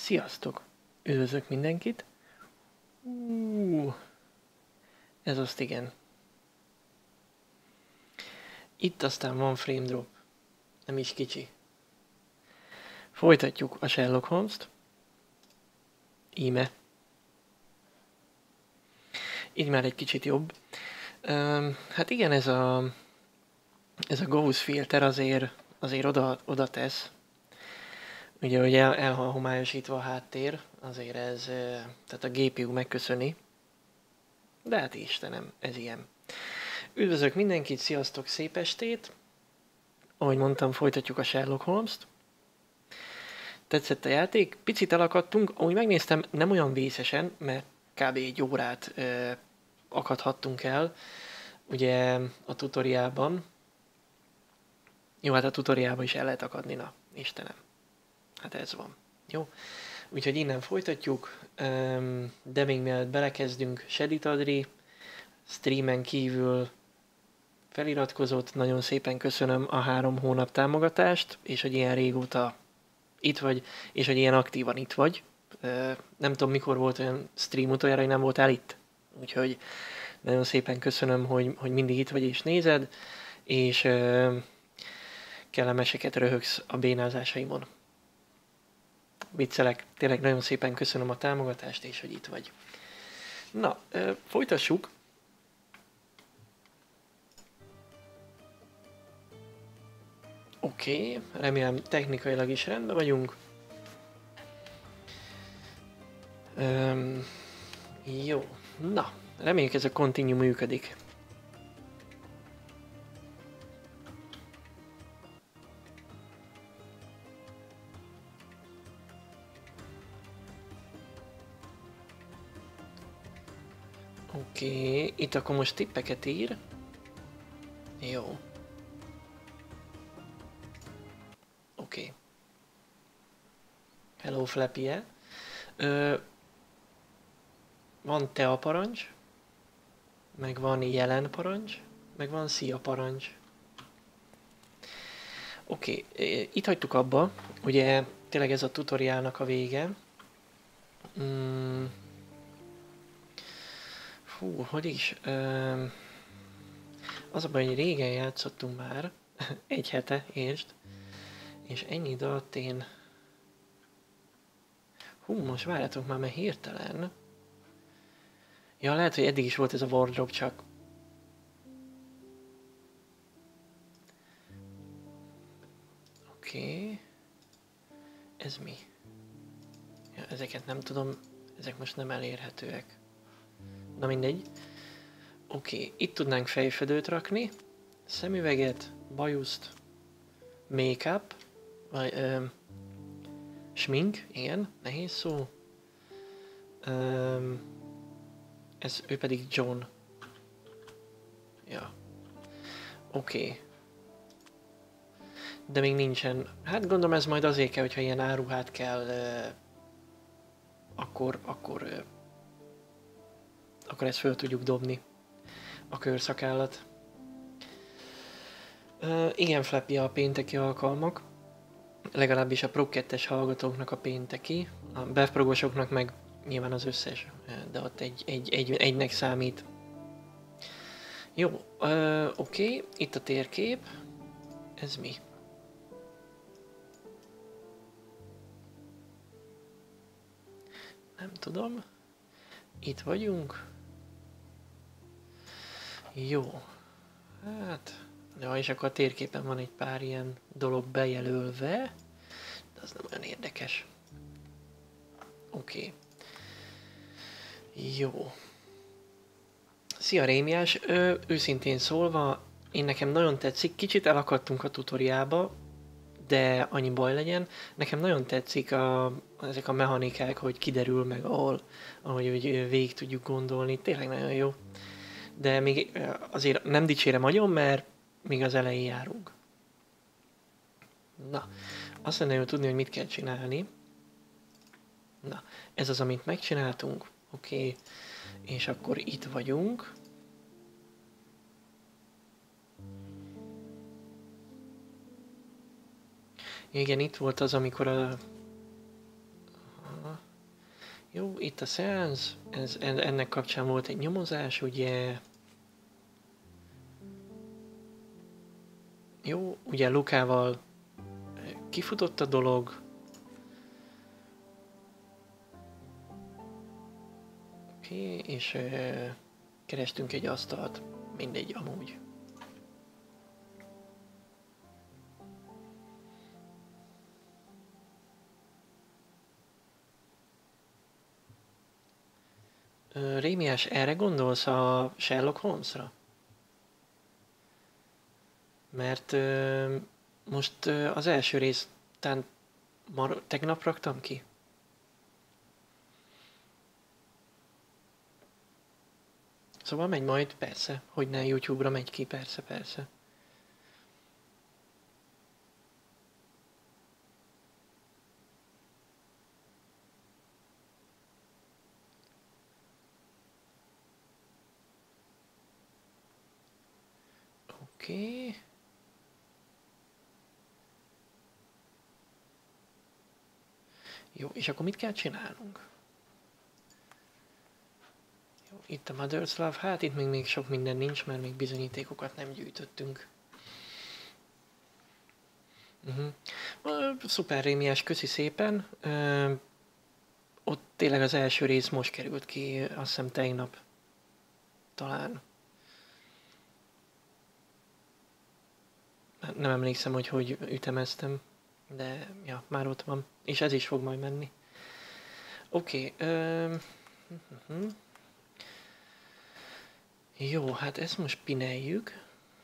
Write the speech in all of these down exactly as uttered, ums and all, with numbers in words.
Sziasztok! Üdvözlök mindenkit! Uh, ez azt igen. Itt aztán van frame drop. Nem is kicsi. Folytatjuk a Sherlock Holmes-t. Íme. Így már egy kicsit jobb. Um, hát igen, ez a ez a Gauss filter azért, azért oda, oda tesz. Ugye, hogy el, elhomályosítva a háttér, azért ez, tehát a gé pé u megköszöni. De hát Istenem, ez ilyen. Üdvözlök mindenkit, sziasztok, szép estét! Ahogy mondtam, folytatjuk a Sherlock Holmes-t. Tetszett a játék, picit elakadtunk, ahogy megnéztem, nem olyan vészesen, mert kb. Egy órát ö, akadhattunk el, ugye a tutoriálban. Jó, hát a tutoriálban is el lehet akadni, na, Istenem. Hát ez van. Jó. Úgyhogy innen folytatjuk, de még mielőtt belekezdünk, Shedit Adri, streamen kívül feliratkozott, nagyon szépen köszönöm a három hónap támogatást, és hogy ilyen régóta itt vagy, és hogy ilyen aktívan itt vagy. Nem tudom, mikor volt olyan stream utoljára, hogy nem voltál itt. Úgyhogy nagyon szépen köszönöm, hogy, hogy mindig itt vagy és nézed, és kellemeseket röhögsz a bénázásaimon. Viccelek, tényleg nagyon szépen köszönöm a támogatást, és hogy itt vagy. Na, folytassuk. Oké, okay, remélem technikailag is rendben vagyunk. Um, jó, na, reméljük ez a continue működik. Oké, okay, itt akkor most tippeket ír. Jó. Oké. Okay. Hello Flappy-e. Ö, van te a parancs, meg van jelen parancs, meg van szia parancs. Oké, okay. Itt hagytuk abba, ugye tényleg ez a tutoriálnak a vége. Mm. Fú, hogy is? Ö, az a baj, hogy régen játszottunk már, egy hete, értsd, és ennyi idő alatt én... Hú, most várjátok már, mert hirtelen... Ja, lehet, hogy eddig is volt ez a wardrobe, csak... Oké... Okay. Ez mi? Ja, ezeket nem tudom, ezek most nem elérhetőek. Na mindegy. Oké, okay. Itt tudnánk fejfedőt rakni, szemüveget, bajuszt, make-up, vagy ö, smink, igen, nehéz szó. Ö, ez ő pedig John. Ja. Oké. Okay. De még nincsen. Hát gondolom ez majd azért kell, hogyha ilyen áruhát kell, ö, akkor, akkor, ö, akkor ezt föl tudjuk dobni. A körszakállat. Uh, igen, Flappy, a pénteki alkalmak. Legalábbis a Pro kettes hallgatóknak a pénteki. A bevprogosoknak meg nyilván az összes, de ott egy, egy, egy, egynek számít. Jó, uh, oké, okay. Itt a térkép. Ez mi? Nem tudom. Itt vagyunk. Jó. Hát... Ja, és akkor a térképen van egy pár ilyen dolog bejelölve, de az nem olyan érdekes. Oké. Okay. Jó. Szia Rémiás, Ö, őszintén szólva, én nekem nagyon tetszik, kicsit elakadtunk a tutoriálba, de annyi baj legyen. Nekem nagyon tetszik a, ezek a mechanikák, hogy kiderül meg, ahol, ahogy hogy végig tudjuk gondolni, tényleg nagyon jó. De még azért nem dicsérem nagyon, mert még az elején járunk. Na, azt lenne jó tudni, hogy mit kell csinálni. Na, ez az, amit megcsináltunk. Oké, okay. És akkor itt vagyunk. Igen, itt volt az, amikor a... Jó, itt a szeánsz, ez, ennek kapcsán volt egy nyomozás, ugye... Jó, ugye Lukával kifutott a dolog. Oké, okay, és ö, kerestünk egy asztalt, mindegy amúgy. Ö, Rémiás, erre gondolsz a Sherlock Holmesra? Mert ö, most ö, az első részt tán mar- tegnap raktam ki. Szóval megy majd, persze, hogy ne YouTube-ra megy ki, persze, persze. Oké. Okay. Jó, és akkor mit kell csinálnunk? Jó, itt a Mother's Love, hát itt még, még sok minden nincs, mert még bizonyítékokat nem gyűjtöttünk. Uh-huh. Szuper Rémiás, köszi szépen. Uh, ott tényleg az első rész most került ki, azt hiszem tegnap. Talán. Nem emlékszem, hogy hogy ütemeztem, de ja, már ott van. És ez is fog majd menni. Oké. Okay, uh, uh-huh. Jó, hát ezt most pineljük.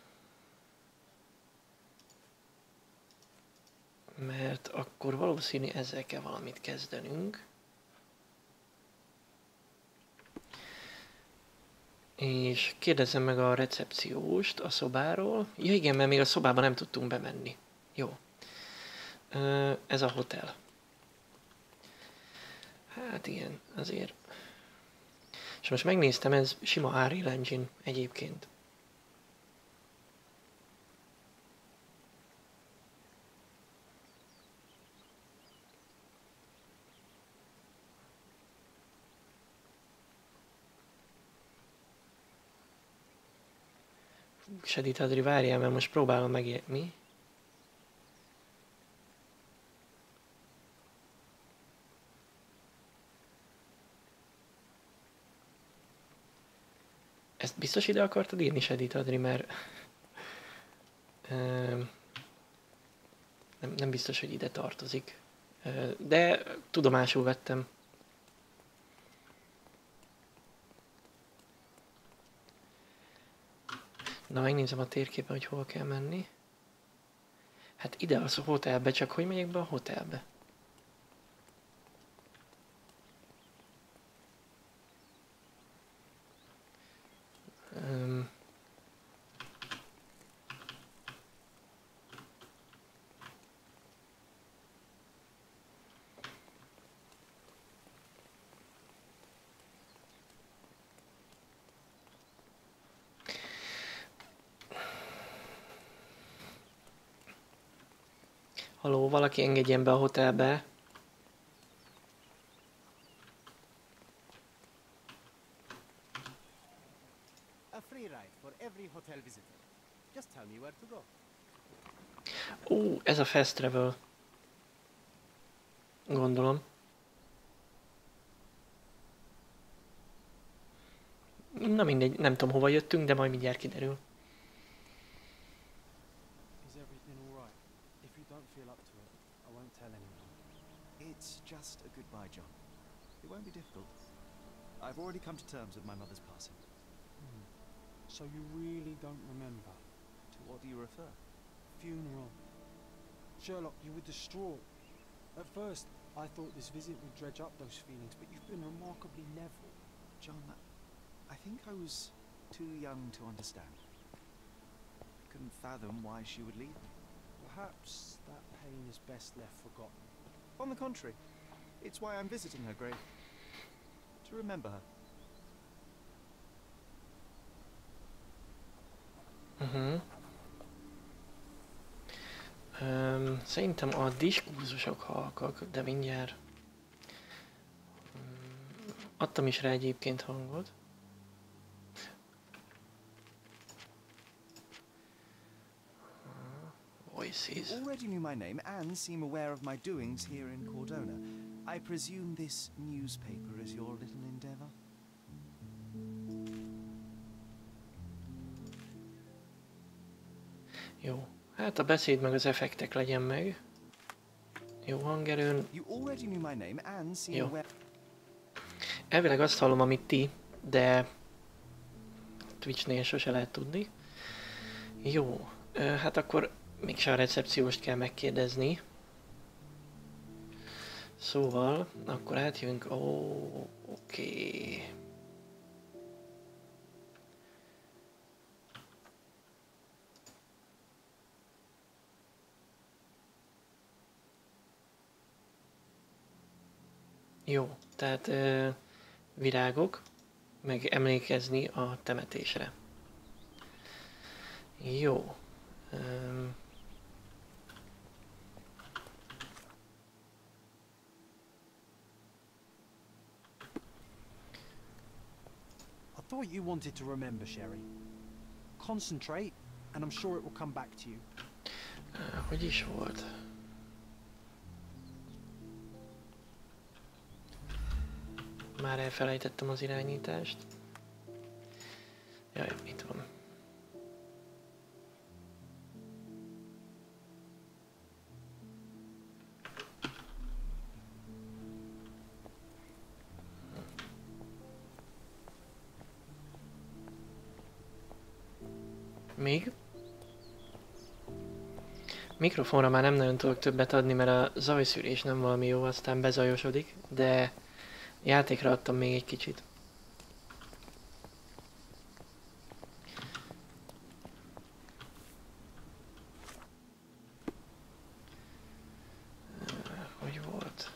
Mert akkor valószínű ezzel kell valamit kezdenünk. És kérdezzem meg a recepcióst a szobáról. Ja igen, mert még a szobában nem tudtunk bemenni. Jó. Ez a hotel. Hát igen, azért. És most megnéztem, ez sima Unreal Engine egyébként. Sedit Adri, várjál, mert most próbálom megérni. Mi? Ezt biztos ide akartad írni, Sedit Adri, mert... nem, nem biztos, hogy ide tartozik. De tudomásul vettem. Na, megnézem a térképen, hogy hol kell menni. Hát ide az a hotelbe, csak hogy megyek be a hotelbe? Um, Haló, valaki engedjen be a hotelbe. A free ride for every hotel visitor. Just tell me where to go. Ó, ez a fast travel. Gondolom. Na mindegy, nem tudom hova jöttünk, de majd mindjárt kiderül. Is everything all right? If you don't feel up to it, I won't tell anyone. It's just a goodbye, John. It won't be difficult. I've already come to terms with my mother's passing. Hmm. So you really don't remember? To what do you refer? Funeral. Sherlock, you were distraught. At first, I thought this visit would dredge up those feelings, but you've been remarkably level. John, I think I was too young to understand. Couldn't fathom why she would leave me. Perhaps that pain is best left forgotten. On the contrary, it's why I'm visiting her grave. To remember her. Uh-huh. Um, szerintem a diskurzusok halkak, de mindjárt... Um, Adtam is rá egyébként hangot. Voices. You already knew my name and seem aware of my doings here in Cordona. I presume this newspaper is your little endeavor? Jó. Hát a beszéd meg az effektek legyen meg. Jó hangerőn. You already knew my name and seem Jó. aware. Elvileg azt hallom, amit ti, de Twitchnél sose lehet tudni. Jó. Ö, hát akkor mégse a recepcióst kell megkérdezni. Szóval, akkor átjövünk. Ó, oké. Jó, tehát ö, virágok, meg emlékezni a temetésre. Jó. Öm, I thought you wanted to remember, Sherry. Concentrate, and I'm sure it will come back to you. ö, hogy is volt? Már elfelejtettem az irányítást. Jaj, itt van. Még? Mikrofonra már nem nagyon tudok többet adni, mert a zajszűrés nem valami jó, aztán bezajosodik, de játékra adtam még egy kicsit. Hogy volt?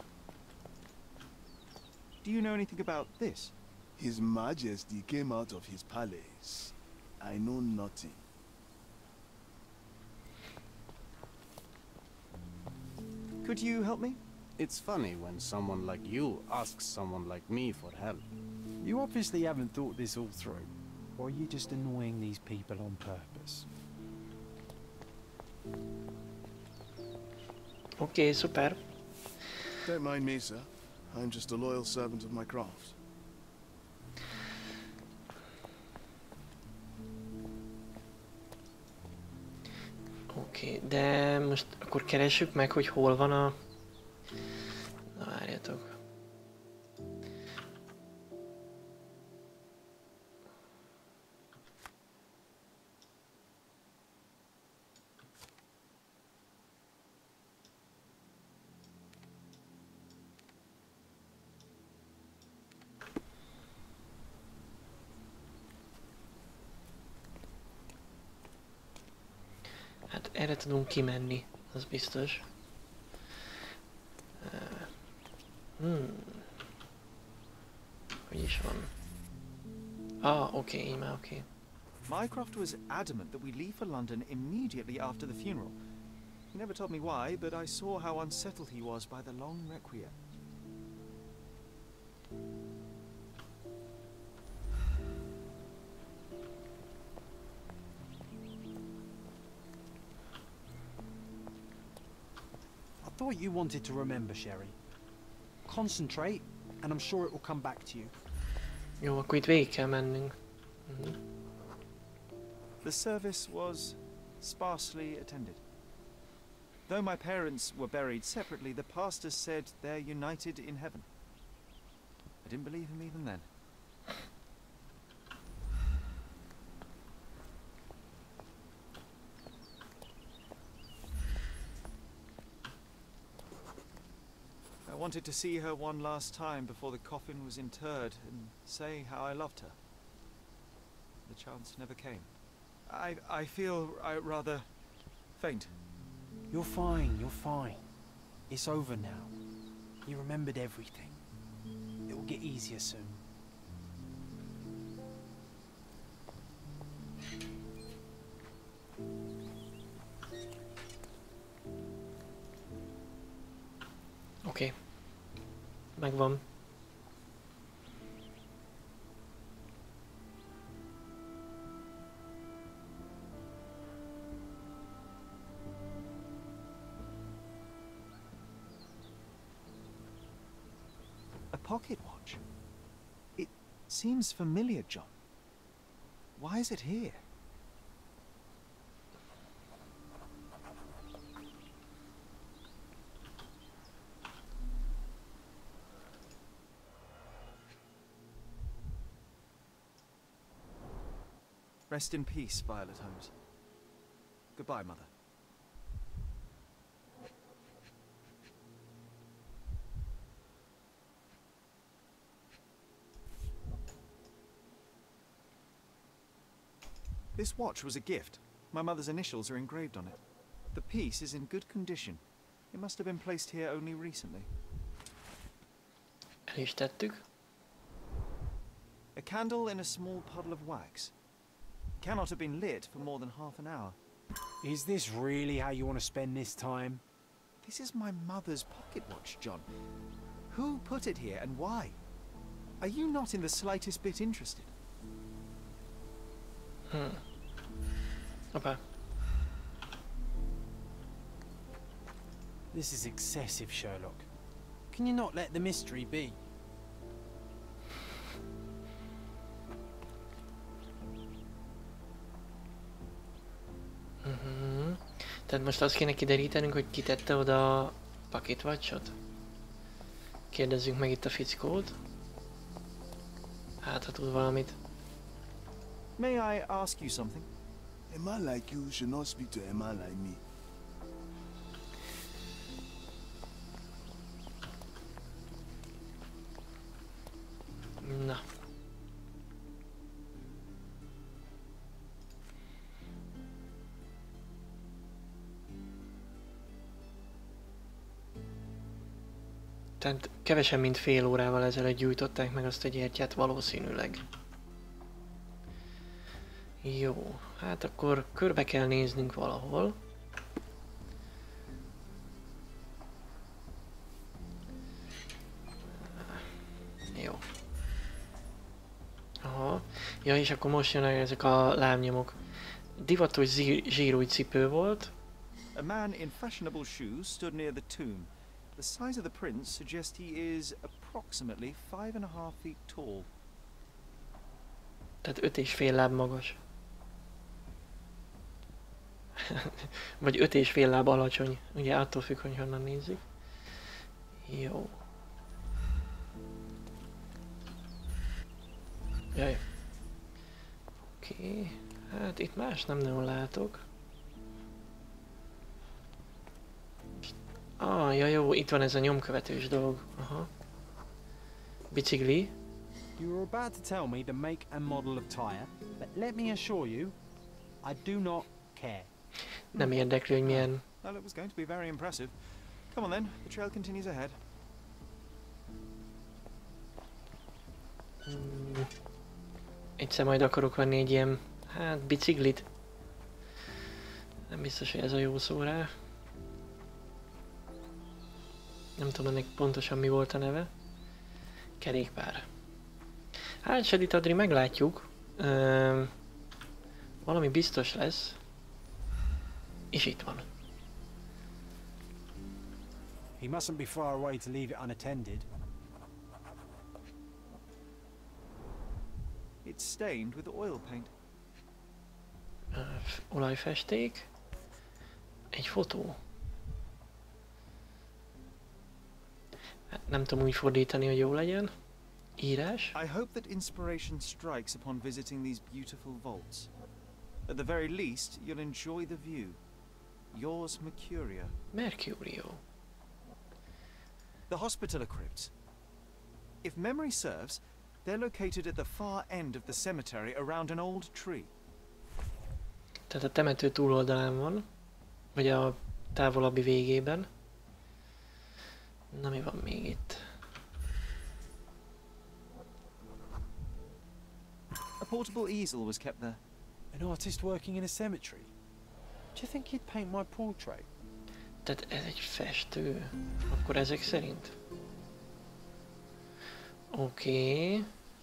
Do you know anything about this? His Majesty came out of his palace. I know nothing. Could you help me? It's funny when someone like you asks someone like me for help. You obviously haven't thought this all through. Or are you just annoying these people on purpose? Oké, okay, szuper. Don't mind me, sir. I'm just a loyal servant of my craft. Oké, okay, de most akkor keressük meg, hogy hol van a... Na várjatok. Hát erre tudunk kimenni, az biztos. Uh, hmm. Hogy is van? Ah, oké, okay, már oké. Okay. Mycroft was adamant that we leave for London immediately after the funeral. He never told me why, but I saw how unsettled he was by the long requiem. I thought you wanted to remember, Sherry. Concentrate, and I'm sure it will come back to you. Jó, akkor itt végig kell mennünk. Uh-huh. The service was sparsely attended. Though my parents were buried separately, the pastor said they're united in heaven. I didn't believe him even then. I wanted to see her one last time before the coffin was interred and say how I loved her. The chance never came. I I feel I rather faint. You're fine, you're fine. It's over now. You remembered everything. It will get easier soon. Oké. Okay. Megvan. pocket watch. It seems familiar, John. Why is it here? Rest in peace, Violet Holmes. Goodbye, Mother. This watch was a gift. My mother's initials are engraved on it. The piece is in good condition. It must have been placed here only recently. El is tettük. A candle in a small puddle of wax. It cannot have been lit for more than half an hour. Is this really how you want to spend this time? This is my mother's pocket watch, John. Who put it here and why? Are you not in the slightest bit interested? Hmm. Opa. This is excessive, Sherlock. Can you not let the mystery be? Uh-huh. Tehát most azt kéne kiderítenünk, hogy ki tette oda a Pocket Watch-ot? Kérdezzünk meg itt a fickót. Hát, ha tud valamit. May I ask you something? A man like you should not speak to a man like me. Na. Tehát kevesen, mint fél órával ezelőtt gyújtották meg azt a gyertyát valószínűleg. Jó, hát akkor körbe kell néznünk valahol. Jó. Aha. Ja, és akkor most jönnek ezek a lábnyomok. Divatos zí- zsírúj cipő volt. A man in fashionable shoes stood near the tomb. The size of the prints suggests he is approximately five and a half feet tall. Tehát öt és fél láb magas. Vagy öt és fél láb alacsony. Ugye attól függ, hogy honnan nézzük. Jó. Jaj. Oké. Okay. Hát itt más nem nagyon látok. Ah, ja jó, itt van ez a nyomkövetős dolog. Aha. Bicikli. You were about to tell me the make and model of tire, but let me assure you, I do not care. Nem érdekli, hogy milyen. Well, it was going to be very impressive. Come on then, the trail continues ahead. Hmm. Egyszer majd akarok venni egy ilyen, hát biciklit. Nem biztos, hogy ez a jó szó rá. Nem tudom ennek pontosan mi volt a neve. Kerékpár. Hát Sedit Adri meglátjuk. Ö, valami biztos lesz. És itt van. He mustn't be far away to leave it unattended. It's stained with oil paint. Ö, olajfesték. Egy fotó. Hát nem tudom úgy fordítani, hogy jó legyen. Írás. I hope that inspiration strikes upon visiting these beautiful vaults. At the very least, you'll enjoy the view. Yours, Mercurio. Mercurio. The hospitaller crypts. If memory serves, they're located at the far end of the cemetery around an old tree. Tehát a temető túloldalán van. Vagy a távolabbi végében. Na mi van még itt? A portable easel was kept there. An artist working in a cemetery. Do you think he'd paint my portrait? Tehát ez egy festő. Akkor ezek szerint? Oké. Okay.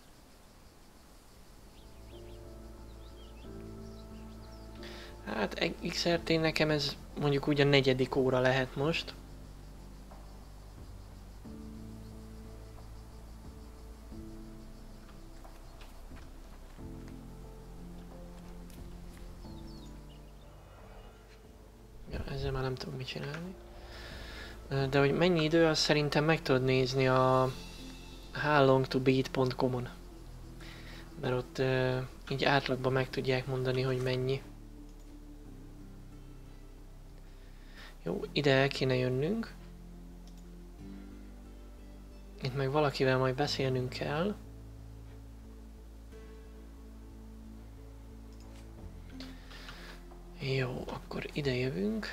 Hát iksz er té nekem ez mondjuk úgy a negyedik óra lehet most. tudok mit csinálni. De hogy mennyi idő, azt szerintem meg tudod nézni a how long to beat pont com-on. Mert ott uh, így átlagban meg tudják mondani, hogy mennyi. Jó, ide el kéne jönnünk. Itt meg valakivel majd beszélnünk kell. Jó, akkor ide jövünk.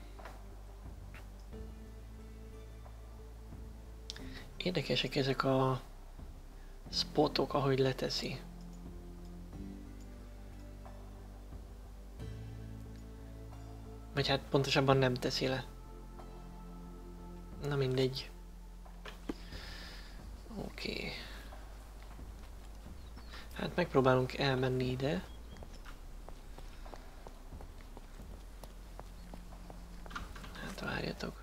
Érdekesek ezek a spotok, ahogy leteszi. Vagy hát pontosabban nem teszi le. Na mindegy. Oké. Okay. Hát megpróbálunk elmenni ide. Hát várjatok.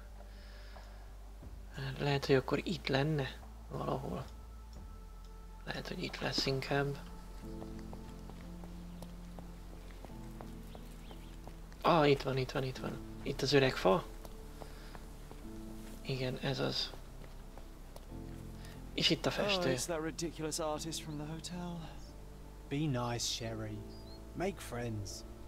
Lehet, hogy akkor itt lenne valahol. Lehet, hogy itt lesz inkább. Ah, itt van, itt van, itt van. Itt az öreg fa. Igen, ez az. És itt a festő. Oh, it's that ridiculous artist from the hotel. Be nice, Sherry. Make friends.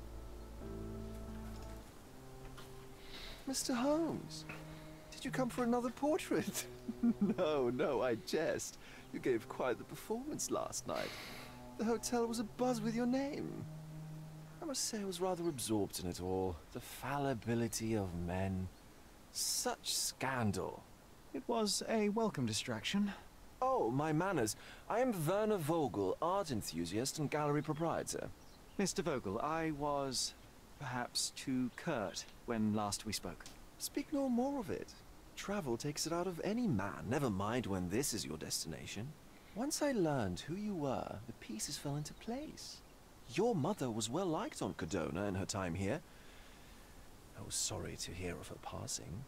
Mister Holmes, did you come for another portrait? No, no, I jest. You gave quite the performance last night. The hotel was abuzz with your name. I must say I was rather absorbed in it all. The fallibility of men. Such scandal. It was a welcome distraction. Oh, my manners. I am Werner Vogel, art enthusiast and gallery proprietor. Mister Vogel, I was perhaps too curt when last we spoke. Speak no more of it. Travel takes it out of any man, never mind when this is your destination. Once I learned who you were, the pieces fell into place. Your mother was well liked on Codona in her time here. I was sorry to hear of her passing.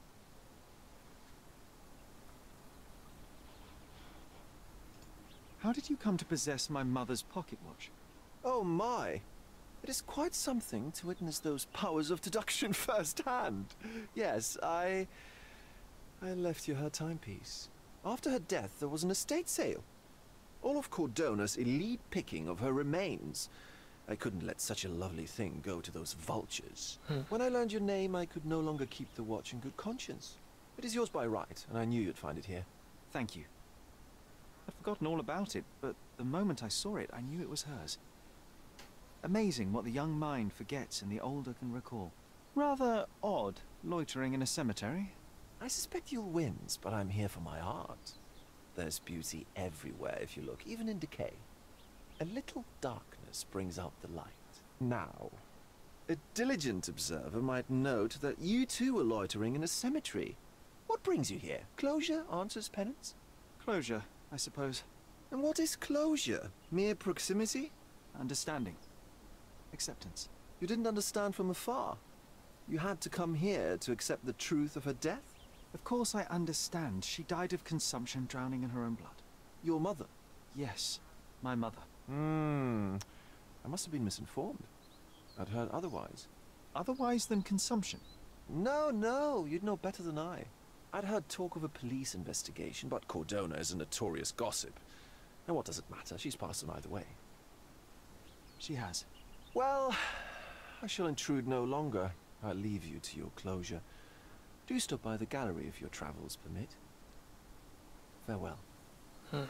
How did you come to possess my mother's pocket watch? Oh my! It is quite something to witness those powers of deduction firsthand. Yes, I... I left you her timepiece. After her death, there was an estate sale. All of Cordona's elite picking of her remains. I couldn't let such a lovely thing go to those vultures. Hmm. When I learned your name, I could no longer keep the watch in good conscience. It is yours by right, and I knew you'd find it here. Thank you. I'd forgotten all about it, but the moment I saw it, I knew it was hers. Amazing what the young mind forgets and the older can recall. Rather odd, loitering in a cemetery. I suspect you'll win, but I'm here for my art. There's beauty everywhere if you look, even in decay. A little darkness brings out the light. Now, a diligent observer might note that you too are loitering in a cemetery. What brings you here? Closure answers penance? Closure, I suppose. And what is closure? Mere proximity? Understanding. Acceptance. You didn't understand from afar. You had to come here to accept the truth of her death? Of course I understand. She died of consumption, drowning in her own blood. Your mother? Yes, my mother. Hmm. I must have been misinformed. I'd heard otherwise. Otherwise than consumption? No, no, you'd know better than I. I'd heard talk of a police investigation, but Cordona is a notorious gossip. And what does it matter? She's passed on either way. She has. Well, I shall intrude no longer. I'll leave you to your closure. Do stop by the gallery if your travels permit. Farewell. Hm.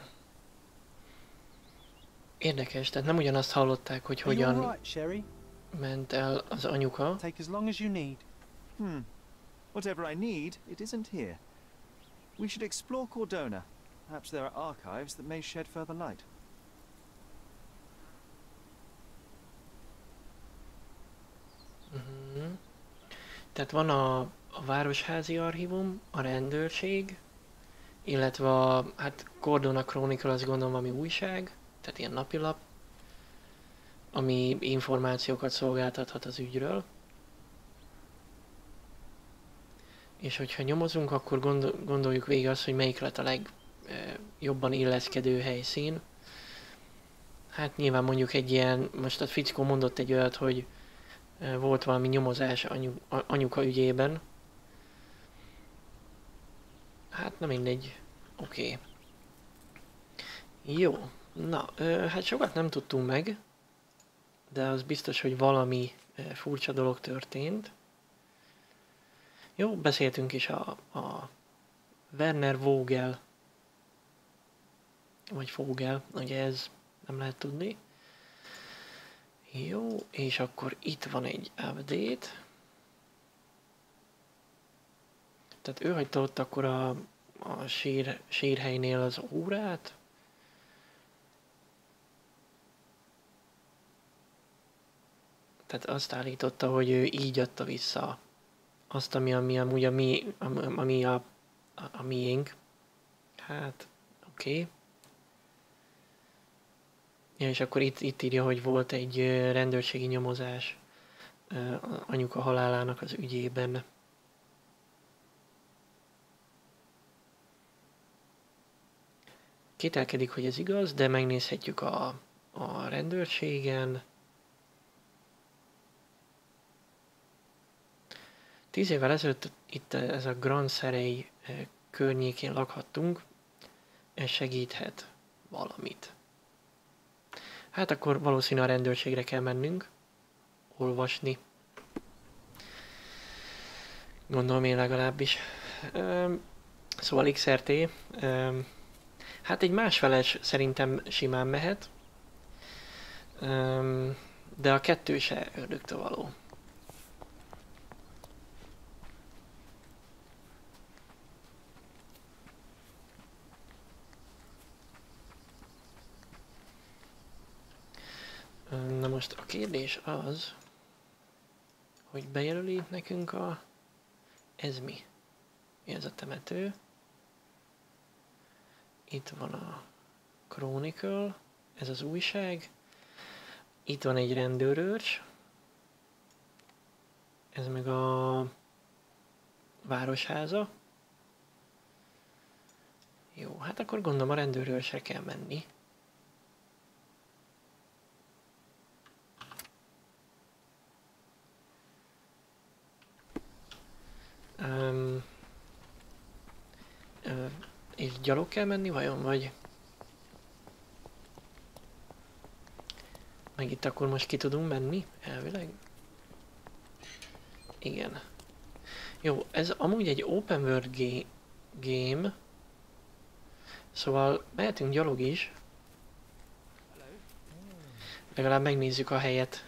Érdekes, tehát nem ugyanazt hallották, hogy Are you hogyan all right, Sherry? ment el az anyuka. Take as long as you need. Hmm. Whatever I need, it isn't here. We should explore Cordona. Perhaps there are archives that may shed further light. Mhm. Tehát van a, a Városházi Archívum, a rendőrség, illetve a, hát Cordona Chronicle, azt gondolom, ami újság, tehát ilyen napilap, ami információkat szolgáltathat az ügyről. És hogyha nyomozunk, akkor gondol, gondoljuk végig azt, hogy melyik lett a legjobban illeszkedő helyszín. Hát nyilván mondjuk egy ilyen, most a fickó mondott egy olyat, hogy Volt valami nyomozás anyu, anyuka ügyében. Hát nem mindegy. Oké. Okay. Jó. Na, hát sokat nem tudtunk meg. De az biztos, hogy valami furcsa dolog történt. Jó, beszéltünk is a, a Werner Vogel, vagy Vogel, ugye ez nem lehet tudni. Jó, és akkor itt van egy update. Tehát ő hagyta ott akkor a, a sír, sírhelynél az órát. Tehát azt állította, hogy ő így adta vissza azt, ami, ami amúgy a, mi, ami a, a, a miénk. Hát, oké. Okay. Ja, és akkor itt, itt írja, hogy volt egy rendőrségi nyomozás anyuka halálának az ügyében. Kételkedik, hogy ez igaz, de megnézhetjük a, a rendőrségen. Tíz évvel ezelőtt itt ez a Grand Szerei környékén lakhattunk, ez segíthet valamit. Hát akkor valószínűleg a rendőrségre kell mennünk, olvasni. Gondolom én legalábbis. Üm, szóval iksz er té. Üm, hát egy másfeles szerintem simán mehet. Üm, de a kettő se ördögtől való. Na most a kérdés az, hogy bejelöli nekünk a... Ez mi? Mi ez a temető? Itt van a Chronicle, ez az újság. Itt van egy rendőrőrs. Ez meg a városháza. Jó, hát akkor gondolom a rendőrőrsre kell menni. Um, uh, és gyalog kell menni vajon, vagy? Meg itt akkor most ki tudunk menni, elvileg? Igen. Jó, ez amúgy egy open world ga- game, szóval mehetünk gyalog is. Legalább megnézzük a helyet.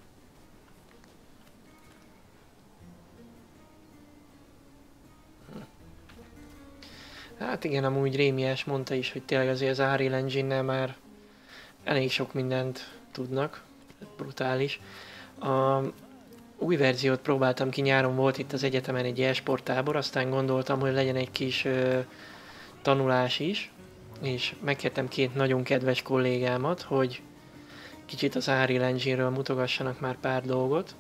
Hát igen, amúgy Rémiás mondta is, hogy tényleg azért az Unreal Engine-nel már elég sok mindent tudnak. Brutális. A új verziót próbáltam ki, nyáron volt itt az egyetemen egy e-sport tábor, aztán gondoltam, hogy legyen egy kis ö, tanulás is, és megkértem két nagyon kedves kollégámat, hogy kicsit az Unreal Engine-ről mutogassanak már pár dolgot,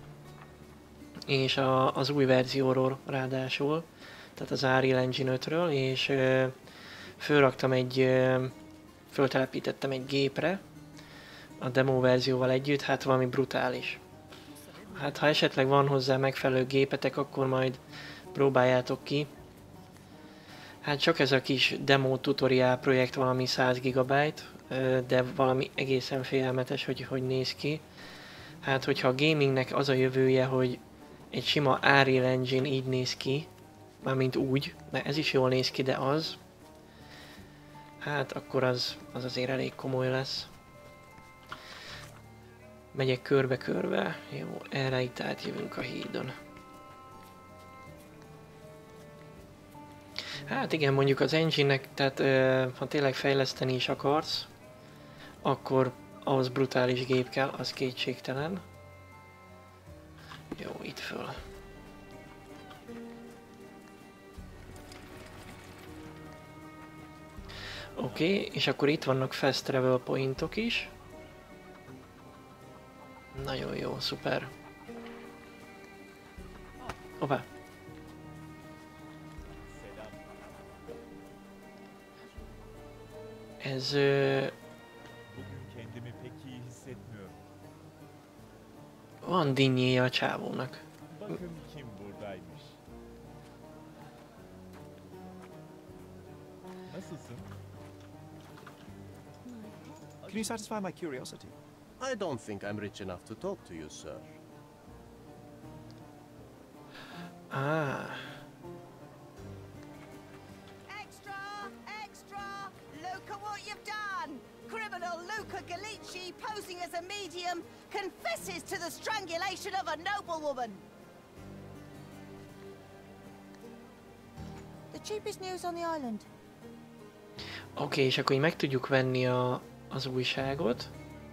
és a, az új verzióról ráadásul, tehát az Unreal Engine ötről, és ö, fölraktam egy, ö, föltelepítettem egy gépre, a demo verzióval együtt, hát valami brutális. Hát ha esetleg van hozzá megfelelő gépetek, akkor majd próbáljátok ki. Hát csak ez a kis demo tutorial projekt valami száz gigabyte, de valami egészen félelmetes, hogy hogy néz ki. Hát hogyha a gamingnek az a jövője, hogy egy sima Unreal Engine így néz ki, mármint úgy, mert ez is jól néz ki, de az, hát akkor az, az azért elég komoly lesz. Megyek körbe-körbe, jó, erre itt átjövünk a hídon. Hát igen, mondjuk az engine-nek, tehát ö, ha tényleg fejleszteni is akarsz, akkor ahhoz brutális gép kell, az kétségtelen. Jó, itt föl. Oké, okay, és akkor itt vannak fast travel pointok is. Nagyon jó, szuper. Hoppá. Ez... Ö... Van dinnyéje a csávónak. Bakın kim buradaymış. Nasılsın? Can you satisfy my curiosity? I don't think I'm rich enough to talk to you, sir. Ah, Extra! Extra! Look at what you've done! Criminal Luca Galici, posing as a medium, confesses to the strangulation of a noblewoman. The cheapest news on the island. oké, okay, és akkor így meg tudjuk venni a, az újságot.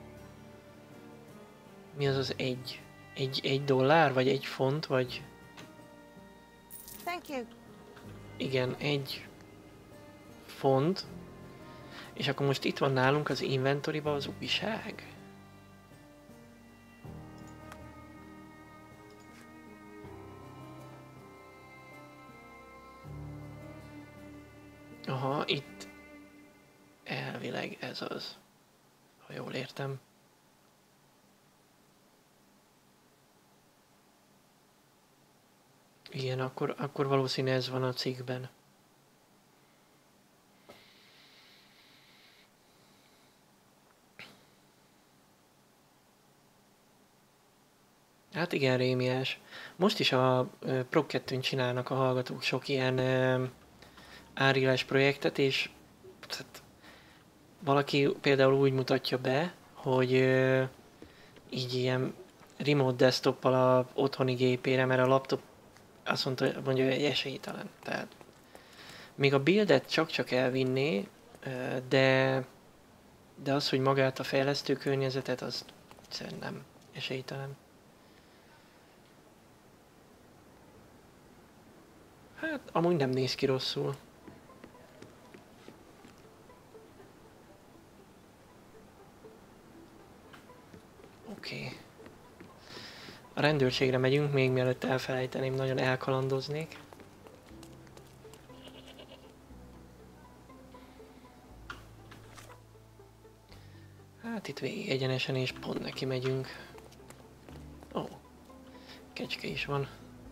Mi az az egy? Egy, egy dollár, vagy egy font, vagy... Thank you. Igen, egy font. És akkor most itt van nálunk az inventoryban az újság. Aha, itt elvileg ez az, ha jól értem. Igen, akkor, akkor valószínű ez van a cikkben. Hát igen, rémiás. Most is a ö, Prog kettőn csinálnak a hallgatók sok ilyen ö, árírás projektet, és hát, valaki például úgy mutatja be, hogy ö, így ilyen remote desktoppal a otthoni gépére, mert a laptop azt mondta, mondja, hogy esélytelen. Tehát még a buildet csak-csak elvinné, ö, de, de az, hogy magát a fejlesztő környezetet, az szerintem esélytelen. Hát, amúgy nem néz ki rosszul. Oké. Okay. A rendőrségre megyünk, még mielőtt elfelejteném, nagyon elkalandoznék. Hát itt végig egyenesen és pont neki megyünk. Ó, oh, kecske is van.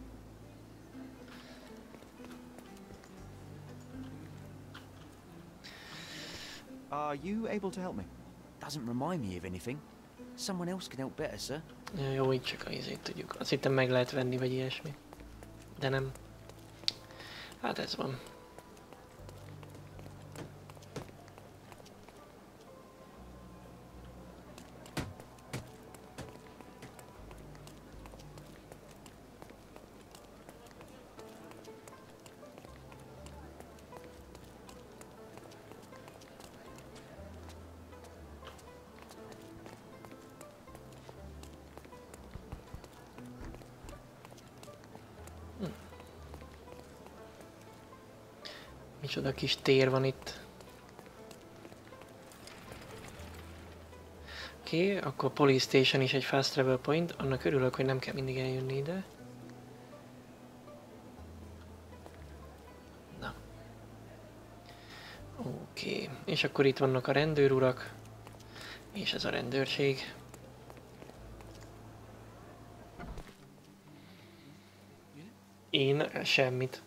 Are you able to help me? Doesn't remind me of anything. Someone else can help better, sir. Ja, jó, így csak a izét tudjuk. Azt hittem meg lehet venni, vagy ilyesmi. De nem. Hát ez van. Micsoda kis tér van itt. Oké, okay, akkor Police Station is egy fast travel point. Annak örülök, hogy nem kell mindig eljönni ide. Na. Oké, okay. És akkor itt vannak a rendőrurak. És ez a rendőrség. Én semmit.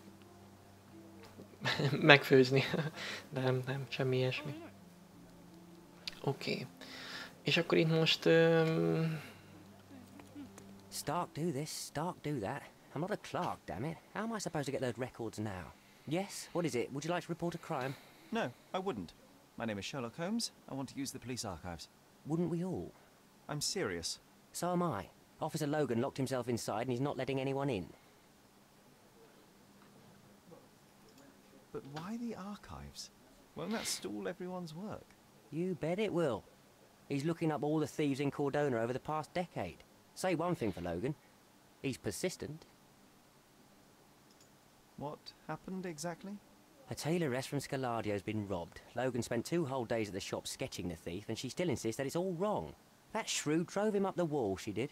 Megfőzni. nem, nem, semmi ilyesmi. Oké. Okay. És akkor itt most... Um... Stark do this, Stark do that. I'm not a clerk, damn it. How am I supposed to get those records now? Yes? What is it? Would you like to report a crime? No, I wouldn't. My name is Sherlock Holmes. I want to use the police archives. Wouldn't we all? I'm serious. So am I. Officer Logan locked himself inside and he's not letting anyone in. But why the archives? Won't that stall everyone's work? You bet it will. He's looking up all the thieves in Cordona over the past decade. Say one thing for Logan. He's persistent. What happened exactly? A tailoress from Scalardio's been robbed. Logan spent two whole days at the shop sketching the thief, and she still insists that it's all wrong. That shrew drove him up the wall, she did.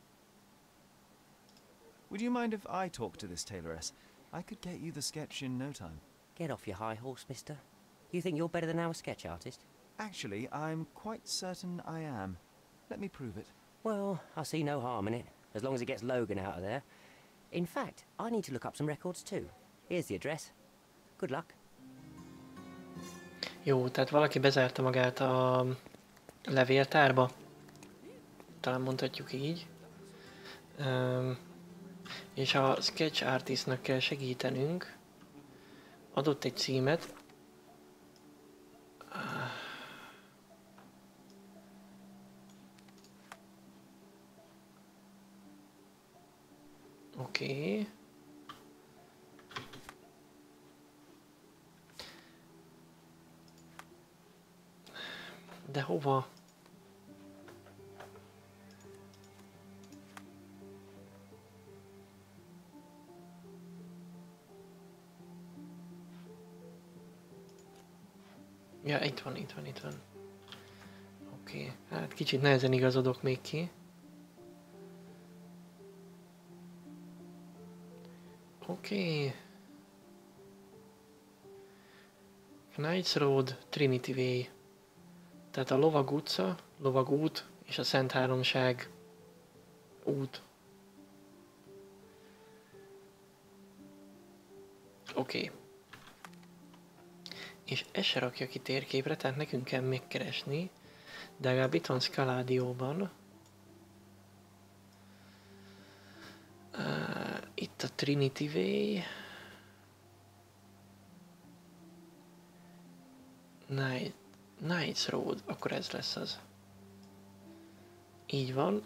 Would you mind if I talk to this tailoress? I could get you the sketch in no time. Get off your high horse, mister. You think you're better than our sketch artist? Actually, I'm quite certain I am. Let me prove it. Well, I see no harm in it. as long as it gets Logan out of there. In fact, I need to look up some records too. Here's the address. Good luck. Jó, tehát valaki bezárta magát a levéltárba. Talán mondhatjuk így. Um, és a sketch artistnak kell segítenünk. Adott egy címet. Oké. Okay. De hova? Ja, itt van, itt van, itt van. Oké, okay. Hát kicsit nehezen igazodok még ki. Oké. Okay. Knights Road, Trinity Way. Tehát a Lovag utca, Lovag út és a Szent Háromság út. Oké. Okay. És ez se rakja ki térképre, tehát nekünk kell még keresni. De legalább itt van Scaladióban. Uh, itt a Trinity Way. Night, Knights Road, akkor ez lesz az. Így van.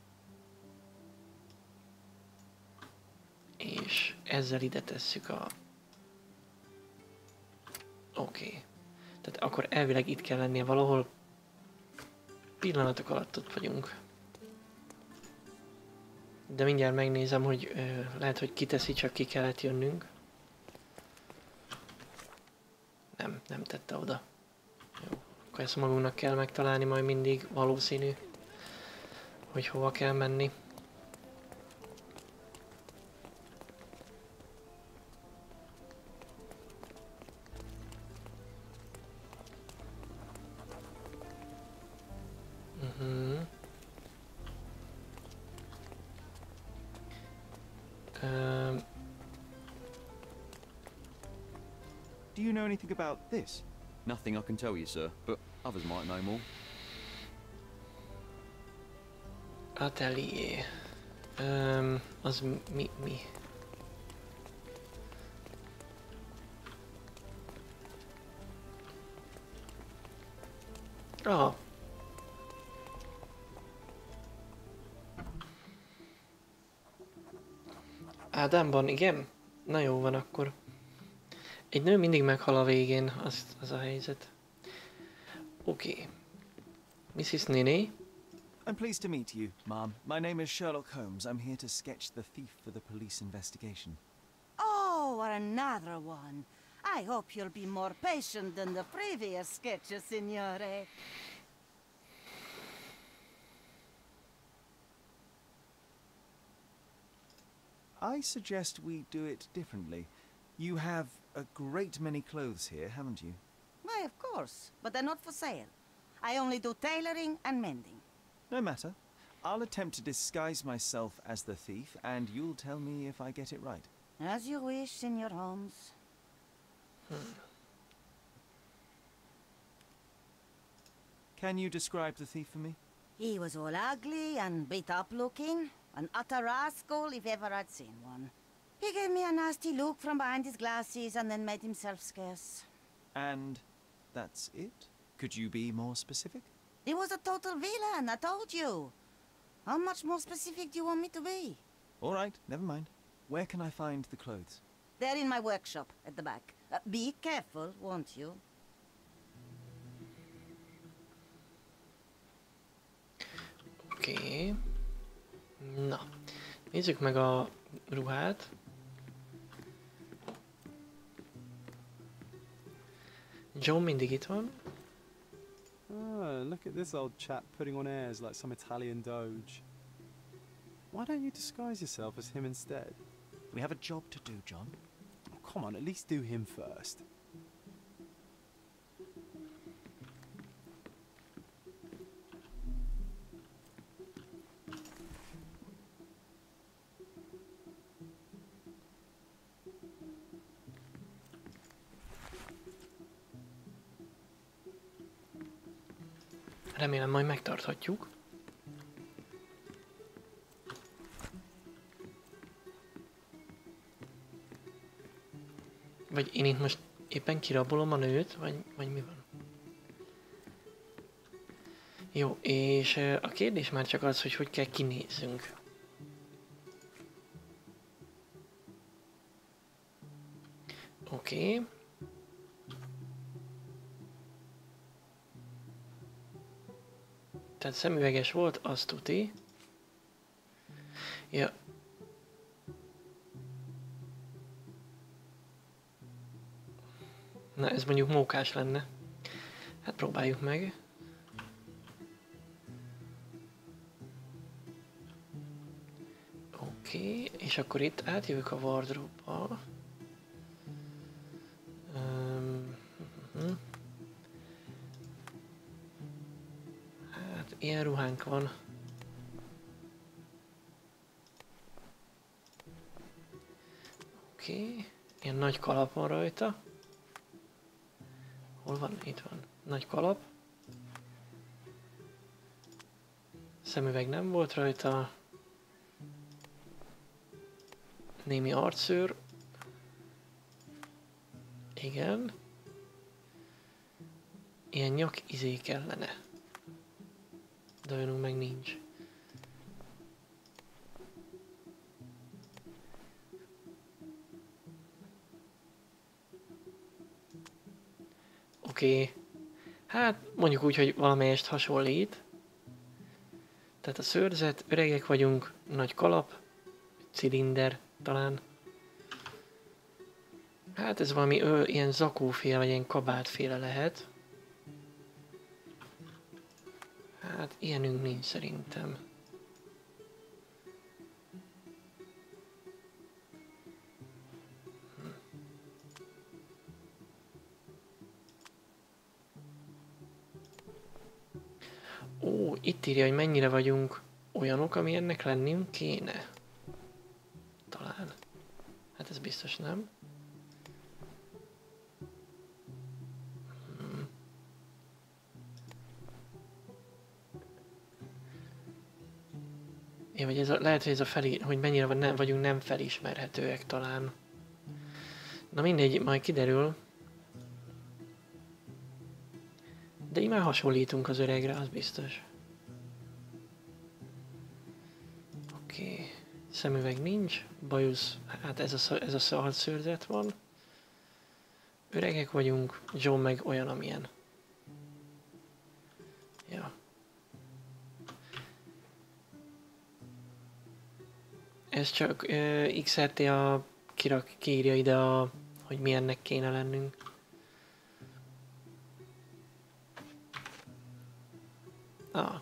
És ezzel ide tesszük a... Oké. Okay. Tehát akkor elvileg itt kell lennie valahol. Pillanatok alatt ott vagyunk. De mindjárt megnézem, hogy ö, lehet, hogy kiteszi, csak ki kellett jönnünk. Nem, nem tette oda. Jó. Akkor ezt magunknak kell megtalálni majd mindig, valószínű, hogy hova kell menni. Uh-huh. Um, Do you know anything about this? Nothing I can tell you, sir, but others might know more. Atelier. Um, az mi, mi? Ah. Ádámban, igen? Na jó van akkor. Egy nő mindig meghal a végén, az, az a helyzet. Oké. Okay. missus Nene? I'm pleased to meet you, ma'am. My name is Sherlock Holmes. I'm here to sketch the thief for the police investigation. Oh, another one. I hope you'll be more patient than the previous sketches, signore. I suggest we do it differently. You have a great many clothes here, haven't you? Why, of course, but they're not for sale. I only do tailoring and mending. No matter. I'll attempt to disguise myself as the thief, and you'll tell me if I get it right. As you wish, Signor Holmes. Hmm. Can you describe the thief for me? He was all ugly and beat up looking. An utter rascal if ever I'd seen one. He gave me a nasty look from behind his glasses and then made himself scarce. And that's it? Could you be more specific? He was a total villain, I told you. How much more specific do you want me to be? All right, never mind. Where can I find the clothes? They're in my workshop at the back. Uh, be careful, won't you? Oké. Okay. Na. Nézzük meg a ruhát. John mindig itt van. Oh, look at this old chap putting on airs like some Italian doge. Why don't you disguise yourself as him instead? We have a job to do, John. Oh, come on, at least do him first. Remélem majd megtarthatjuk. Vagy én itt most éppen kirabolom a nőt, vagy, vagy mi van? Jó, és a kérdés már csak az, hogy hogy kell kinézzünk. Oké. Okay. Tehát szemüveges volt, azt tuti. Ja. Na, ez mondjuk mókás lenne. Hát próbáljuk meg. Oké, okay. És akkor itt átjövök a wardrobe-ba. Um, uh-huh. Hát ilyen ruhánk van. Oké, okay. Ilyen nagy kalap van rajta. Hol van? Itt van. Nagy kalap. Szemüveg nem volt rajta. Némi arcszőr. Igen. Ilyen nyak izé kellene. De olyanunk meg nincs. Oké. Okay. Hát mondjuk úgy, hogy valamelyest hasonlít. Tehát a szőrzet, öregek vagyunk, nagy kalap, cilinder talán. Hát ez valami ö, ilyen zakóféle, vagy ilyen kabátféle lehet. Hát ilyenünk nincs szerintem. Hm. Ó, itt írja, hogy mennyire vagyunk olyanok, ami ennek lennünk kéne. Talán. Hát ez biztos nem. Hmm. Ja, vagy ez a, lehet, hogy ez a felé, hogy mennyire nem, vagyunk nem felismerhetőek talán. Na mindegy, majd kiderül. De így már hasonlítunk az öregre, az biztos. Oké. Okay. Szemüveg nincs. Bajusz, hát ez a, ez a szart szőrzet van. Öregek vagyunk, John meg olyan, amilyen. Ja. Ez csak uh, iksz er té a kirak, kiírja ide, a, hogy milyennek kéne lennünk. Ah.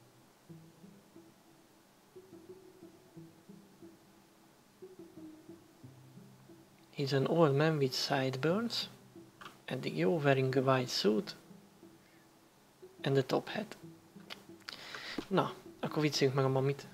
He's an old man with sideburns. Eddig jó, wearing a white suit. And a top hat. Na, akkor vicceljünk meg a mamit.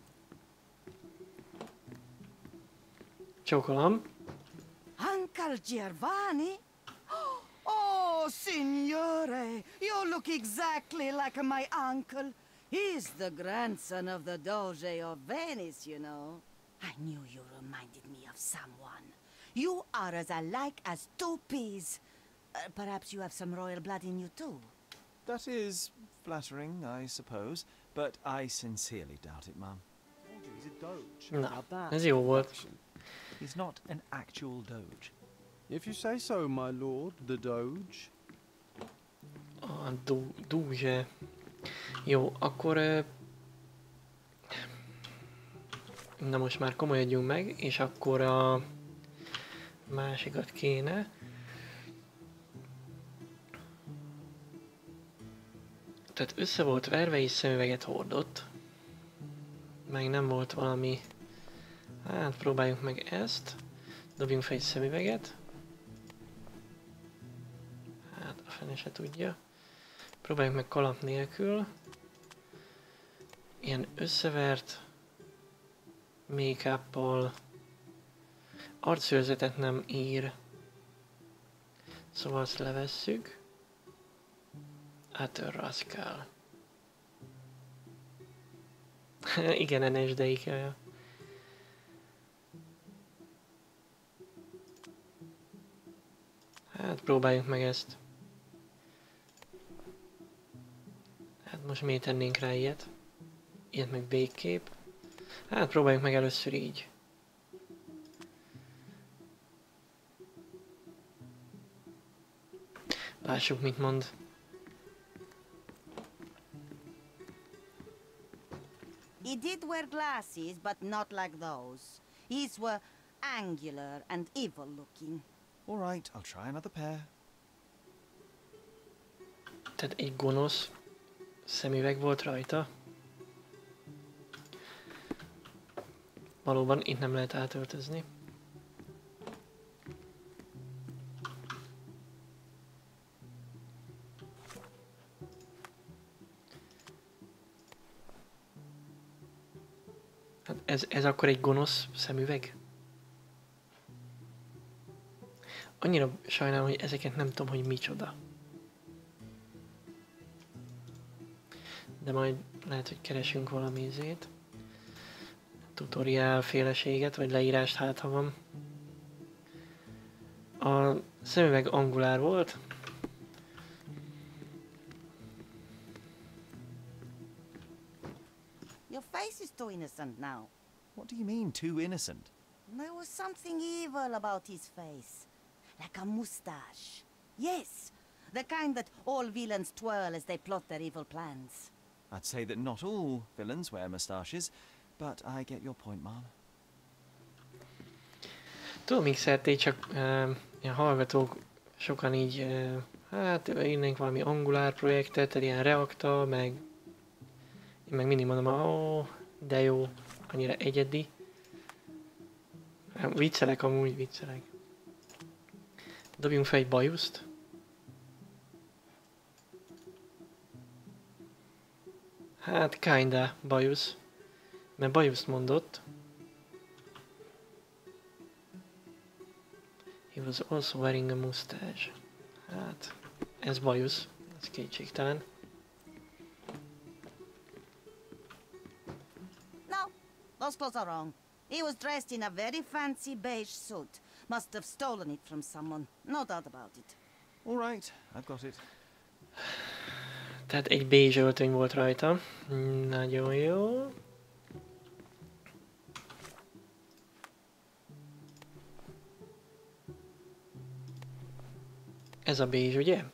Csókolom. Uncle Giovanni? Oh, signore, you look exactly like my uncle. He's the grandson of the Doge of Venice, you know. I knew you reminded me of someone. You are as alike as two peas. Uh, perhaps you have some royal blood in you too. That is flattering, I suppose, but I sincerely doubt it, Mum. He's a doge. Na, ez jó volt. He's not an actual doge. If you say so, my lord, the doge. A do, doge. Jó, akkor... Uh, na most már komolyodjunk meg, és akkor a másikat kéne. Tehát össze volt verve és szemüveget hordott. Meg nem volt valami... Hát próbáljuk meg ezt. Dobjunk fel egy szemüveget. Hát a fene se tudja. Próbáljuk meg kalap nélkül. Ilyen összevert make-up-pal. Arcszőrzetet nem ír. Szóval azt levesszük. Utter Rascal. Igen, en es dé-ik, jaja. Hát próbáljuk meg ezt. Hát most miért tennénk rá ilyet? Ilyet meg végkép. Hát próbáljuk meg először így. Lássuk, mit mond. He did wear glasses, but not like those. His were angular and evil looking. All right, I'll try another pair. Tehát egy gonosz szemüveg volt rajta. Valóban itt nem lehet átöltözni. Hát ez, ez akkor egy gonosz szemüveg? Annyira sajnálom, hogy ezeket nem tudom, hogy micsoda. De majd lehet, hogy keresünk valami izét. Tutoriál féleséget, vagy leírást, hát ha van. A szemüveg angulár volt. Your face is too innocent now. What do you mean, too innocent? There was something evil about his face. Like a mustache. Yes, the kind that all villains twirl as they plot their evil plans. I'd say that not all villains wear moustaches, but I get your point, Mom. Tudom, még szerették, csak uh, ilyen hallgatók sokan így, uh, hát írnénk valami angulár projektet, ilyen reakta, meg én meg mindig mondom, ó, oh, de jó, annyira egyedi. Viccelek amúgy, viccelek. Dobjunk fel egy bajuszt. Hát, kinda bajusz. Mert bajuszt mondott. He was also wearing a mustache. Hát, ez bajusz. Ez kétségtelen. No, those clothes are wrong. He was dressed in a very fancy beige suit. Must have stolen it from someone. No doubt about it. All right, I've got it. Tehát egy bézs öltöny volt rajta. Nagyon jó. Ez a bézs, ugye?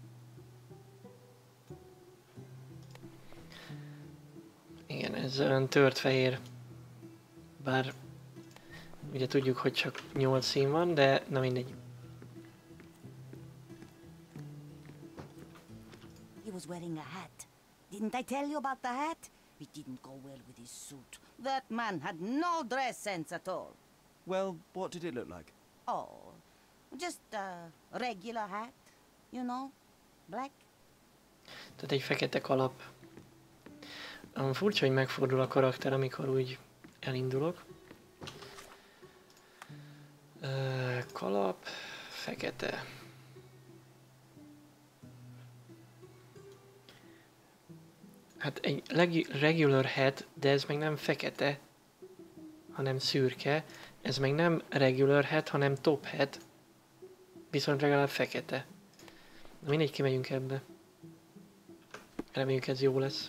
Igen, ez olyan tört fehér. Bár ugye tudjuk, hogy csak nyolc szín van, de na mindegy. He was wearing a hat. Didn't I tell you about the hat? It didn't go well with his suit. That man had no dress sense at all. Well, what did it look like? Oh, just a regular hat, you know, black. Tehát egy fekete kalap. Um, furcsa, hogy megfordul a karakter, amikor úgy elindulok. Uh, kalap, fekete. Hát egy regular hat, de ez meg nem fekete, hanem szürke. Ez meg nem regular hat, hanem top hat. Viszont legalább fekete. Na mindegy, kimegyünk ebbe. Reméljük ez jó lesz.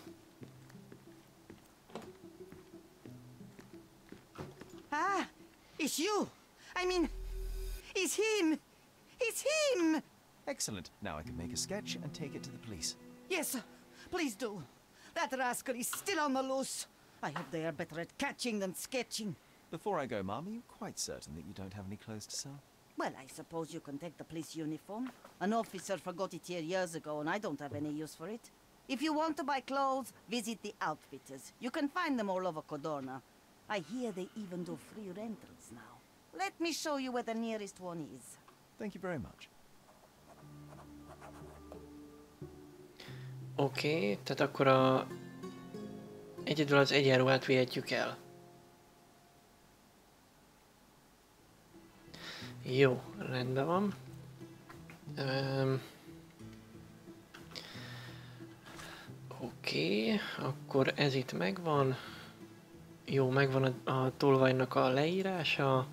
Ah, it's you. I mean, it's him. It's him. Excellent. Now I can make a sketch and take it to the police. Yes, please do. That rascal is still on the loose. I hope they are better at catching than sketching. Before I go, Mom, are you quite certain that you don't have any clothes to sell? Well, I suppose you can take the police uniform. An officer forgot it here years ago, and I don't have any use for it. If you want to buy clothes, visit the outfitters. You can find them all over Codorna. I hear they even do free rentals now. Let me show you where the nearest one is. Thank you very much. Oké, okay, tehát akkor a... egyedül az egyenruhát vihetjük el. Jó, rendben van. Um, Oké, okay, akkor ez itt megvan. Jó, megvan a, a tolvajnak a leírása.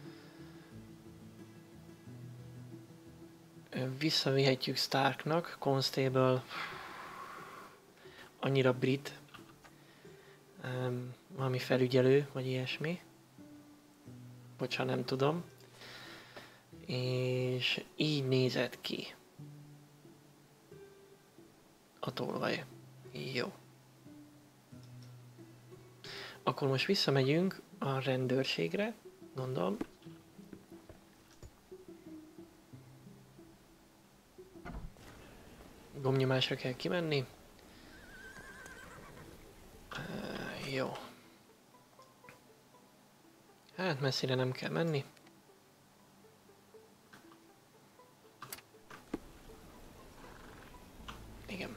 Visszavihetjük Starknak, Constable, annyira brit, um, valami felügyelő, vagy ilyesmi. Bocsán, nem tudom. És így nézett ki a tolvaj. Jó. Akkor most visszamegyünk a rendőrségre, gondolom. Gombnyomásra kell kimenni. Uh, jó. Hát messzire nem kell menni. Igen.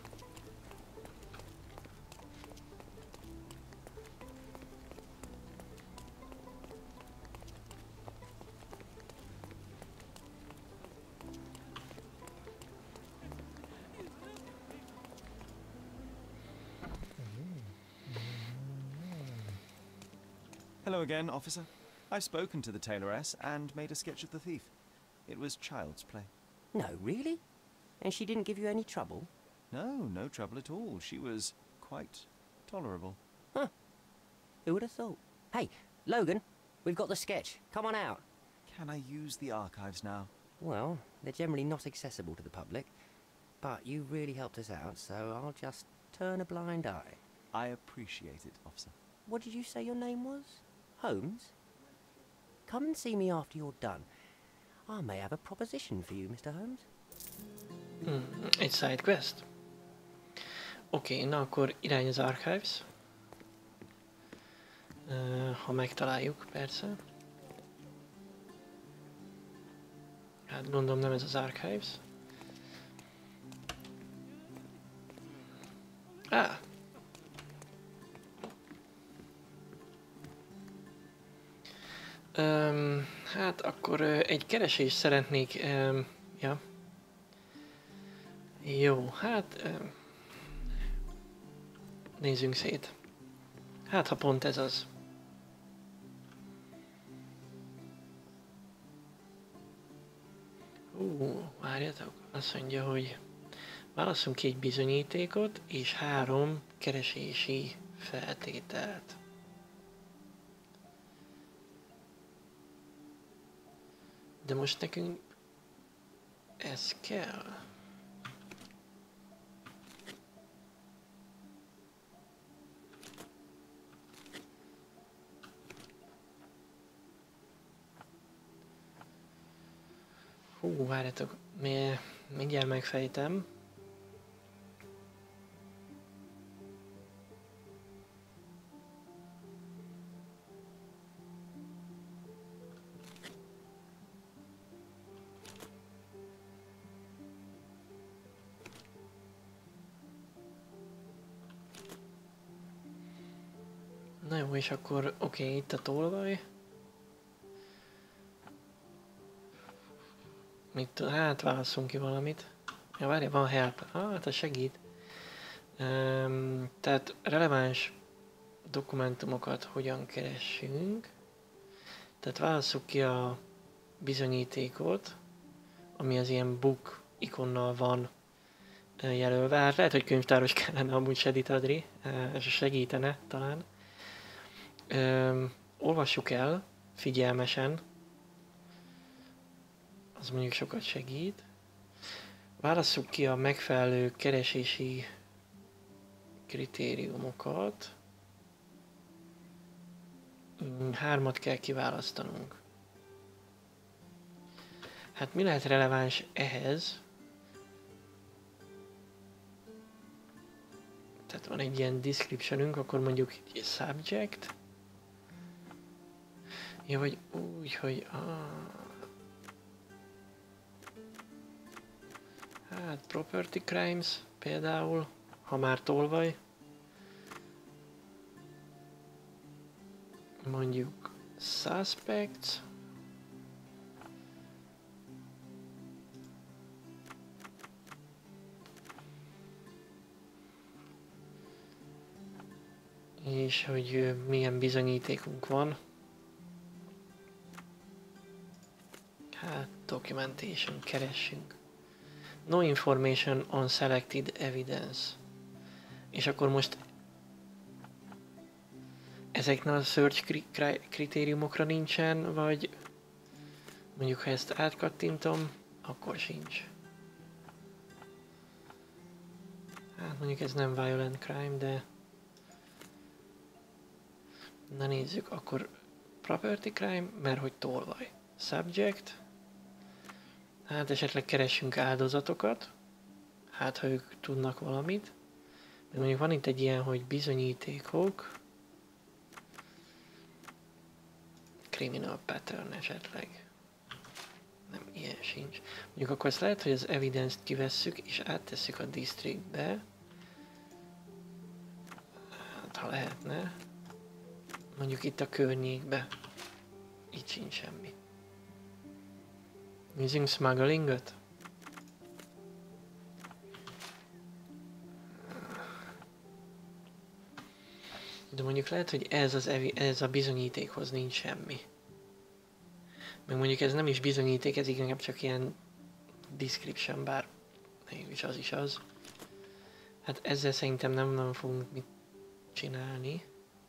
Hello again, officer. I've spoken to the tailoress and made a sketch of the thief. It was child's play. No, really? And she didn't give you any trouble? No, no trouble at all. She was quite tolerable. Huh. Who would have thought? Hey, Logan, we've got the sketch. Come on out. Can I use the archives now? Well, they're generally not accessible to the public, but you really helped us out, so I'll just turn a blind eye. I appreciate it, officer. What did you say your name was? Holmes? Come and see me after you're done. I may have a proposition for you, Mister Holmes. Hmm, egy side quest. Oké, okay, na akkor irány az Archives. Uh, ha megtaláljuk, persze. Hát gondolom nem ez az Archives. Ah! Um, hát akkor uh, egy keresést szeretnék, um, ja. Jó, hát um, nézzünk szét. Hát ha pont ez az. Ú, várjatok, azt mondja, hogy válasszunk ki egy bizonyítékot és három keresési feltételt. De most nekünk ez kell. Hú, várjatok, mi, mindjárt megfejtem. Na jó, és akkor oké, okay, itt a tolvaj. Mit, hát válasszunk ki valamit. Ja, várja, van help. Ah, hát ez segít. Um, tehát releváns dokumentumokat hogyan keressünk. Tehát válasszuk ki a bizonyítékot, ami az ilyen book ikonnal van jelölve. Hát lehet, hogy könyvtáros kellene amúgy Sedit Adri, ez segítene talán. Um, olvassuk el figyelmesen, az mondjuk sokat segít. Válasszuk ki a megfelelő keresési kritériumokat. Hármat kell kiválasztanunk. Hát mi lehet releváns ehhez? Tehát van egy ilyen descriptionünk, akkor mondjuk egy subject. Ja, vagy úgy, hogy... Ah, hát property crimes például, ha már tolvaj. Mondjuk suspects. És hogy ö, milyen bizonyítékunk van. Hát, documentation, keressünk. No information on selected evidence. És akkor most ezeknél a search kri kri kritériumokra nincsen, vagy mondjuk ha ezt átkattintom, akkor sincs. Hát mondjuk ez nem violent crime, de na nézzük, akkor property crime, mert hogy tolvaj. Subject. Hát esetleg keressünk áldozatokat. Hát ha ők tudnak valamit. De mondjuk van itt egy ilyen, hogy bizonyítékok. Criminal pattern esetleg. Nem, ilyen sincs. Mondjuk akkor ezt lehet, hogy az evidence-t kivesszük és áttesszük a districtbe. Hát ha lehetne. Mondjuk itt a környékbe. Itt sincs semmi. Nézzünk smugglingot. De mondjuk lehet, hogy ez, az evi, ez a bizonyítékhoz nincs semmi. Meg mondjuk ez nem is bizonyíték, ez inkább csak ilyen description, bár mégis az is az. Hát ezzel szerintem nem nagyon fogunk mit csinálni.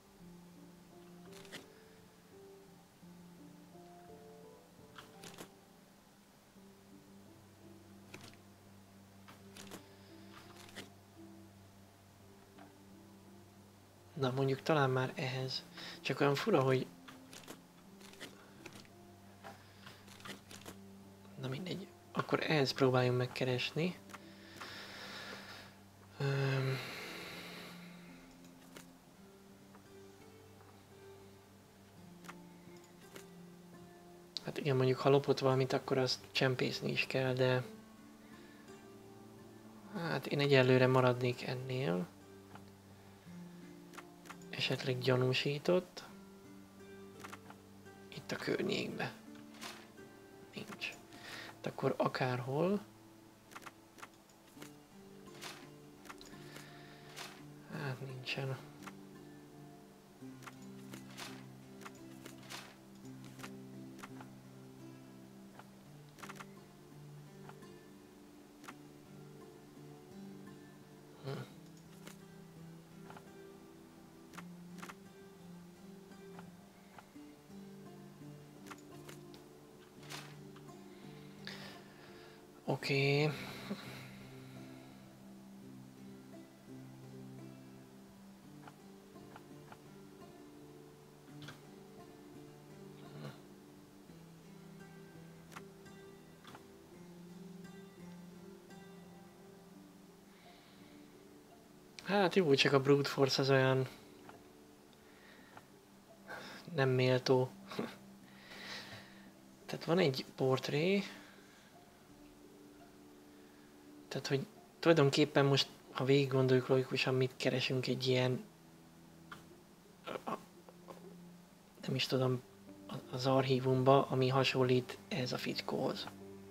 Na mondjuk talán már ehhez. Csak olyan fura, hogy... Na mindegy. Akkor ehhez próbáljunk megkeresni. Um... Hát igen, mondjuk ha lopott valamit, akkor azt csempészni is kell, de... Hát én egyelőre maradnék ennél. Esetleg gyanúsított. Itt a környékbe. Nincs. De akkor akárhol. Hát nincsen. Hm. Oké. Okay. Hát jó, csak a brute force az olyan nem méltó. Tehát van egy portré. Tehát, hogy tulajdonképpen most, ha végig gondoljuk logikusan, mit keresünk egy ilyen, nem is tudom, az archívumba, ami hasonlít ehhez a fickóhoz.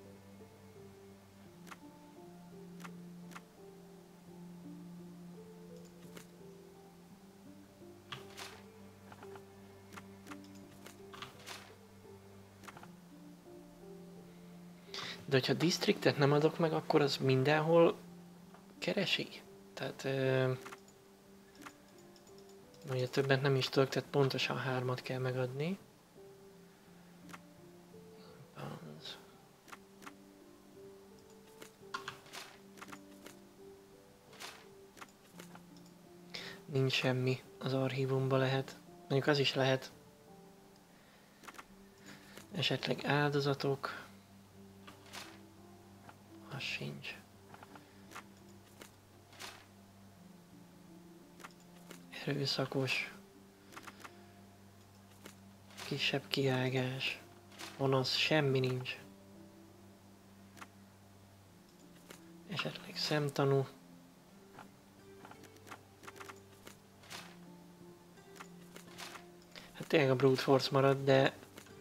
De hogyha districtet nem adok meg, akkor az mindenhol keresi. Tehát euh, ugye többet nem is tudok, tehát pontosan hármat kell megadni. Nincs semmi az archívumban lehet. Mondjuk az is lehet. Esetleg áldozatok. Az sincs. Erőszakos. Kisebb kiágás. Gonosz, semmi nincs. Esetleg szemtanú. Hát tényleg a brute force marad, de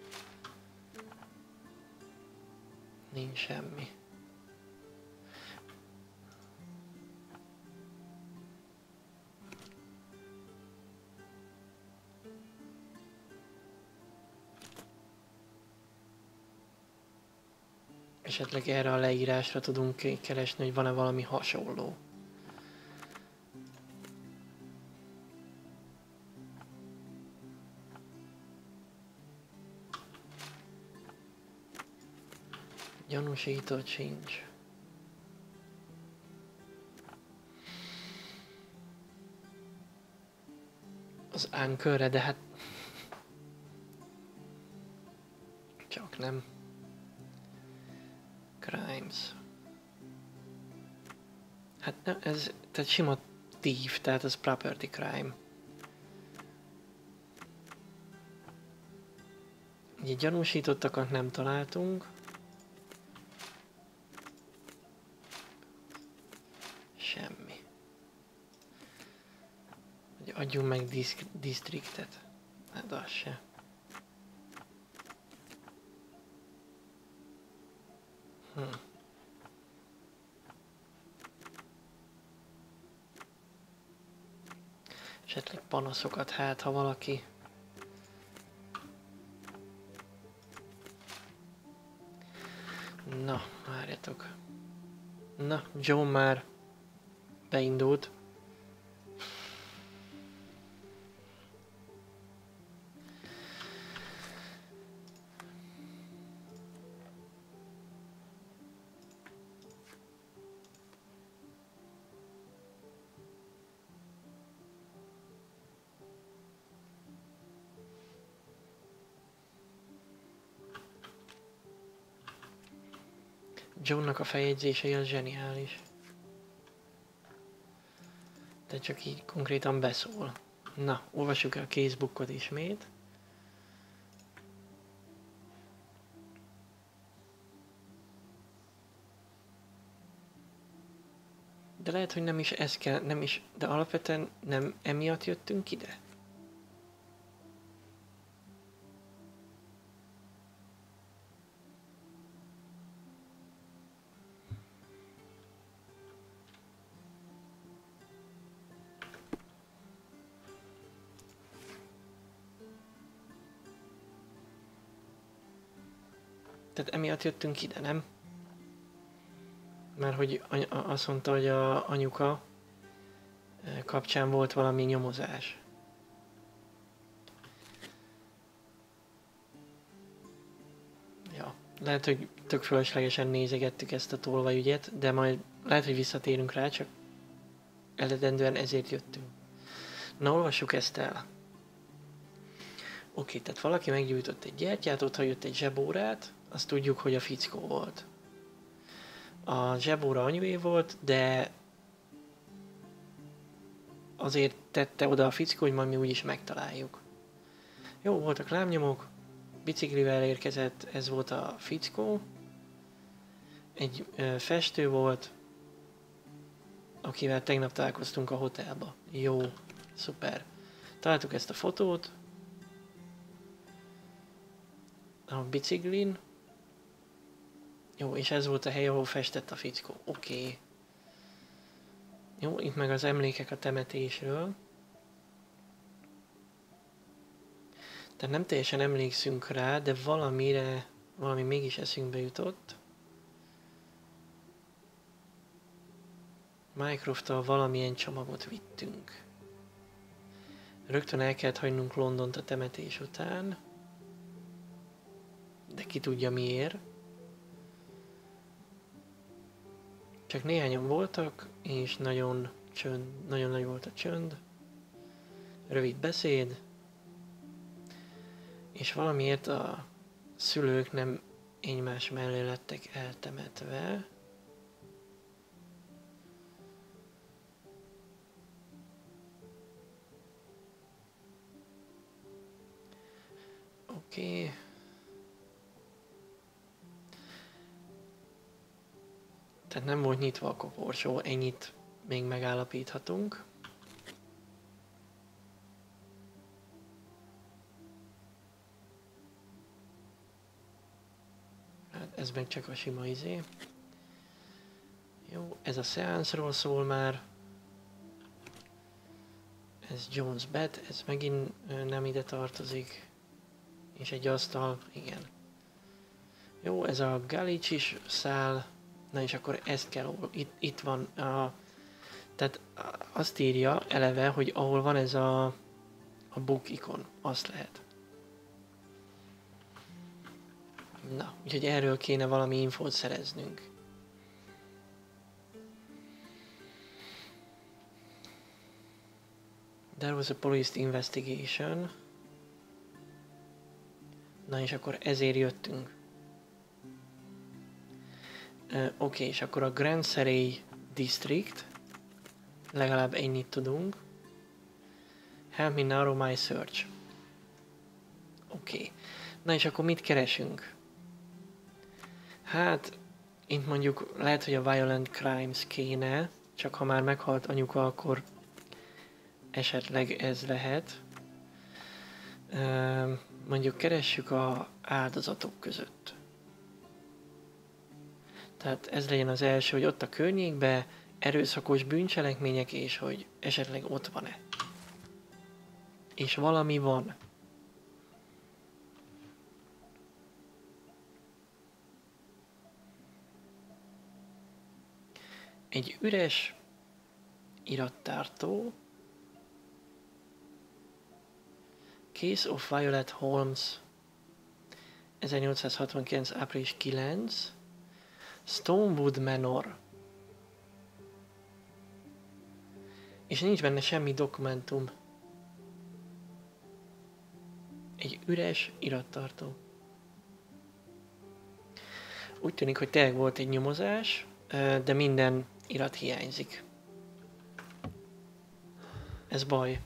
nincs semmi. esetleg erre a leírásra tudunk keresni, hogy van-e valami hasonló. Gyanúsított sincs. Az Anchorre, de hát... Csak nem. Crimes. Hát nem, ez... Tehát sima thief, tehát ez property crime. Ugye gyanúsítottakat nem találtunk. Semmi. Hogy adjunk meg diszk, distriktet. Hát az se. Hm. Esetleg panaszokat, hát ha valaki... Na, várjatok. Na, John már beindult. Johnnak a feljegyzései az zseniális. De csak így konkrétan beszól. Na, olvassuk el a casebookot ismét. De lehet, hogy nem is ez kell, nem is, de alapvetően nem emiatt jöttünk ide. Tehát emiatt jöttünk ide, nem? Mert hogy azt mondta, hogy a anyuka kapcsán volt valami nyomozás. Ja, lehet, hogy tök fölöslegesen nézegettük ezt a tolvajügyet, de majd lehet, hogy visszatérünk rá, csak eredendően ezért jöttünk. Na, olvassuk ezt el. Oké, tehát valaki meggyújtott egy gyertyát, ott jött egy zsebórát, azt tudjuk, hogy a fickó volt. A zsebóra anyué volt, de azért tette oda a fickó, hogy majd mi úgyis megtaláljuk. Jó, voltak lábnyomok, biciklivel érkezett, ez volt a fickó. Egy ö, festő volt, akivel tegnap találkoztunk a hotelba. Jó, szuper. Találtuk ezt a fotót. A biciklin. Jó, és ez volt a hely, ahol festett a fickó. Oké. Okay. Jó, itt meg az emlékek a temetésről. Tehát nem teljesen emlékszünk rá, de valamire, valami mégis eszünkbe jutott. Mycroft-tal valamilyen csomagot vittünk. Rögtön el kellett hagynunk Londont a temetés után. De ki tudja miért. Csak néhányan voltak, és nagyon csönd, nagyon nagy volt a csönd. Rövid beszéd. És valamiért a szülők nem egymás mellé lettek eltemetve. Oké. Okay. Tehát nem volt nyitva a koporsó, ennyit még megállapíthatunk. Hát ez meg csak a sima izé. Jó, ez a szeánszról szól már. Ez Jones bed, ez megint nem ide tartozik. És egy asztal, igen. Jó, ez a Galicsis szál. Na és akkor ezt kell, itt, itt van a... Tehát azt írja eleve, hogy ahol van ez a, a book ikon, azt lehet. Na, úgyhogy erről kéne valami infót szereznünk. There was a police investigation. Na és akkor ezért jöttünk. Uh, Oké, okay, és akkor a Grand Surrey District. Legalább ennyit tudunk. Help me narrow my search. Oké. Okay. Na és akkor mit keresünk? Hát, itt mondjuk lehet, hogy a violent crimes kéne, csak ha már meghalt anyuka, akkor esetleg ez lehet. Uh, mondjuk keressük a áldozatok között. Tehát ez legyen az első, hogy ott a környékben erőszakos bűncselekmények, és hogy esetleg ott van-e. És valami van. Egy üres irattártó. Case of Violet Holmes. ezernyolcszázhatvankilenc. április kilenc. Stonewood Manor. És nincs benne semmi dokumentum. Egy üres irattartó. Úgy tűnik, hogy tényleg volt egy nyomozás, de minden irat hiányzik. Ez baj.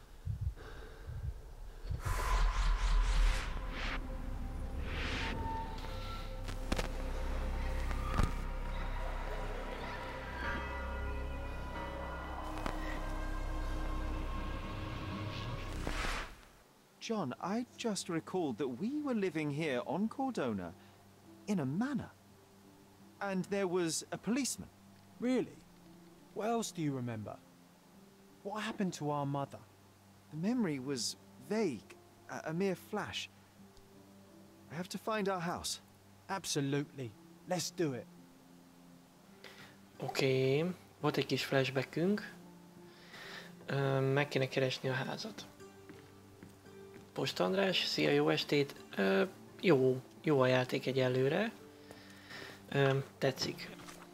John, I just recalled that we were living here on Cordona in a manor. And there was a policeman. Really? What else do you remember? What happened to our mother? The memory was vague, a, a mere flash. I have to find our house. Absolutely. Let's do it. Oké, okay. Volt egy kis flashbackünk. Meg kéne keresni a házat. Post András, szia, jó estét. Ö, jó, jó a játék egyelőre. Ö, tetszik.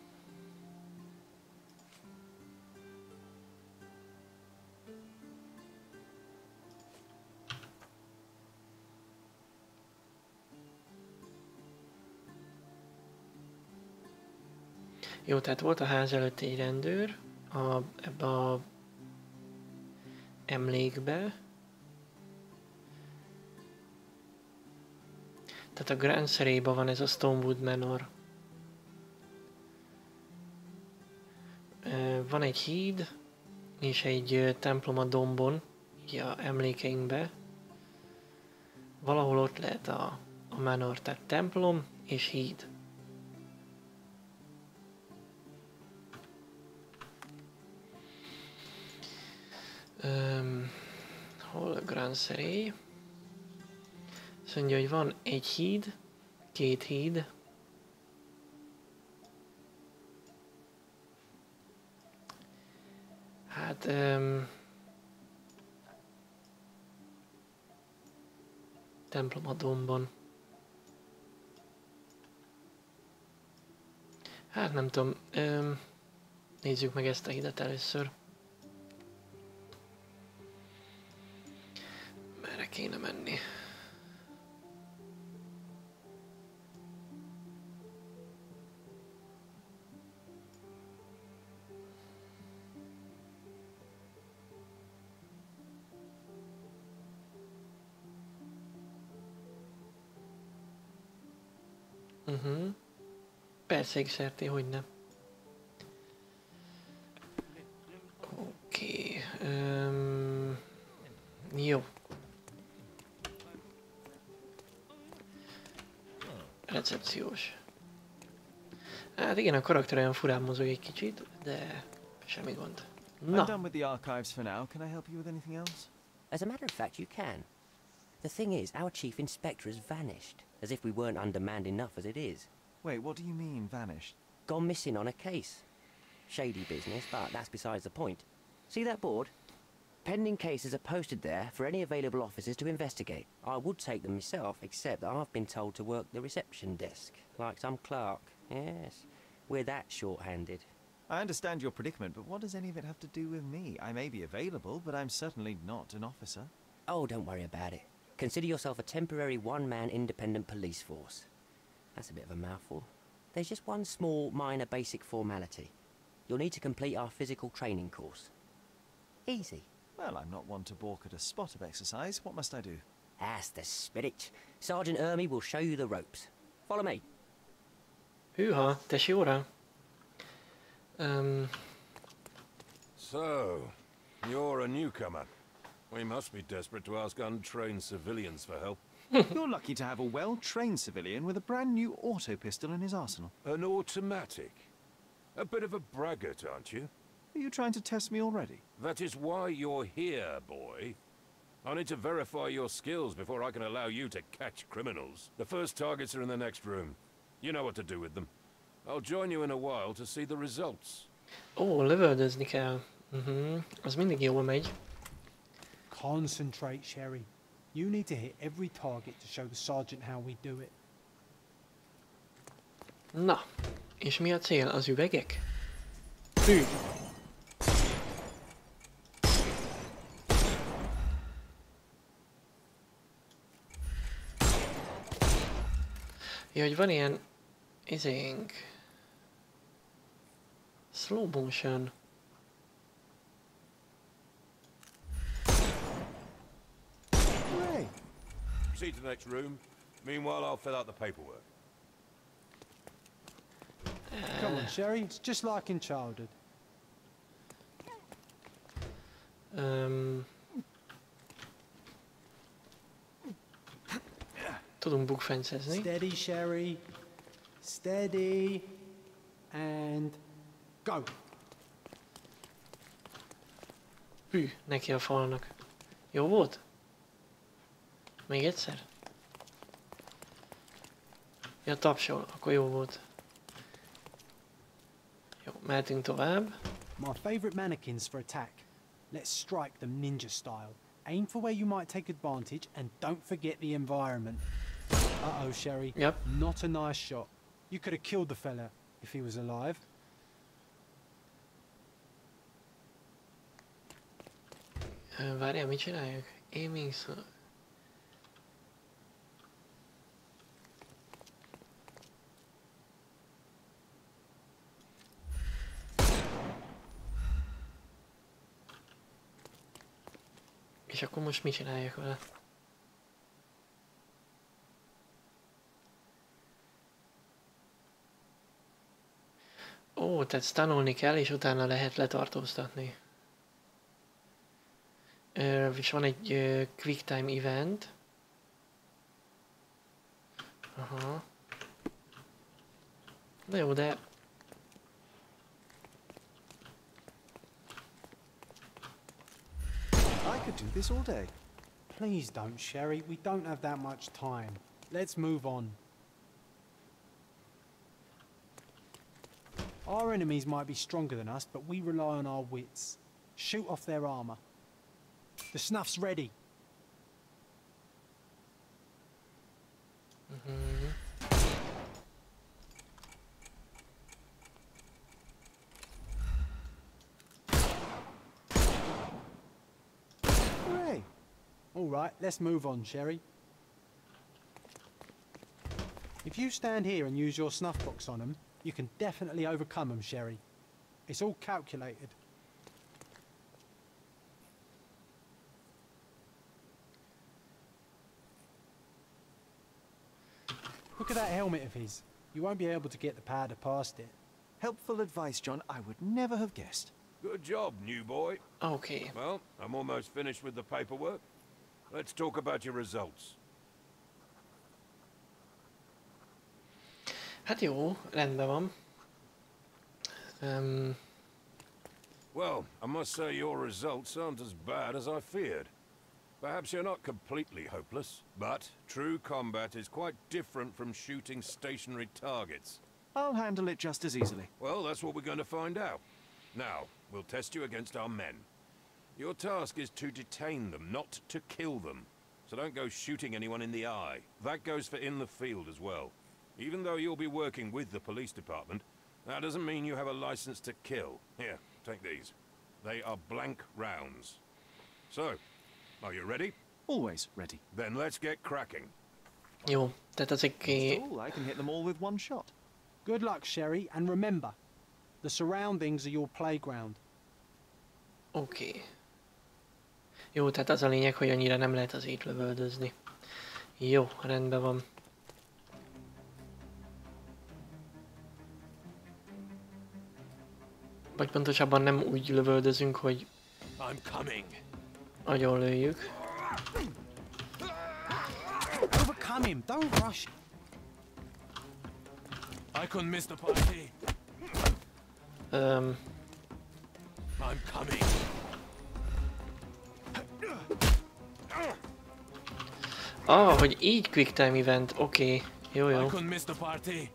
Jó, tehát volt a ház előtt egy rendőr a, ebbe a emlékbe. Tehát a Grand Surrey-ban van ez a Stonewood Manor. Van egy híd, és egy templom a dombon, így a emlékeinkbe. Valahol ott lehet a, a Manor, tehát templom és híd. Um, hol a Grand Surrey? Azt mondja, hogy van egy híd, két híd. Hát... Um, templom a dombon. Hát nem tudom. Um, nézzük meg ezt a hidat először. Merre kéne menni? Uh-huh. Persze, X R T, hogy nem. Oké. Okay. Um, jó. Recepciós. Hát igen, a karakter olyan furán mozog egy kicsit, de semmi gond. Na. I'm done with the archives for now. Can I help you with anything else? As a matter of fact, you can. The thing is, our chief inspector has vanished, as if we weren't undermanned enough as it is. Wait, what do you mean, vanished? Gone missing on a case. Shady business, but that's besides the point. See that board? Pending cases are posted there for any available officers to investigate. I would take them myself, except that I've been told to work the reception desk, like some clerk. Yes, we're that short-handed. I understand your predicament, but what does any of it have to do with me? I may be available, but I'm certainly not an officer. Oh, don't worry about it. Consider yourself a temporary one-man independent police force. That's a bit of a mouthful. There's just one small, minor basic formality. You'll need to complete our physical training course. Easy. Well, I'm not one to balk at a spot of exercise. What must I do? That's the spirit. Sergeant Ermy will show you the ropes. Follow me. Hűha, te jóra. Um, So, you're a newcomer. We must be desperate to ask untrained civilians for help. You're lucky to have a well-trained civilian with a brand new auto pistol in his arsenal. An automatic. A bit of a braggart, aren't you? Are you trying to test me already? That is why you're here, boy. I need to verify your skills before I can allow you to catch criminals. The first targets are in the next room. You know what to do with them. I'll join you in a while to see the results. Ó, lövöldözni kell. Uh-huh. Az mindig jól megy. Concentrate, Sherry. You need to hit every target to show the sergeant how we do it. Na, és mi a cél? Az üvegek? Hű. Ja, hogy van ilyen... izénk... slow motion. Hooray! Proceed to the next room. Meanwhile, I'll fill out the paperwork. Come on, Sherry. It's just like in childhood. Um, tudunk bukfencezni. Steady, Sherry. Steady. And go. Hű, neki a falnak. Jó volt? Még egyszer? Ja, tapsol, akkor jó volt. Jó, mehetünk tovább. My favorite mannequins for attack. Let's strike them ninja style. Aim for where you might take advantage and don't forget the environment. Uh-oh, Sherry. Yep. Not a nice shot. You could have killed the fella if he was alive. Ö, Várjál, mit csináljuk? Aiming szó... És akkor most mit csináljak vele? Ó, tehát stanolni kell, és utána lehet letartóztatni. Ö, és van egy ö, quick time event. Aha. Na jó, de... I could do this all day. Please don't, Sherry. We don't have that much time. Let's move on. Our enemies might be stronger than us, but we rely on our wits. Shoot off their armor. The snuff's ready. Mhm. Hooray! All right, let's move on, Sherry. If you stand here and use your snuff box on them, you can definitely overcome them, Sherry. It's all calculated. Look at that helmet of his. You won't be able to get the powder past it. Helpful advice, John. I would never have guessed. Good job, new boy. Oké. Well, I'm almost finished with the paperwork. Let's talk about your results. Hát jó, rendben van. Um, Well, I must say your results aren't as bad as I feared. Perhaps you're not completely hopeless, but true combat is quite different from shooting stationary targets. I'll handle it just as easily. Well, that's what we're going to find out. Now, we'll test you against our men. Your task is to detain them, not to kill them. So don't go shooting anyone in the eye. That goes for in the field as well. Even though you'll be working with the police department, that doesn't mean you have a license to kill. Here, take these. They are blank rounds. So, are you ready? Always ready. Then let's get cracking. Jó, tehát ezek ki... All, I can hit them all with one shot. Good luck, Sherry, and remember, the surroundings are your playground. Oké. Okay. Jó, tehát az a lényeg, hogy annyira nem lehet azért lövöldözni. Jó, rendben van. Vagy pontosabban nem úgy lövöldözünk, hogy agyon lőjük. Overcome him, don't rush. I couldn't miss the party. Um. I'm coming. Ah, hogy így quick time event, oké. Okay. Jó, jó. I couldn't miss the party.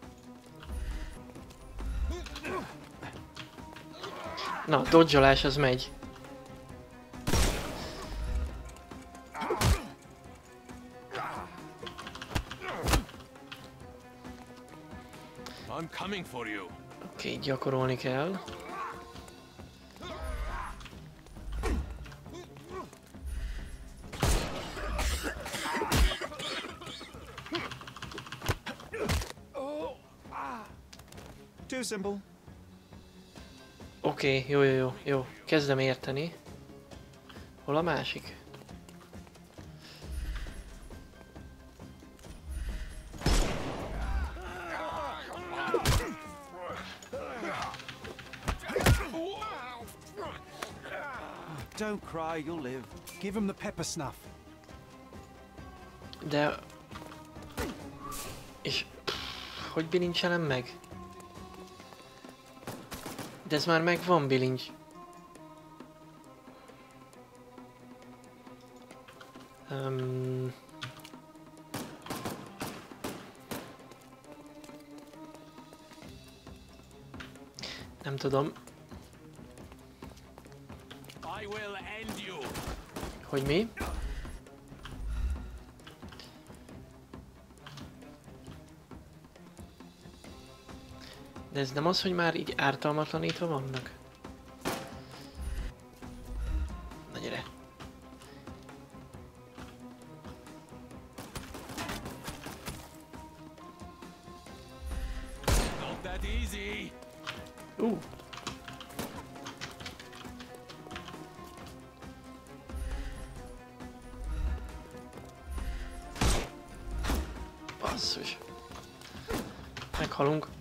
Na, dodge-olás az megy. I'm coming for you. Oké, okay, gyakorolni kell. Too simple. Oké, okay, jó, jó, jó, jó. Kezdem érteni. Hol a másik? Don't cry, you'll live. Give him the pepper snuff. De... És... Hogy bilincselem meg? De ez már megvan, bilincs. Um... Nem tudom. Hogy mi? De ez nem az, hogy már így ártalmatlanítva vannak? Na gyere. Uh. Basszus. Meghalunk.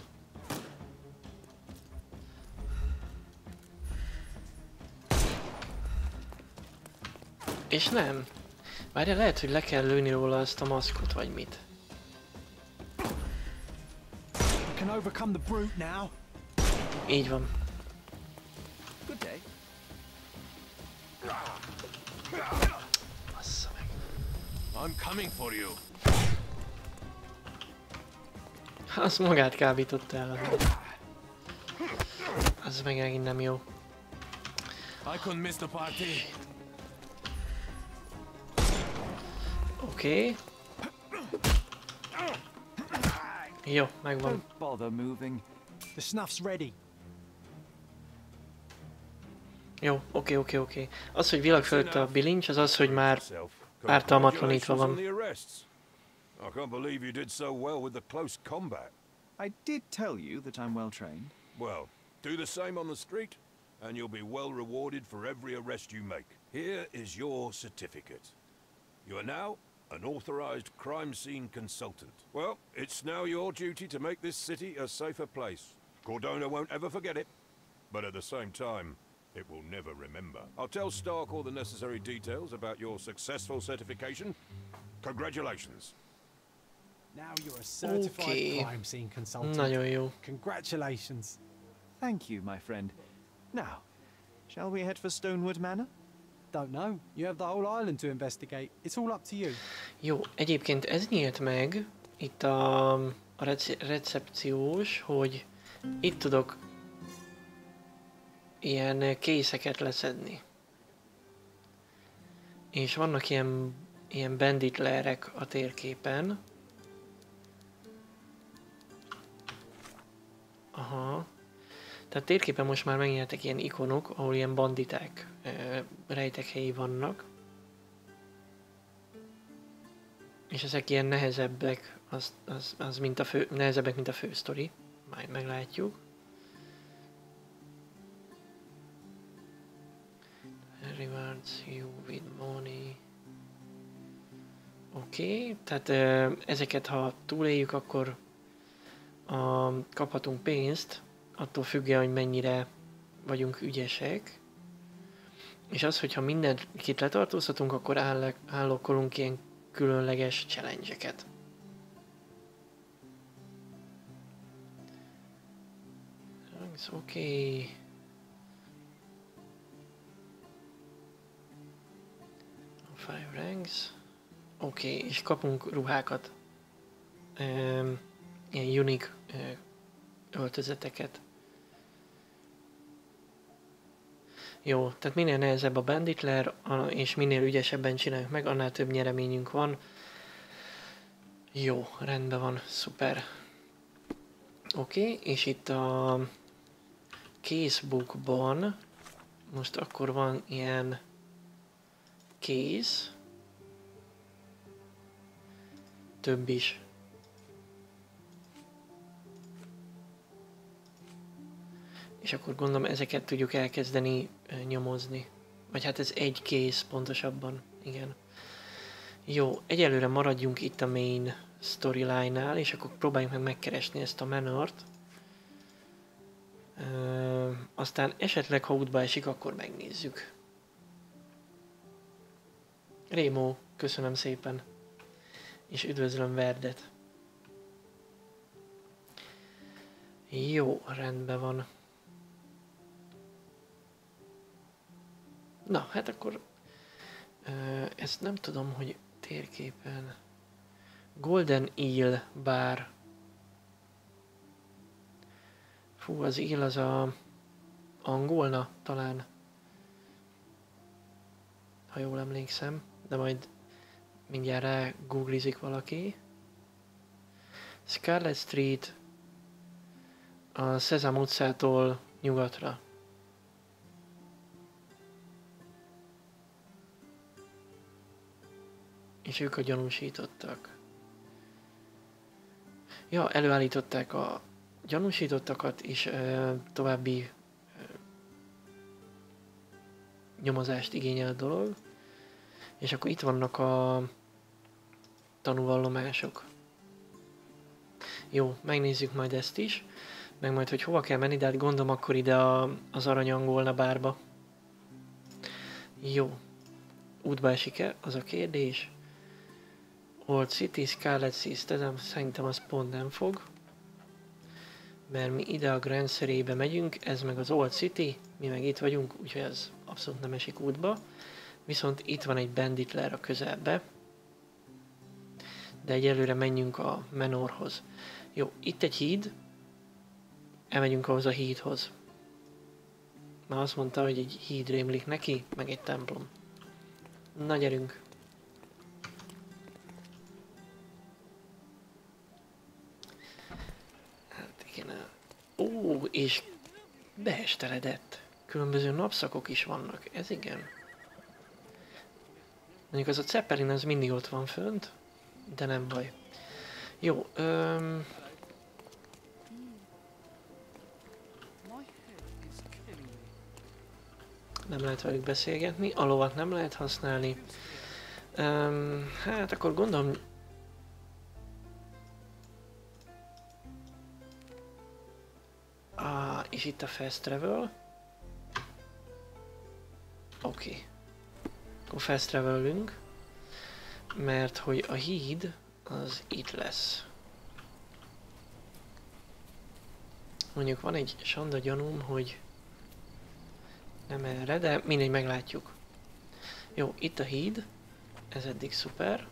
És nem. Várjál, lehet, hogy le kell lőni róla azt a maszkot, vagy mit. We can overcome the brute now. Így van. Good day. Bassza meg. I'm coming for you. Azt magát kábította el. Az meg megint nem jó. I couldn't miss the party. Oké. Okay. Jó, megvan. Don't bother moving. The snuff's ready. Jó, oké, okay, oké, okay, oké. Okay. Az, hogy világ fölött a bilincs, az az, hogy már ártalmatlanítva van. I can't believe you did so well with the close combat. I did tell you that I'm well trained. Well, do the same on the street, and you'll be well rewarded for every arrest you make. Here is your certificate. You are now an authorized crime scene consultant. Well, it's now your duty to make this city a safer place. Cordona won't ever forget it, but at the same time, it will never remember. I'll tell Stark all the necessary details about your successful certification. Congratulations. Now you're a certified okay. crime scene consultant. Nagyon jó. Congratulations. Thank you, my friend. Now, shall we head for Stonewood Manor? Don't know. You have the whole island to investigate. It's all up to you. Jó, egyébként ez nyílt meg, itt a, a rece recepciós, hogy itt tudok ilyen készeket leszedni. És vannak ilyen, ilyen banditlerek a térképen. Aha. Tehát térképen most már megjelentek ilyen ikonok, ahol ilyen banditák, e, rejtekhelyi vannak. És ezek ilyen nehezebbek, az, az, az mint a fő, nehezebbek, mint a fő sztori. Majd meglátjuk. Rewards you with money. Oké, okay. Tehát e, ezeket ha túléljük, akkor a, kaphatunk pénzt, attól függően, hogy mennyire vagyunk ügyesek. És az, hogyha mindenkit letartóztatunk, akkor áll, állokkolunk ilyen különleges challenge-eket. Oké. Okay. Five ranks. Oké, okay, és kapunk ruhákat. Um, ilyen unique uh, öltözeteket. Jó, tehát minél nehezebb a banditler, és minél ügyesebben csináljuk meg, annál több nyereményünk van. Jó, rendben van, szuper. Oké, okay, és itt a casebookban most akkor van ilyen case. Több is. És akkor gondolom ezeket tudjuk elkezdeni e, nyomozni. Vagy hát ez egy case pontosabban. Igen. Jó, egyelőre maradjunk itt a main storyline-nál, és akkor próbáljuk meg megkeresni ezt a Manort. E, aztán esetleg, ha útba esik, akkor megnézzük. Rémó, köszönöm szépen. És üdvözlöm Verdet. Jó, rendben van. Na, hát akkor uh, ezt nem tudom, hogy térképen Golden Eel bár. Fú, az eel az a angolna talán. Ha jól emlékszem, de majd mindjárt rá googlizik valaki. Scarlet Street a Szezam utcától nyugatra. És ők a gyanúsítottak. Ja, előállították a gyanúsítottakat, és ö, további ö, nyomozást igényel a dolog. És akkor itt vannak a tanúvallomások. Jó, megnézzük majd ezt is. Meg majd, hogy hova kell menni, de hát gondolom akkor ide a, az aranyangolna bárba. Jó. Útba esik-e? Az a kérdés. Old City, Scarlet System, szerintem az pont nem fog. Mert mi ide a Grand Surrey-be megyünk, ez meg az Old City, mi meg itt vagyunk, úgyhogy ez abszolút nem esik útba. Viszont itt van egy banditler a közelbe. De egyelőre menjünk a Manorhoz. Jó, itt egy híd. Elmegyünk ahhoz a hídhoz. Már azt mondta, hogy egy híd rémlik neki, meg egy templom. Na gyerünk! Hát igen. Ó, és beesteledett. Különböző napszakok is vannak. Ez igen. Mondjuk az a Zeppelin az mindig ott van fönt, de nem baj. Jó, öm... nem lehet velük beszélgetni, a lovat nem lehet használni. Öm, hát akkor gondolom... Ah, és itt a fast travel. Oké. Okay. Akkor fast travelünk, mert hogy a híd az itt lesz. Mondjuk van egy sanda gyanúm, hogy nem erre, de mindegy, meglátjuk. Jó, itt a híd. Ez eddig szuper.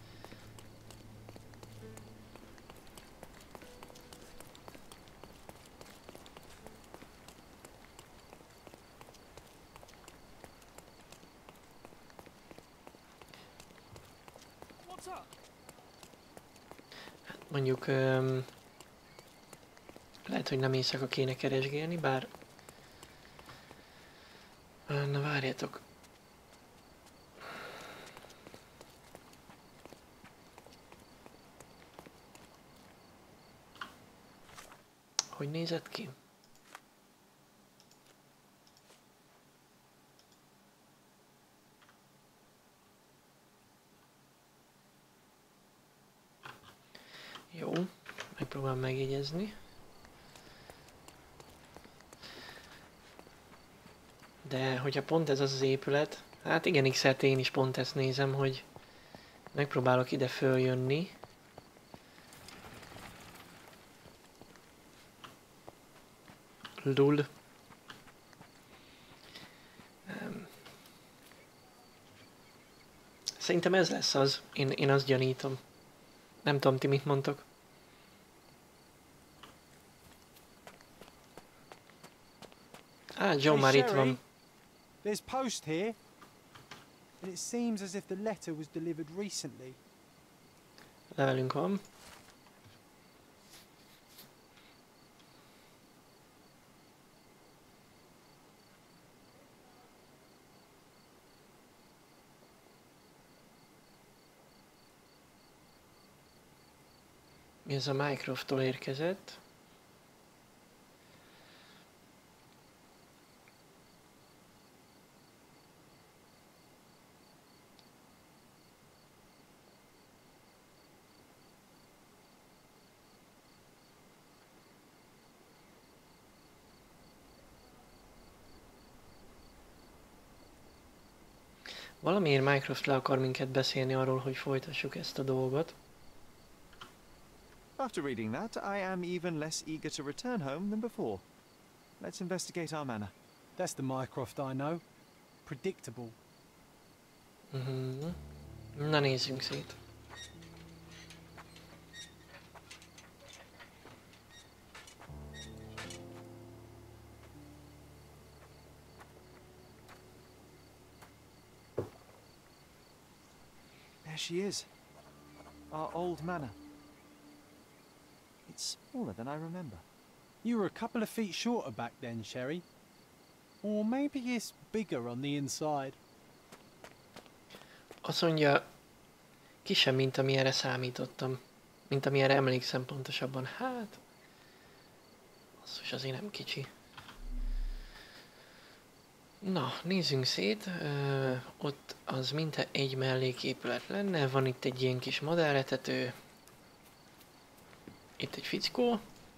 Mondjuk um, lehet, hogy nem éjszaka kéne keresgélni, bár... Na várjátok. Hogy nézett ki? Jó, megpróbálom megjegyezni. De hogyha pont ez az az épület, hát igen, x-ert én is pont ezt nézem, hogy megpróbálok ide följönni. Lul. Um, Szerintem ez lesz az. Én, én azt gyanítom. Nem tudom, ti mit mondtok. Ah, Joe már itt van. There's post here. And it seems as if the letter was delivered recently. Levelünk van. Ez a Mycrofttól érkezett. Valamiért Mycroft le akar minket beszélni arról, hogy folytassuk ezt a dolgot. After reading that, I am even less eager to return home than before. Let's investigate our manor. That's the Mycroft I know. Predictable. Mm-hmm. Na nézzünk szét. There she is. Our old manor. It's smaller than I remember. You were a couple of feet shorter back then, Sherry. Or maybe it's bigger on the inside. Azt mondja, kisebb, mint amilyenre számítottam. Mint amilyenre emlékszem pontosabban. Hát... Basszus, azért nem kicsi. Na, nézzünk szét. Ö, ott az mint egy melléképület lenne. Van itt egy ilyen kis modellletető. Itt egy fickó.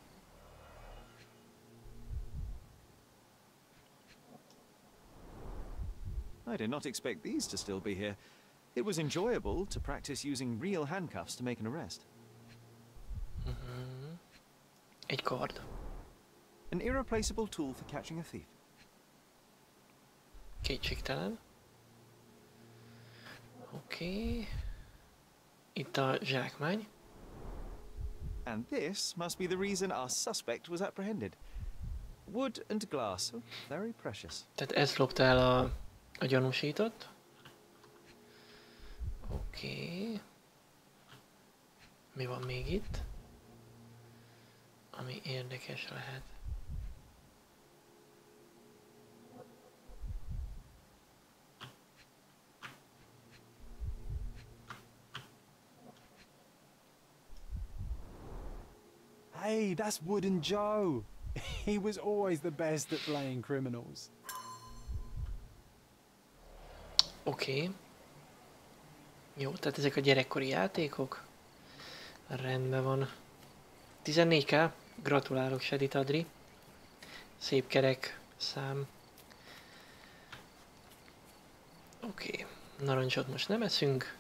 I did not expect these to still be here. It was enjoyable to practice using real handcuffs to make an arrest. Mm-hmm. Egy kard. An irreplaceable tool for catching a thief. Kétségtelen. Oké. Okay. Itt a zsákmány. And this must be the reason our suspect was apprehended. Wood and glass, oh, very precious. Tehát ezt lopta el a, a gyanúsított. Oké. Okay. Mi van még itt? Ami érdekes lehet. Hey, that's Wooden Joe. He was always the best at playing criminals. Oké. Okay. Jó, tehát ezek a gyerekkori játékok. Rendben van. tizennégy ká. Gratulálok, Sedit Adri. Szép kerek szám. Oké. Okay. Narancsot most nem eszünk.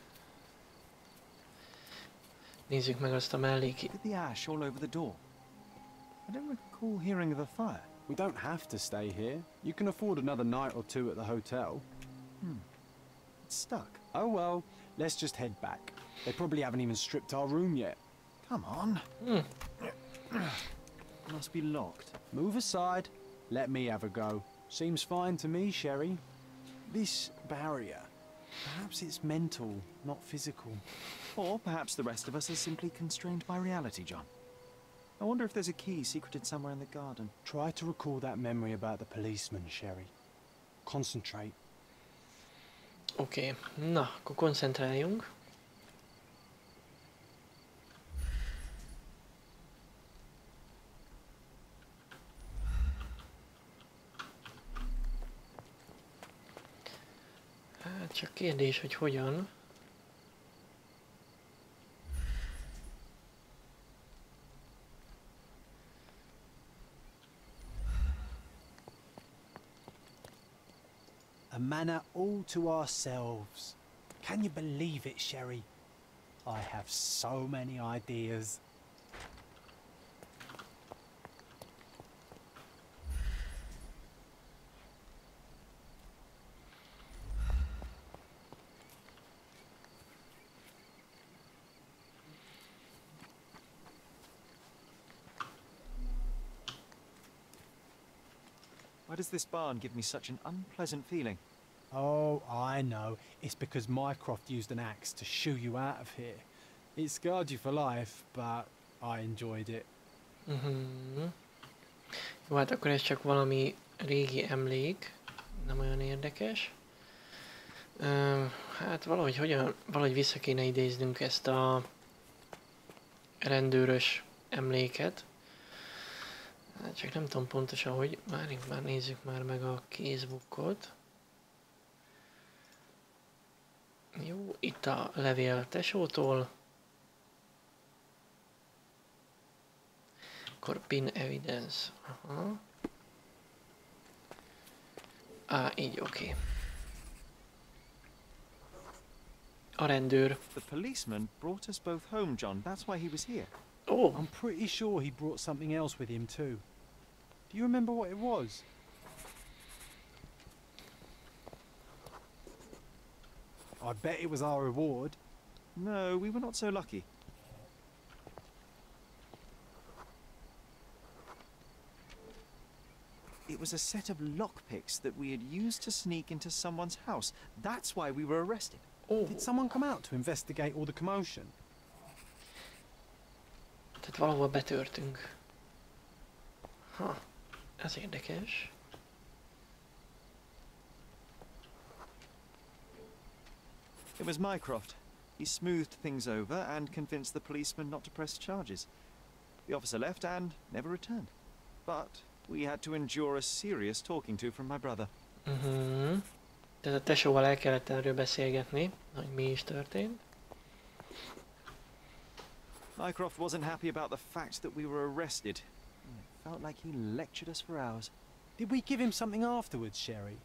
Nézzük meg azt a melléki... The ash all over the door. I don't recall hearing of a fire. We don't have to stay here. You can afford another night or two at the hotel. Hmm. It it's stuck. Oh well, let's just head back. They probably haven't even stripped our room yet. Come on. Hm. Must be locked. Move aside. Let me have a go. Seems fine to me, Sherry. This barrier, perhaps it's mental, not physical. Or perhaps the rest of us are simply constrained by reality, John. I wonder if there's a key secreted somewhere in the garden. Try to recall that memory about the policeman, Sherry. Concentrate. Oké, okay. Na, akkor koncentráljunk. Hát csak kérdés, hogy hogyan. A manor all to ourselves. Can you believe it, Sherry? I have so many ideas. Why does this barn give me such an unpleasant feeling? Oh, I know. It's because Mycroft used an axe to shoo you out of here. It scarred you for life, but I enjoyed it. Uh-huh. Jó, hát akkor ez csak valami régi emlék. Nem olyan érdekes. Uh, hát valahogy, hogyan, valahogy vissza kéne idéznünk ezt a rendőrös emléket. Hát csak nem tudom pontosan, hogy várjunk már, nézzük már meg a casebookot. Jó, itt a levél tesótól. Akkor pin evidence. Aha. Á, így oké. Okay. A rendőr. The policeman brought us both home, John. That's why he was here. Oh. I'm pretty sure he brought something else with him too. Do you remember what it was? I bet it was our reward. No, we were not so lucky. It was a set of lockpicks that we had used to sneak into someone's house. That's why we were arrested. Oh. Did someone come out to investigate all the commotion? Tehát valahol betörtünk. Ha, ez érdekes. It was Mycroft. He smoothed things over and convinced the policeman not to press charges. The officer left and never returned. But we had to endure a serious talking to from my brother. Uh-huh. Tehát a tesóval el kellett erről beszélgetni, hogy mi is történt. Mycroft wasn't happy about the fact that we were arrested. It felt like he lectured us for hours. Did we give him something afterwards, Sherry?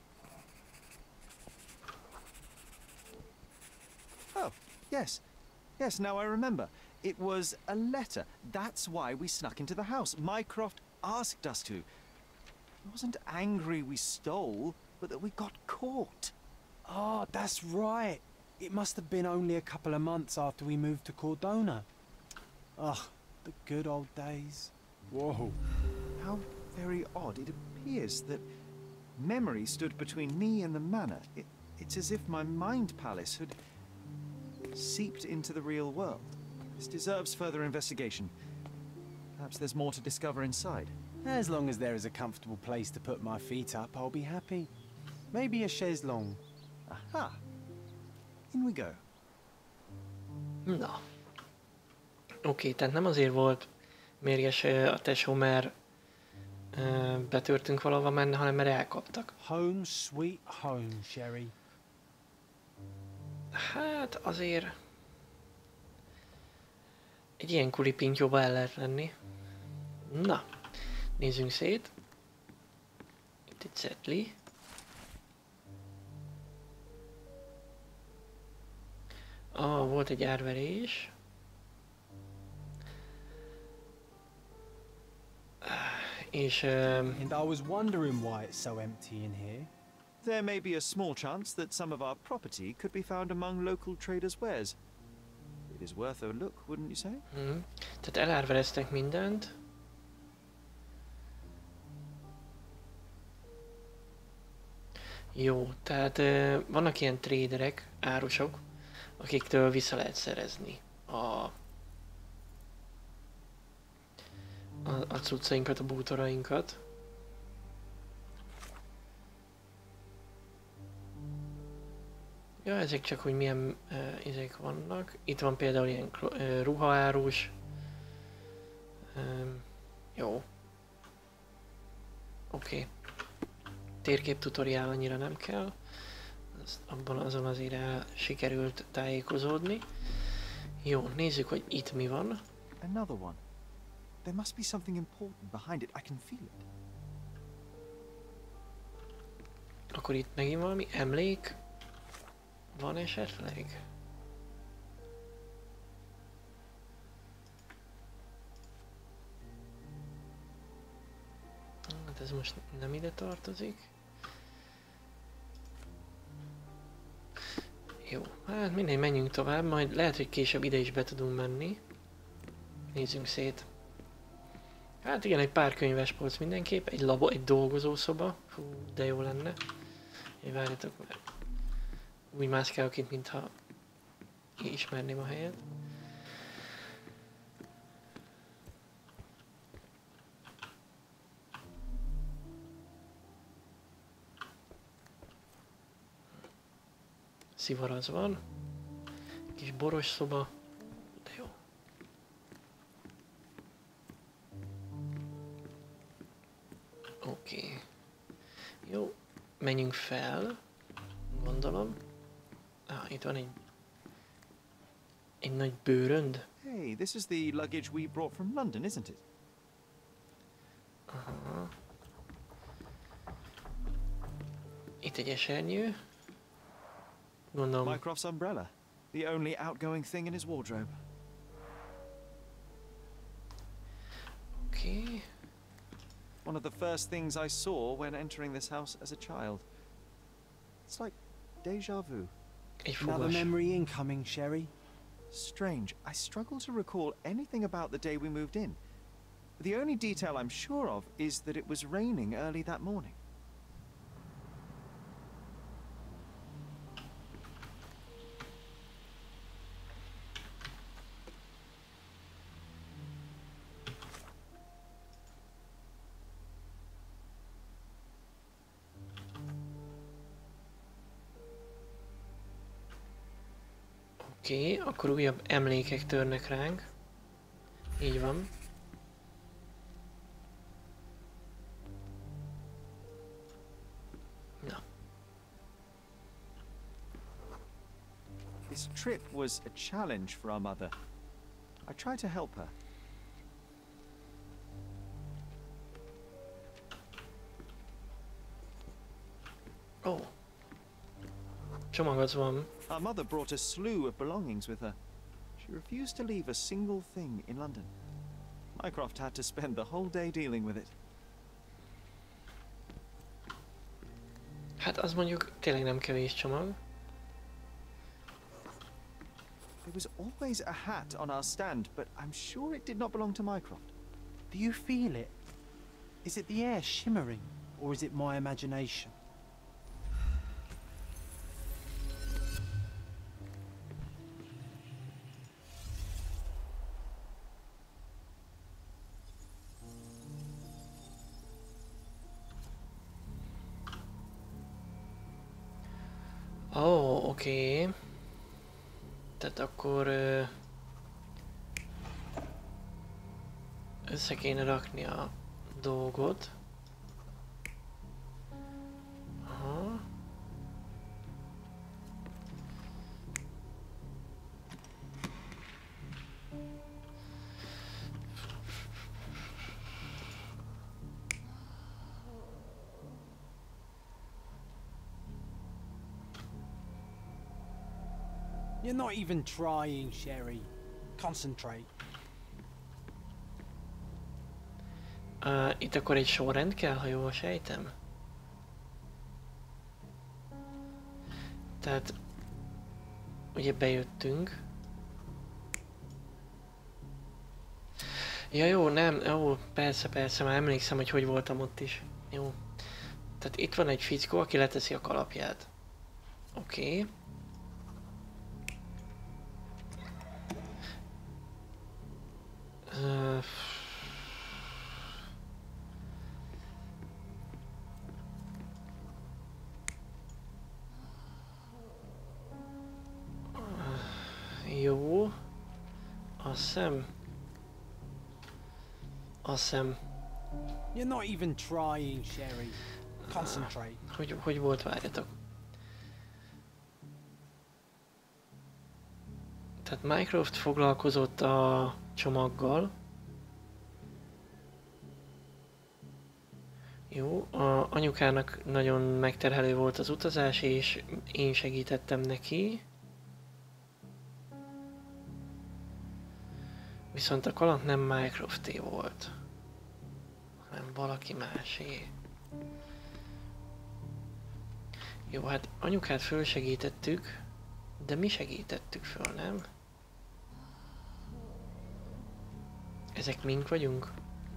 Oh, yes. Yes, now I remember. It was a letter. That's why we snuck into the house. Mycroft asked us to. He wasn't angry we stole, but that we got caught. Oh, that's right. It must have been only a couple of months after we moved to Cordona. Ugh, the good old days. Whoa. How very odd. It appears that memory stood between me and the manor. It, it's as if my mind palace had seeped into the real world. This deserves further investigation. Perhaps there's more to discover inside. As long as there is a comfortable place to put my feet up, I'll be happy. Maybe a chaise longue. Aha! In we go. Na. Oké, okay, tehát nem azért volt mérges a tesó, mert uh, betörtünk valahova menne, hanem mert elkaptak. Home sweet home, Sherry. Hát azért egy ilyen kulipintyóba el lehet lenni. Na, nézzünk szét. Itt egy cetli. Ah, volt egy árverés. És... Um, And I was wondering why it's so empty in here. There may be a small chance that some of our property could be found among local traders' wares. It is worth a look, wouldn't you say? Hmm. Tehát elárvereztek mindent. Jó, tehát uh, vannak ilyen traderek, árusok, akiktől vissza lehet szerezni a, a, a cuccainkat, a bútorainkat. Ja, ezek csak, hogy milyen uh, izék vannak. Itt van például ilyen uh, ruhaárus. Um, jó. Oké. Okay. Térkép tutoriál annyira nem kell. Azt abban azon azért el sikerült tájékozódni. Jó, nézzük, hogy itt mi van. Another one. There must be something important behind it. I can feel it. Akkor itt megint valami emlék van esetleg? Hát ez most nem ide tartozik. Jó, hát mindegy, menjünk tovább, majd lehet, hogy később ide is be tudunk menni. Nézzünk szét. Hát igen, egy pár könyves polc mindenképp, egy labo, egy dolgozószoba. Fú, de jó lenne. Én várjatok, mert úgy mászkálok itt, mintha ismerném a helyet. Szivaraz van. Kis boros szoba. De jó. Oké. Okay. Jó. Menjünk fel. Gondolom. Ah, itt van egy... egy nagy bőrönd. Hey, this is the luggage we brought from London, isn't it? Aha. Itt egy esernyő. Gondolom. Mycroft's umbrella. The only outgoing thing in his wardrobe. Okay. One of the first things I saw when entering this house as a child. It's like déjà vu. Another memory incoming, Sherry. Strange. I struggle to recall anything about the day we moved in. The only detail I'm sure of is that it was raining early that morning. Oké, okay, akkor újabb emlékek törnek ránk. Így van. Na. This trip was a challenge for our mother. I tried to help her. Oh. Csomagod van. Our mother brought a slew of belongings with her. She refused to leave a single thing in London. Mycroft had to spend the whole day dealing with it. Hát az mondjuk tényleg nem kevés csomag. There was always a hat on our stand, but I'm sure it did not belong to Mycroft. Do you feel it? Is it the air shimmering, or is it my imagination? Ó, oh, oké. Okay. Tehát akkor ö, össze kéne rakni a dolgot. Aha. You're not even trying, Sherry. Concentrate. Uh, itt akkor egy sorrend kell, ha jól sejtem. Tehát ugye bejöttünk. Ja jó, nem, jó, persze, persze, már emlékszem, hogy hogy voltam ott is. Jó. Tehát itt van egy fickó, aki leteszi a kalapját. Oké. Okay. Uh, jó. Azt hiszem. Azt hiszem. You're not even trying, Sherry. Concentrate. Hogy, hogy volt, várjatok. Tehát Mycroft foglalkozott a csomaggal. Jó, a anyukának nagyon megterhelő volt az utazás, és én segítettem neki. Viszont a kaland nem Mycrofté volt, hanem valaki másé. Jó, hát anyukát fölsegítettük, de mi segítettük föl, nem? Ezek mink vagyunk?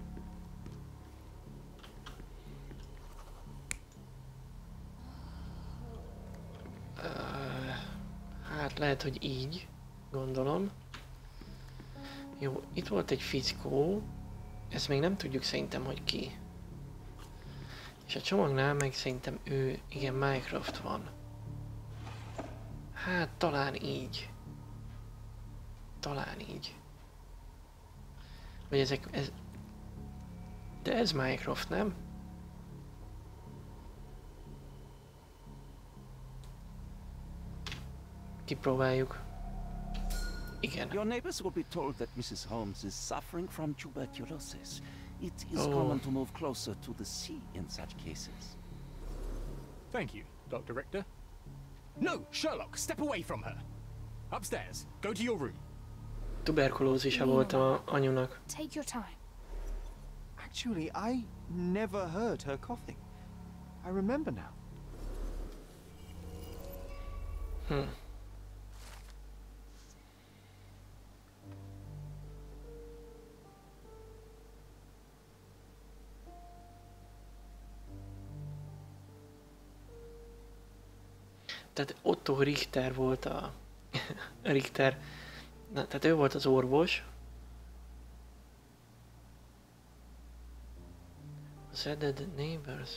Uh, hát lehet, hogy így, gondolom. Jó, itt volt egy fickó, ezt még nem tudjuk szerintem, hogy ki. És a csomagnál meg szerintem ő, igen, Mycroft van. Hát talán így. Talán így. Vagy ezek, ez... De ez Mycroft, nem? Kipróbáljuk. Igen. Your neighbors will be told that Missus Holmes is suffering from tuberculosis. It is Oh. common to move closer to the sea in such cases. Thank you, Doctor Richter. No, Sherlock, step away from her. Upstairs. Go to your room. Tuberkulózisa volt a anyunak. Take your time. Actually, I never heard her coughing. I remember now. Hm. Tehát Otto Richter volt a... Richter... Na, tehát ő volt az orvos. Said neighbors.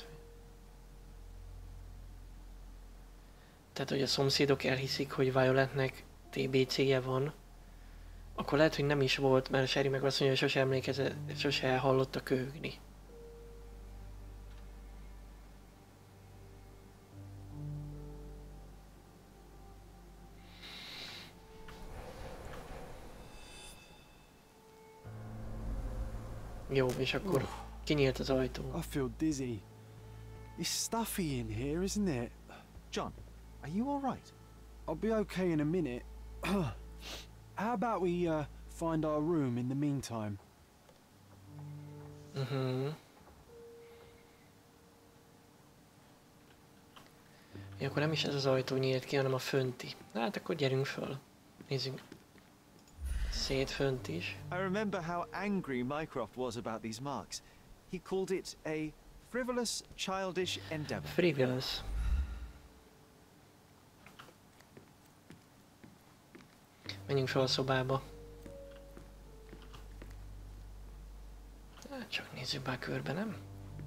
Tehát, hogy a szomszédok elhiszik, hogy Violetnek té bé cé-je van, akkor lehet, hogy nem is volt, mert Sherry meg azt mondja, hogy sose emlékezett, sose hallotta köhögni. Jó, és akkor kinyílt az ajtó. I feel dizzy. It's stuffy in here, isn't it? John, are you all right? I'll be okay in a minute. How about we uh, find our room in the meantime? Uh-huh. Ja, akkor nem is ez az ajtó nyílt ki, hanem a fönti. Hát akkor gyerünk föl. Nézzünk. Szét fönt is. I remember how angry Mycroft was about these marks. He called it a frivolous, childish endeavor. Frivolous. Menjünk fel a szobába. Hát csak nézzük már körbe, nem?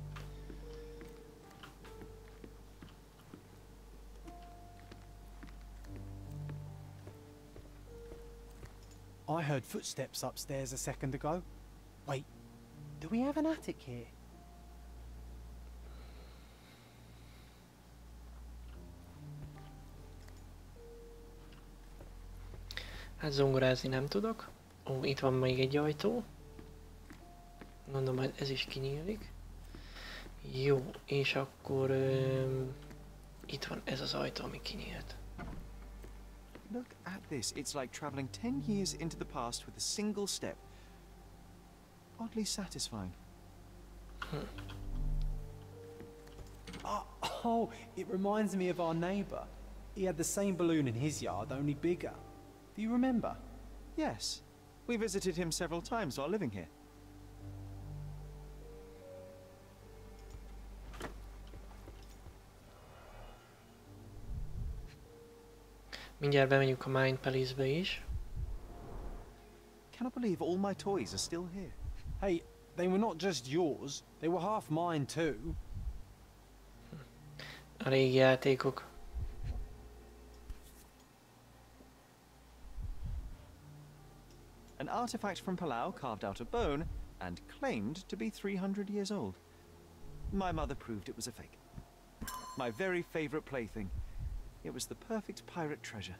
I heard footsteps upstairs a second ago. Wait, do we have an attic here? Hát zongorázni nem tudok. Ó, itt van még egy ajtó. Mondom, hogy ez is kinyílik. Jó, és akkor... Öm, itt van ez az ajtó, ami kinyílt. Look at this. It's like traveling ten years into the past with a single step. Oddly satisfying. Hm. Oh, oh, it reminds me of our neighbour. He had the same balloon in his yard, only bigger. Do you remember? Yes. We visited him several times while living here. Mindjárt bemegyünk a Mind Palace-be is. Cannot believe all my toys are still here. Hey, they were not just yours. They were half mine too. A régi játékok. An artifact from Palau carved out of bone and claimed to be three hundred years old. My mother proved it was a fake. My very favorite plaything. It was the perfect pirate treasure.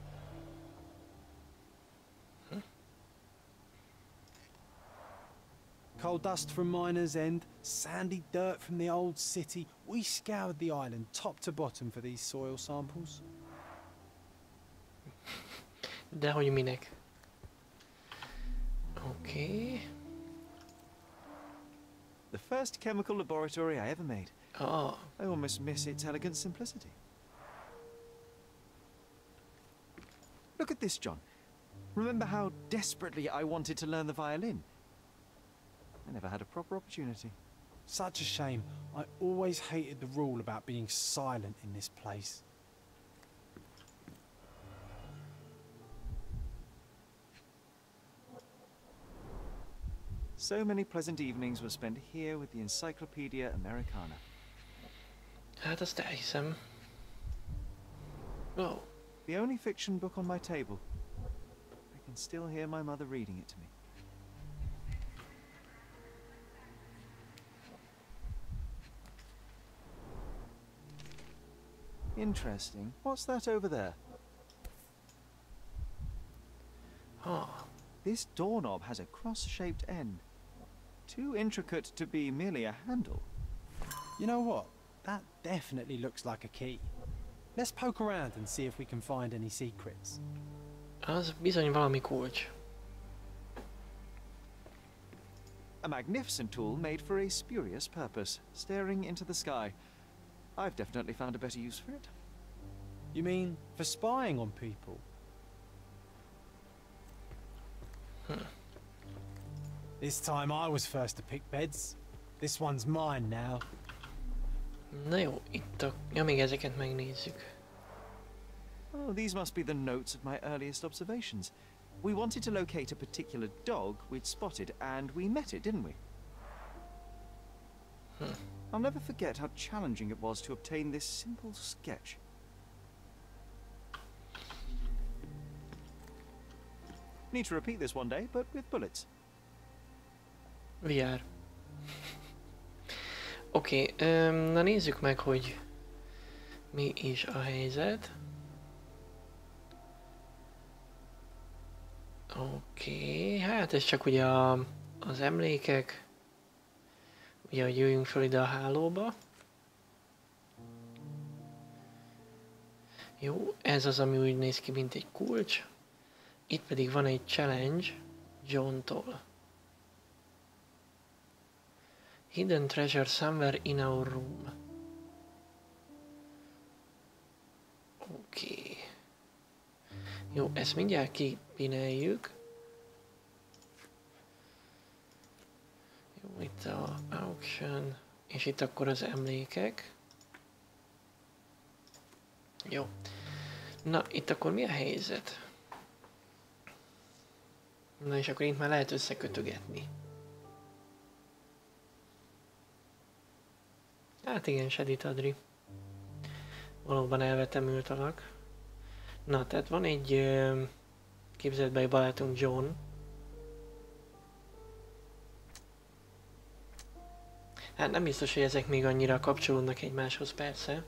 Huh? Coal dust from Miner's End, sandy dirt from the old city. We scoured the island top to bottom for these soil samples. Dehogy minek. Okay. The first chemical laboratory I ever made. Oh. I almost miss its elegant simplicity. Look at this, John. Remember how desperately I wanted to learn the violin? I never had a proper opportunity. Such a shame. I always hated the rule about being silent in this place. So many pleasant evenings were spent here with the Encyclopedia Americana. Hát azt elhiszem. Oh. The only fiction book on my table. I can still hear my mother reading it to me. Interesting. What's that over there? Oh. This doorknob has a cross-shaped end. Too intricate to be merely a handle. You know what? That definitely looks like a key. Let's poke around and see if we can find any secrets. Az bizony valami kulcs. A magnificent tool made for a spurious purpose, staring into the sky. I've definitely found a better use for it. You mean for spying on people? Hmm. This time I was first to pick beds. This one's mine now. Na jó, itt a... Ja, még ezeket megnézzük. Oh, these must be the notes of my earliest observations. We wanted to locate a particular dog we'd spotted, and we met it, didn't we? Hmm. I'll never forget how challenging it was to obtain this simple sketch. Need to repeat this one day, but with bullets. vé er. Oké, okay, um, na nézzük meg, hogy mi is a helyzet. Oké, okay, hát ez csak ugye a, az emlékek. Ugye, hogy jöjjünk fel ide a hálóba. Jó, ez az, ami úgy néz ki, mint egy kulcs. Itt pedig van egy challenge John-tól. Hidden treasure somewhere in our room. Oké. Okay. Jó, ezt mindjárt kipineljük. Jó, itt a auction, és itt akkor az emlékek. Jó. Na, itt akkor mi a helyzet? Na és akkor itt már lehet összekötögetni. Hát igen, Sedit Adri. Valóban elvetemült alak. Na, tehát van egy képzeletbeli barátunk, John. Hát nem biztos, hogy ezek még annyira kapcsolódnak egymáshoz, persze.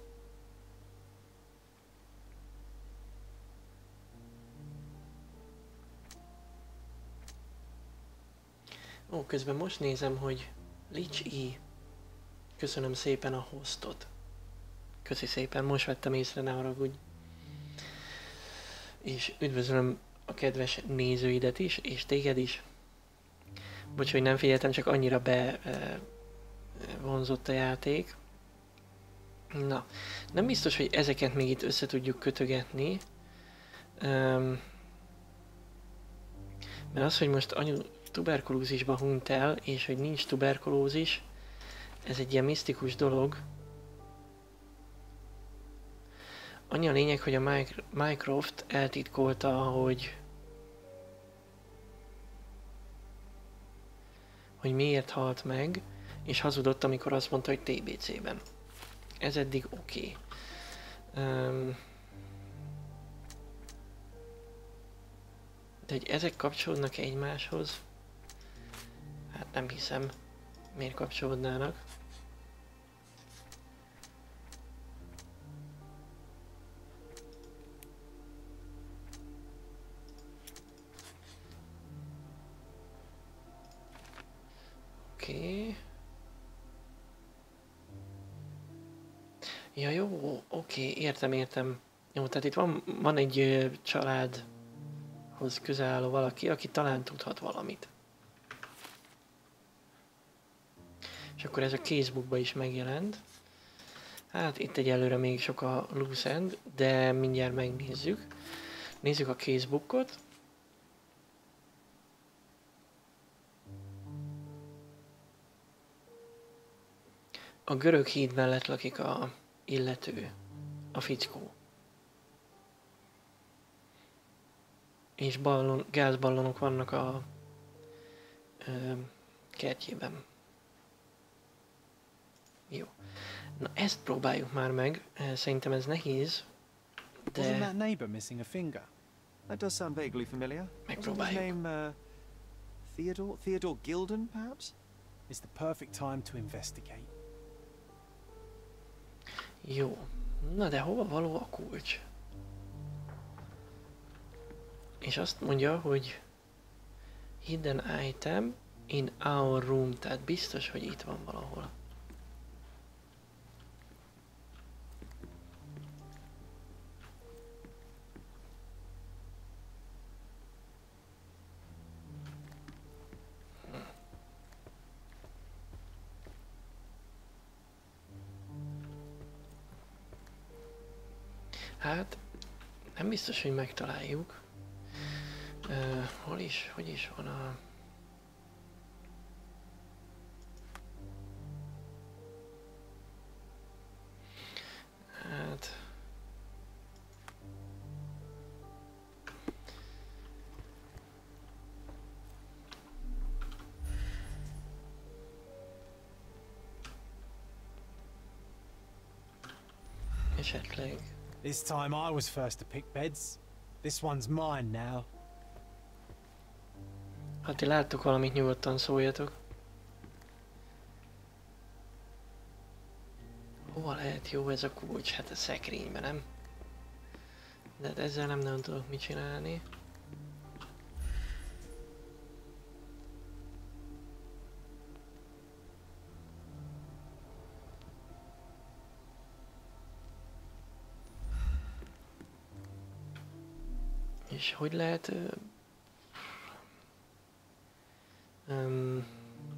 Ó, közben most nézem, hogy Lich E. Köszönöm szépen a hostot. Köszi szépen, most vettem észre, ne haragudj. És üdvözlöm a kedves nézőidet is, és téged is. Bocs, hogy nem figyeltem, csak annyira be e, vonzott a játék. Na, nem biztos, hogy ezeket még itt össze tudjuk kötögetni. Um, mert az, hogy most anyu tuberkulózisba hunyt el, és hogy nincs tuberkulózis, ez egy ilyen misztikus dolog. Annyi a lényeg, hogy a Mycroft eltitkolta, hogy hogy miért halt meg, és hazudott, amikor azt mondta, hogy té bé cében. Ez eddig oké. Okay. Um, de hogy ezek kapcsolódnak egymáshoz? Hát nem hiszem, miért kapcsolódnának. Oké. Okay. Ja jó, oké, okay, értem, értem. Jó, tehát itt van, van egy ö, családhoz közel álló valaki, aki talán tudhat valamit. És akkor ez a casebookba is megjelent. Hát itt egyelőre még sok a loose end, de mindjárt megnézzük. Nézzük a casebookot. A görög híd mellett lakik a illető, a fickó. És ballon, gázballonok vannak a ö, kertjében. Jó. Na ezt próbáljuk már meg. Szerintem ez nehéz, de... Wasn't that neighbor missing a finger? That does sound vaguely familiar. Megpróbáljuk. Wasn't his name, uh, Theodore? Theodore Gilden, perhaps? It's the perfect time to investigate. Jó. Na de hova való a kulcs? És azt mondja, hogy hidden item in our room, tehát biztos, hogy itt van valahol. Hát, nem biztos, hogy megtaláljuk. Uh, hol is, hogy is van a... Hát... Esetleg... This time I was first to pick beds. This one's mine now. Ha ti láttok valamit, nyugodtan szóljatok. Hova lehet jó ez a kulcs? Hát a szekrényben, nem? De hát ezzel nem nagyon tudok mit csinálni. És hogy lehet... Uh, um,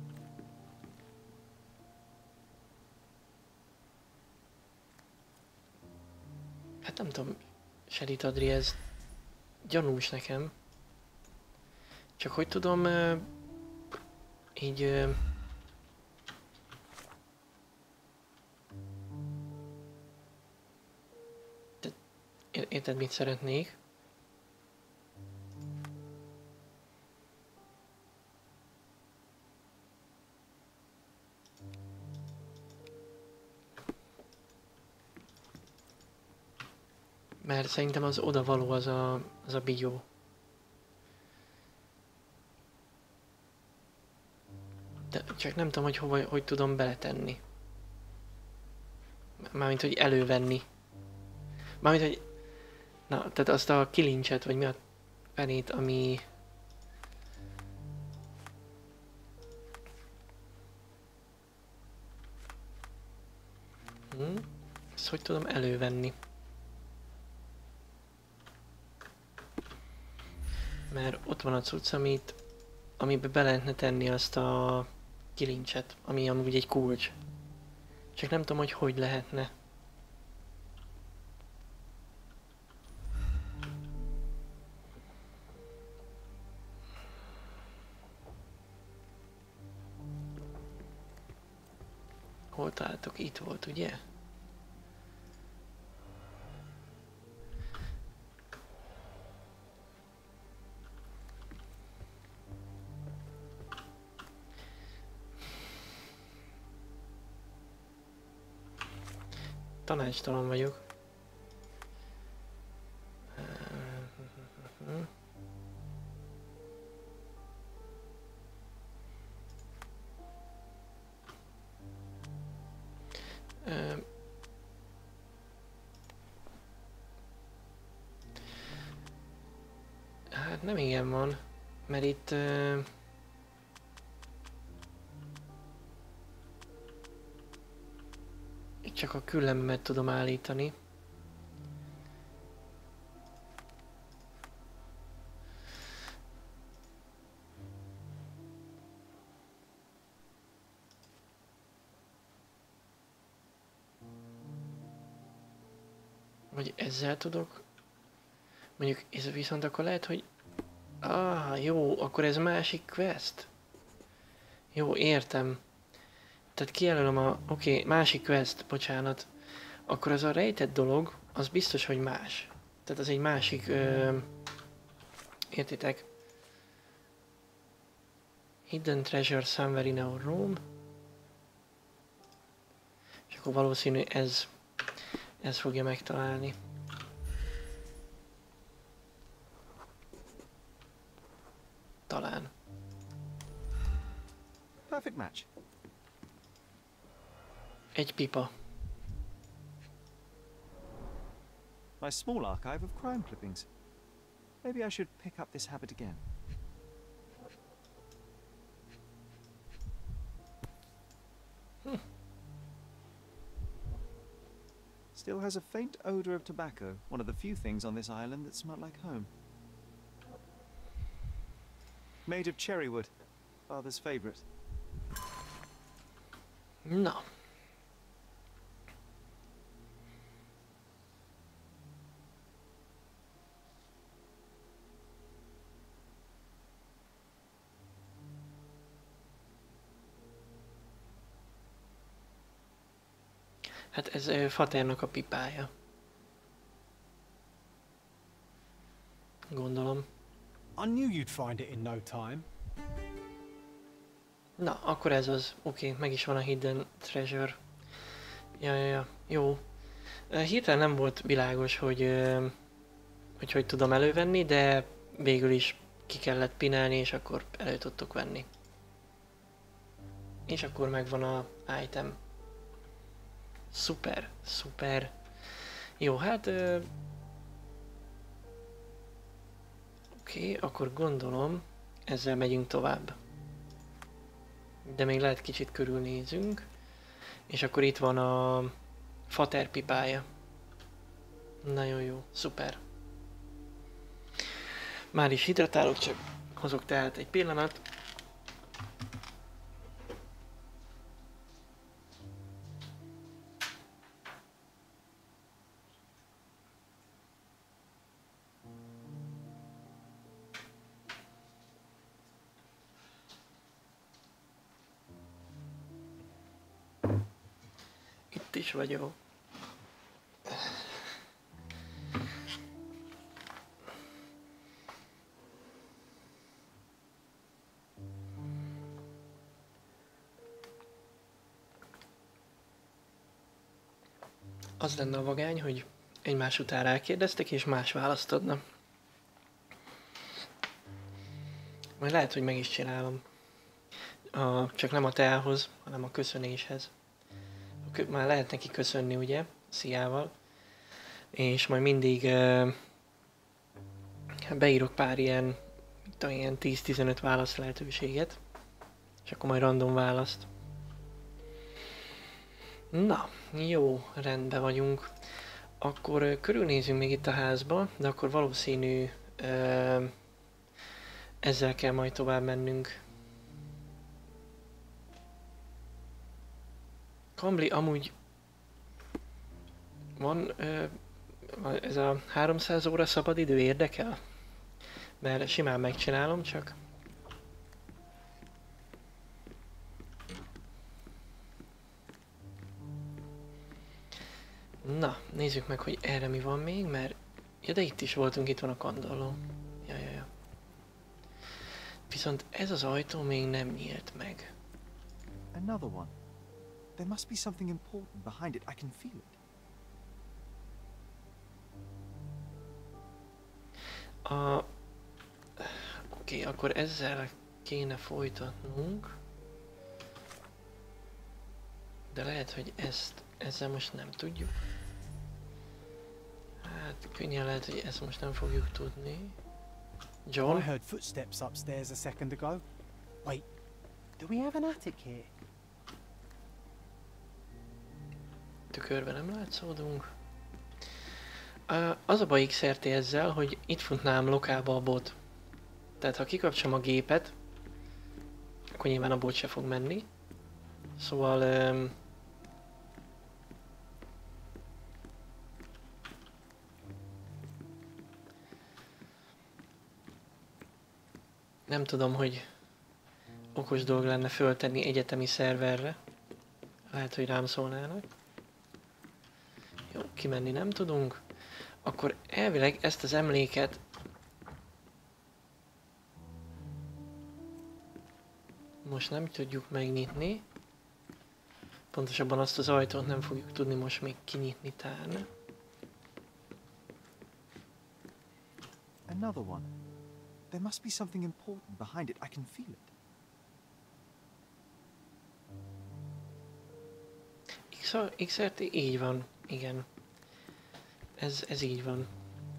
hát nem tudom, Sherit Adri, ez gyanús nekem. Csak hogy tudom uh, így... Uh, érted, mit szeretnék? Mert szerintem az odavaló az a, az a bió. De csak nem tudom, hogy hova, hogy tudom beletenni. Mármint, hogy elővenni. Mármint, hogy... Na, tehát azt a kilincset, vagy mi a fenét, ami... Hm? Ezt hogy tudom elővenni? Mert ott van a cucc, amit, amiben be lehetne tenni azt a kilincset, ami amúgy egy kulcs. Csak nem tudom, hogy hogy lehetne. találtok? Itt volt, ugye? Tanácstalan vagyok. Hát nem igen van, mert itt uh, itt csak a küllemmet tudom állítani. Vagy ezzel tudok. Mondjuk ez viszont akkor lehet, hogy... Ah, jó, akkor ez másik quest. Jó, értem. Tehát kijelölöm a... Oké, okay, másik quest, bocsánat. Akkor az a rejtett dolog, az biztos, hogy más. Tehát az egy másik... Ö... Értitek? Hidden treasure somewhere in our room. És akkor valószínű ez... Ez fogja megtalálni. Talán. Perfect match. Egy pipa. My small archive of crime clippings. Maybe I should pick up this habit again. Hm. Still has a faint odor of tobacco, one of the few things on this island that smell like home. Made of cherry wood, father's favorite. Na. Hát ez uh, Faternak a pipája. Gondolom. I knew you'd find it in no time. Na, akkor ez az. Oké, okay, meg is van a Hidden Treasure. Ja, ja, ja. Jó. Uh, hirtelen nem volt világos, hogy, uh, hogy hogy tudom elővenni, de végül is ki kellett pinálni, és akkor elő tudtuk venni. És akkor megvan a item. Szuper, szuper. Jó, hát... Uh, Oké, okay, akkor gondolom, ezzel megyünk tovább. De még lehet kicsit körülnézünk. És akkor itt van a Fater pipája. Nagyon jó, szuper. Már is hidratálok, csak hozok tehát egy pillanat. Itt is vagyok. Az lenne a vagány, hogy egymás után rákérdeztek, és más választ adna. Majd lehet, hogy meg is csinálom. A, csak nem a teához, hanem a köszönéshez. Már lehet neki köszönni, ugye? Sziával. És majd mindig uh, beírok pár ilyen, ilyen tíz-tizenöt válasz lehetőséget. És akkor majd random választ. Na, jó, rendben vagyunk. Akkor uh, körülnézünk még itt a házba, de akkor valószínű uh, ezzel kell majd tovább mennünk. Kambli, amúgy van uh, ez a háromszáz óra szabadidő érdekel? Mert simán megcsinálom, csak... Na, nézzük meg, hogy erre mi van még, mert... Ja, de itt is voltunk, itt van a kandalló. Ja, ja, ja. Viszont ez az ajtó még nem nyílt meg. Another one. There must be something important behind it. I can feel it. A... Oké, okay, akkor ezzel kéne folytatnunk. De lehet, hogy ezt ezzel most nem tudjuk. Hát könnyen lehet, hogy ezt most nem fogjuk tudni. John? I heard footsteps upstairs a second ago. Wait, do we have an attic here? Tükörben nem látszódunk. Az a baj iksz er té ezzel, hogy itt futnám lokálba a bot. Tehát ha kikapcsolom a gépet, akkor nyilván a bot se fog menni. Szóval... Um, nem tudom, hogy okos dolog lenne föltenni egyetemi szerverre. Lehet, hogy rám szólnának. Jó, kimenni nem tudunk. Akkor elvileg ezt az emléket most nem tudjuk megnyitni. Pontosabban azt az ajtót nem fogjuk tudni most még kinyitni tán. Another one. There must be something important behind it. I can feel it. iksz er té így van, igen. Ez, ez így van.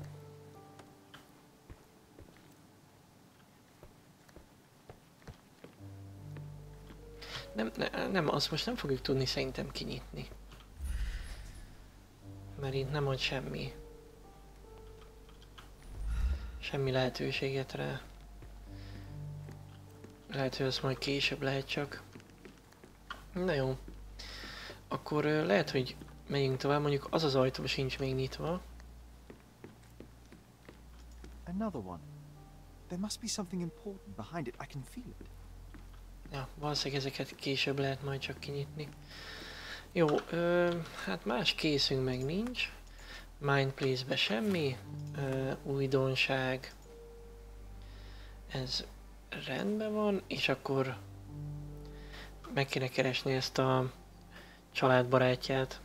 Nem, ne, nem, azt most nem fogjuk tudni szerintem kinyitni. Mert itt nem ad semmi. Semmi lehetőséget rá. Lehet, hogy azt majd később lehet csak. Na jó. Akkor uh, lehet, hogy megyünk tovább, mondjuk az az ajtó sincs még nyitva. Another one. There must be something important behind it. I can feel it. Ja, valószínűleg ezeket később lehet majd csak kinyitni. Jó, ö, hát más készünk meg nincs. Mind Place-be semmi. Ö, újdonság. Ez rendben van, és akkor meg kéne keresni ezt a családbarátját.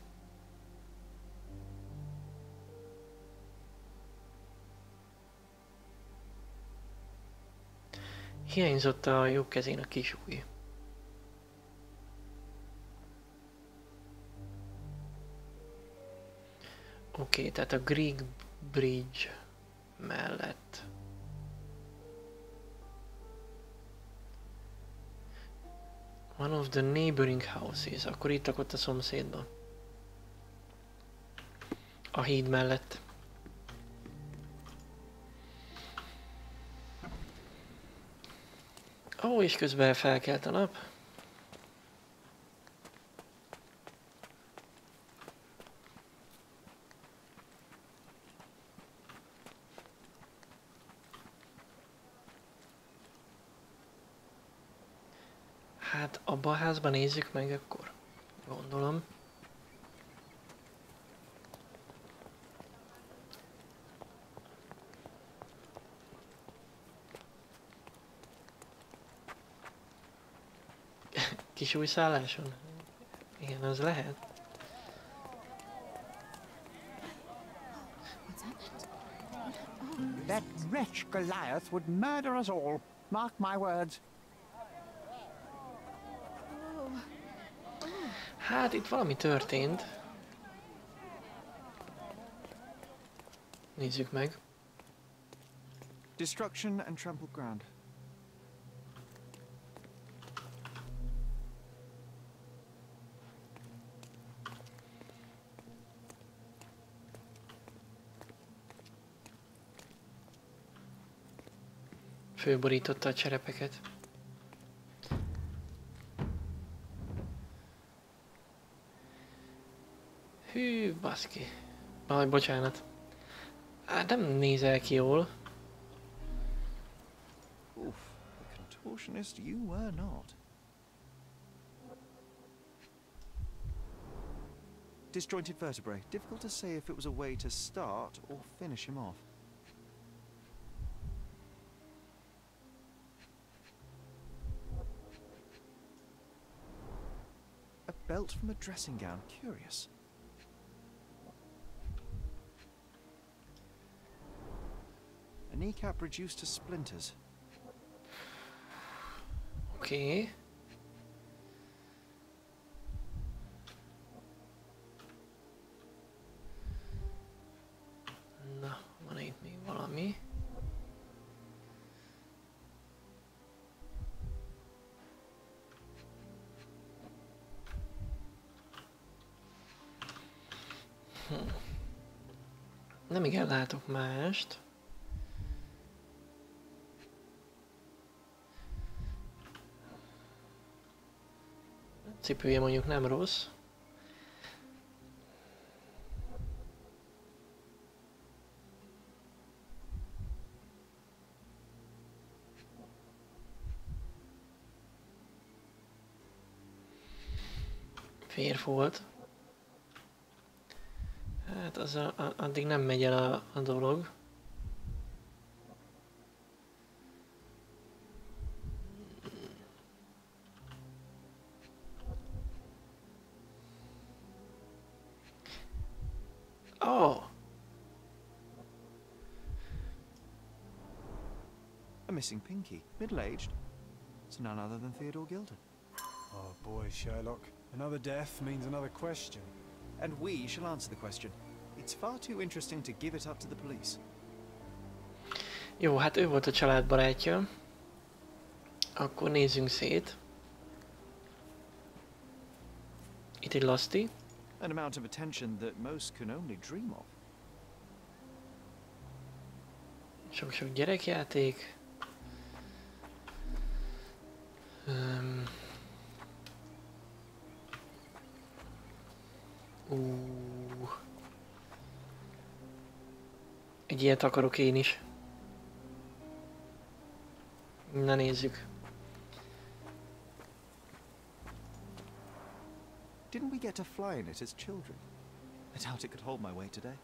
Hiányzott a jobb kezén a kis ujj. Oké, okay, tehát a Greek Bridge mellett. One of the neighboring houses. Akkor itt lakott a szomszédban. A híd mellett. Ó, és közben felkelt a nap. Hát abba a házban nézzük meg akkor. Gondolom. Kis új szálláson? Igen, az lehet. That wretch Goliath would murder us all. Mark my words. Hát itt valami történt. Nézzük meg. Destruction and trampled ground. Fölborította a cserepeket. Hű, baszki. Aj, bocsánat. Hát nem nézel ki jól. Oof, the contortionist you were not. Disjointed vertebrae. Difficult to say if it was a way to start or finish him off. A belt from a dressing gown. Curious. A kneecap reduced to splinters. Okay. Na, van itt még valami. Hm. Nem igen látok mást. Cipője mondjuk nem rossz. Férfolt. Hát az a, a, addig nem megy el a, a dolog. Oh! A missing pinky. Middle-aged. It's none other than Theodore Gilden. Oh boy, Sherlock. Another death means another question. And we shall answer the question. It's far too interesting to give it up to the police. Jó, hát ő volt a családbarátja. Akkor nézzünk szét. Itt egy laszti. An amount of attention that most can only dream of. Sok-sok gyerekjáték. Um. Uh. Egy ilyet akarok én is. Na nézzük. Didn't we get to fly in it as children? I doubt it could hold my weight today.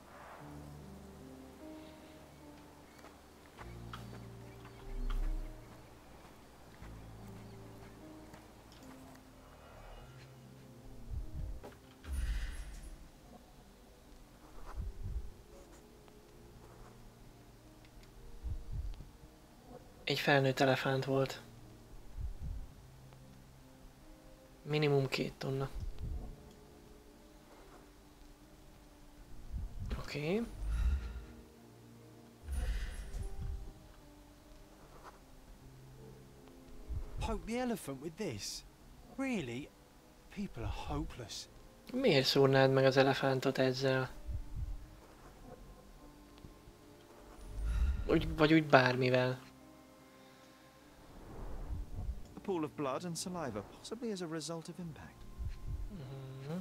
Egy felnőtt elefánt volt. Minimum két tonna. Oké. Okay. Poke the elephant with this? Really? People are hopeless. Miért szúrnád meg az elefántot ezzel? Úgy, vagy úgy bármivel. A pool of blood and saliva, possibly as a result of impact. Mm-hmm.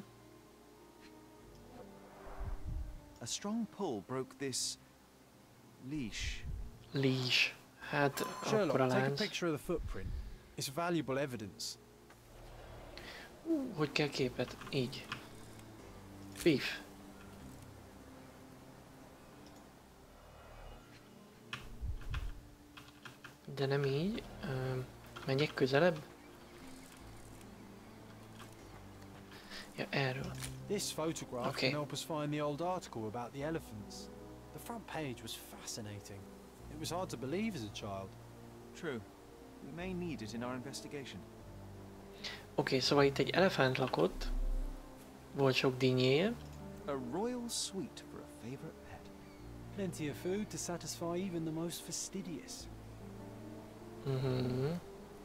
A strong pull broke this leash. Leash. Hát Sherlock, akkor a take a lánc. picture of the footprint. It's valuable evidence. Uh, hogy kell képet? Így. Fif. De nem így. Uh, menjek közelebb? Ja, erről. This photograph Okay. can help us find the old article about the elephants. The front page was fascinating. It was hard to believe as a child. True. We may need it in our investigation. Oké, okay, szóval itt egy elefánt lakott. Volt sok dinnyéje. A royal suite for a favorite pet. Plenty of food to satisfy even the most fastidious. Mhm.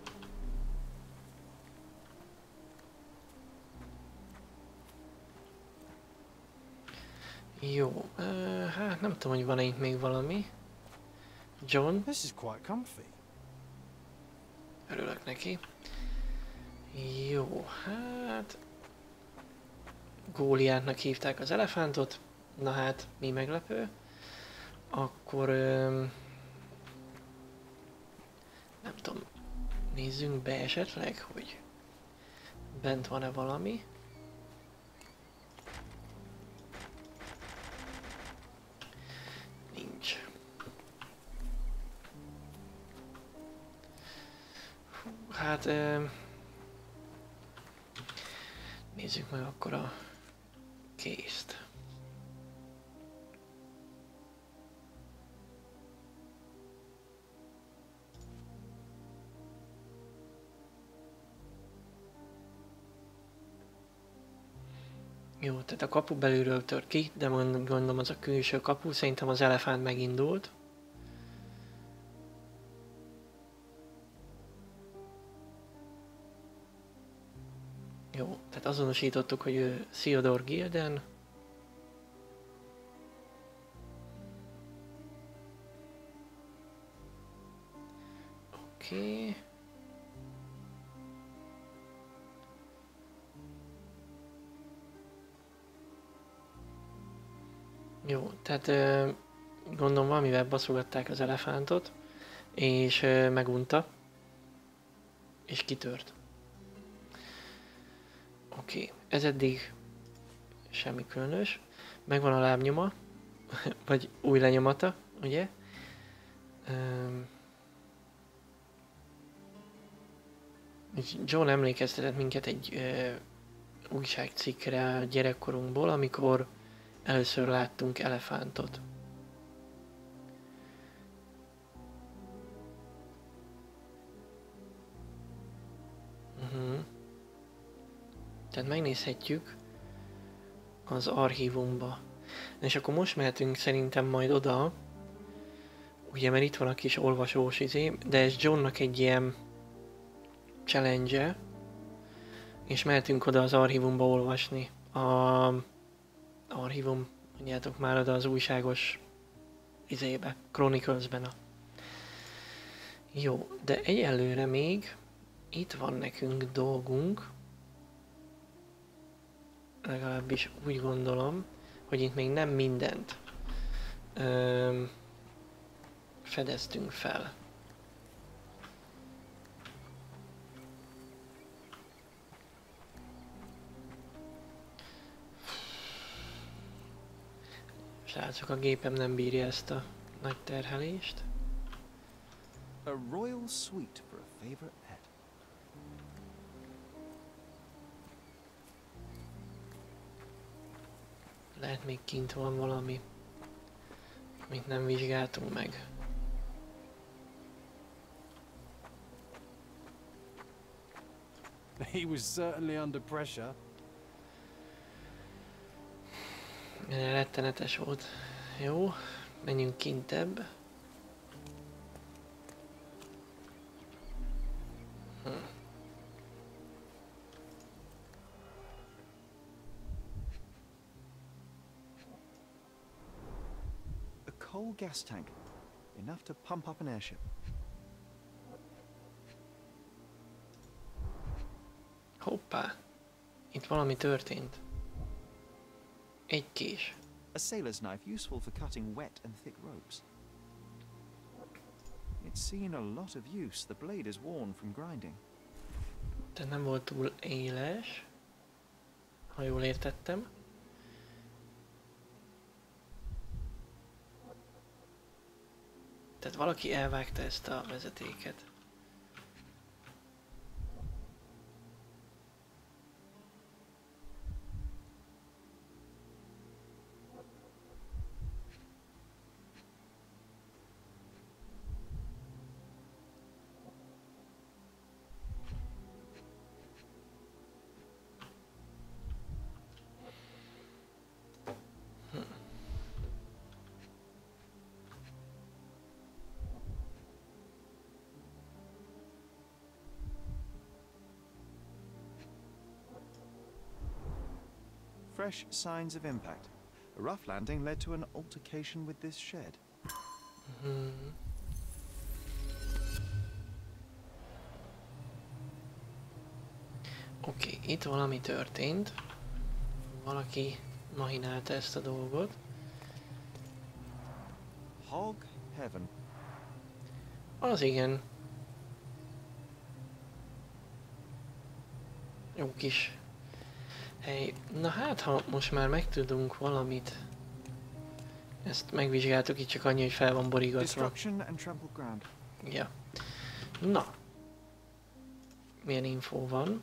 Jó, uh, hát nem tudom, hogy van-e itt még valami. John. This is quite comfy. Örülök neki. Jó, hát... Góliátnak hívták az elefántot. Na hát, mi meglepő. Akkor... Öm, nem tudom, nézzünk be esetleg, hogy bent van-e valami. hát... Ö, nézzük meg akkor a case-t. Jó, tehát a kapu belülről tört ki, de gondolom az a külső kapu, szerintem az elefánt megindult. Jó, tehát azonosítottuk, hogy ő Theodore Gilden. Oké. Okay. Jó, tehát ö, gondolom valamivel baszogatták az elefántot, és ö, megunta, és kitört. Oké, okay. Ez eddig semmi különös. Megvan a lábnyoma, vagy új lenyomata, ugye? Um, John emlékeztetett minket egy uh, újságcikkre a gyerekkorunkból, amikor először láttunk elefántot. Uh-huh. Tehát megnézhetjük az archívumba. És akkor most mehetünk szerintem majd oda, ugye, mert itt van a kis olvasós izé, de ez Johnnak egy ilyen challenge-e, és mehetünk oda az archívumba olvasni. A archívum, mondjátok már, oda az újságos izébe, Chronicles-ben. A... Jó, de egyelőre még itt van nekünk dolgunk, legalábbis úgy gondolom, hogy itt még nem mindent ö, fedeztünk fel. Srácok, a gépem nem bírja ezt a nagy terhelést. A royal suite for a favorite pet. Lehet még kint van valami, amit nem vizsgáltunk meg. He was certainly under pressure. Rettenetes volt. Jó, menjünk kintebb. Hm. A coal gas tank, enough to pump up an airship. Hoppá, itt valami történt. Egy kés. A sailor's knife useful for cutting wet and thick ropes. It's seen a lot of use. The blade is worn from grinding. De nem volt túl éles, ha jól értettem. Tehát valaki elvágta ezt a vezetéket. Fresh signs of impact. A rough landing led to an altercation with this shed. Mm-hmm. Oké, okay, itt valami történt. Valaki mahinálta ezt a dolgot. Hog Heaven. Az igen. Jó kis hely. Na hát, ha most már megtudunk valamit. Ezt megvizsgáltuk, itt csak annyi, hogy fel van borígatva. Destruction and trampled ground. Ja. Na. milyen infó van.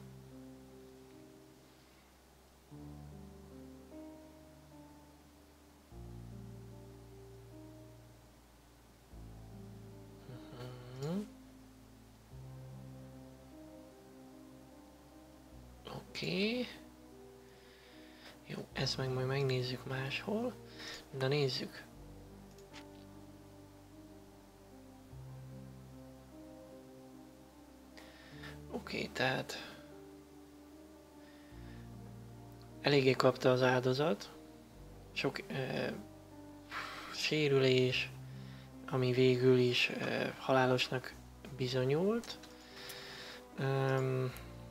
Uh-huh. Oké. Okay. Jó, ezt meg majd megnézzük máshol. De nézzük. Oké, okay, tehát eléggé kapta az áldozat. Sok ö, sérülés, ami végül is ö, halálosnak bizonyult. Öm,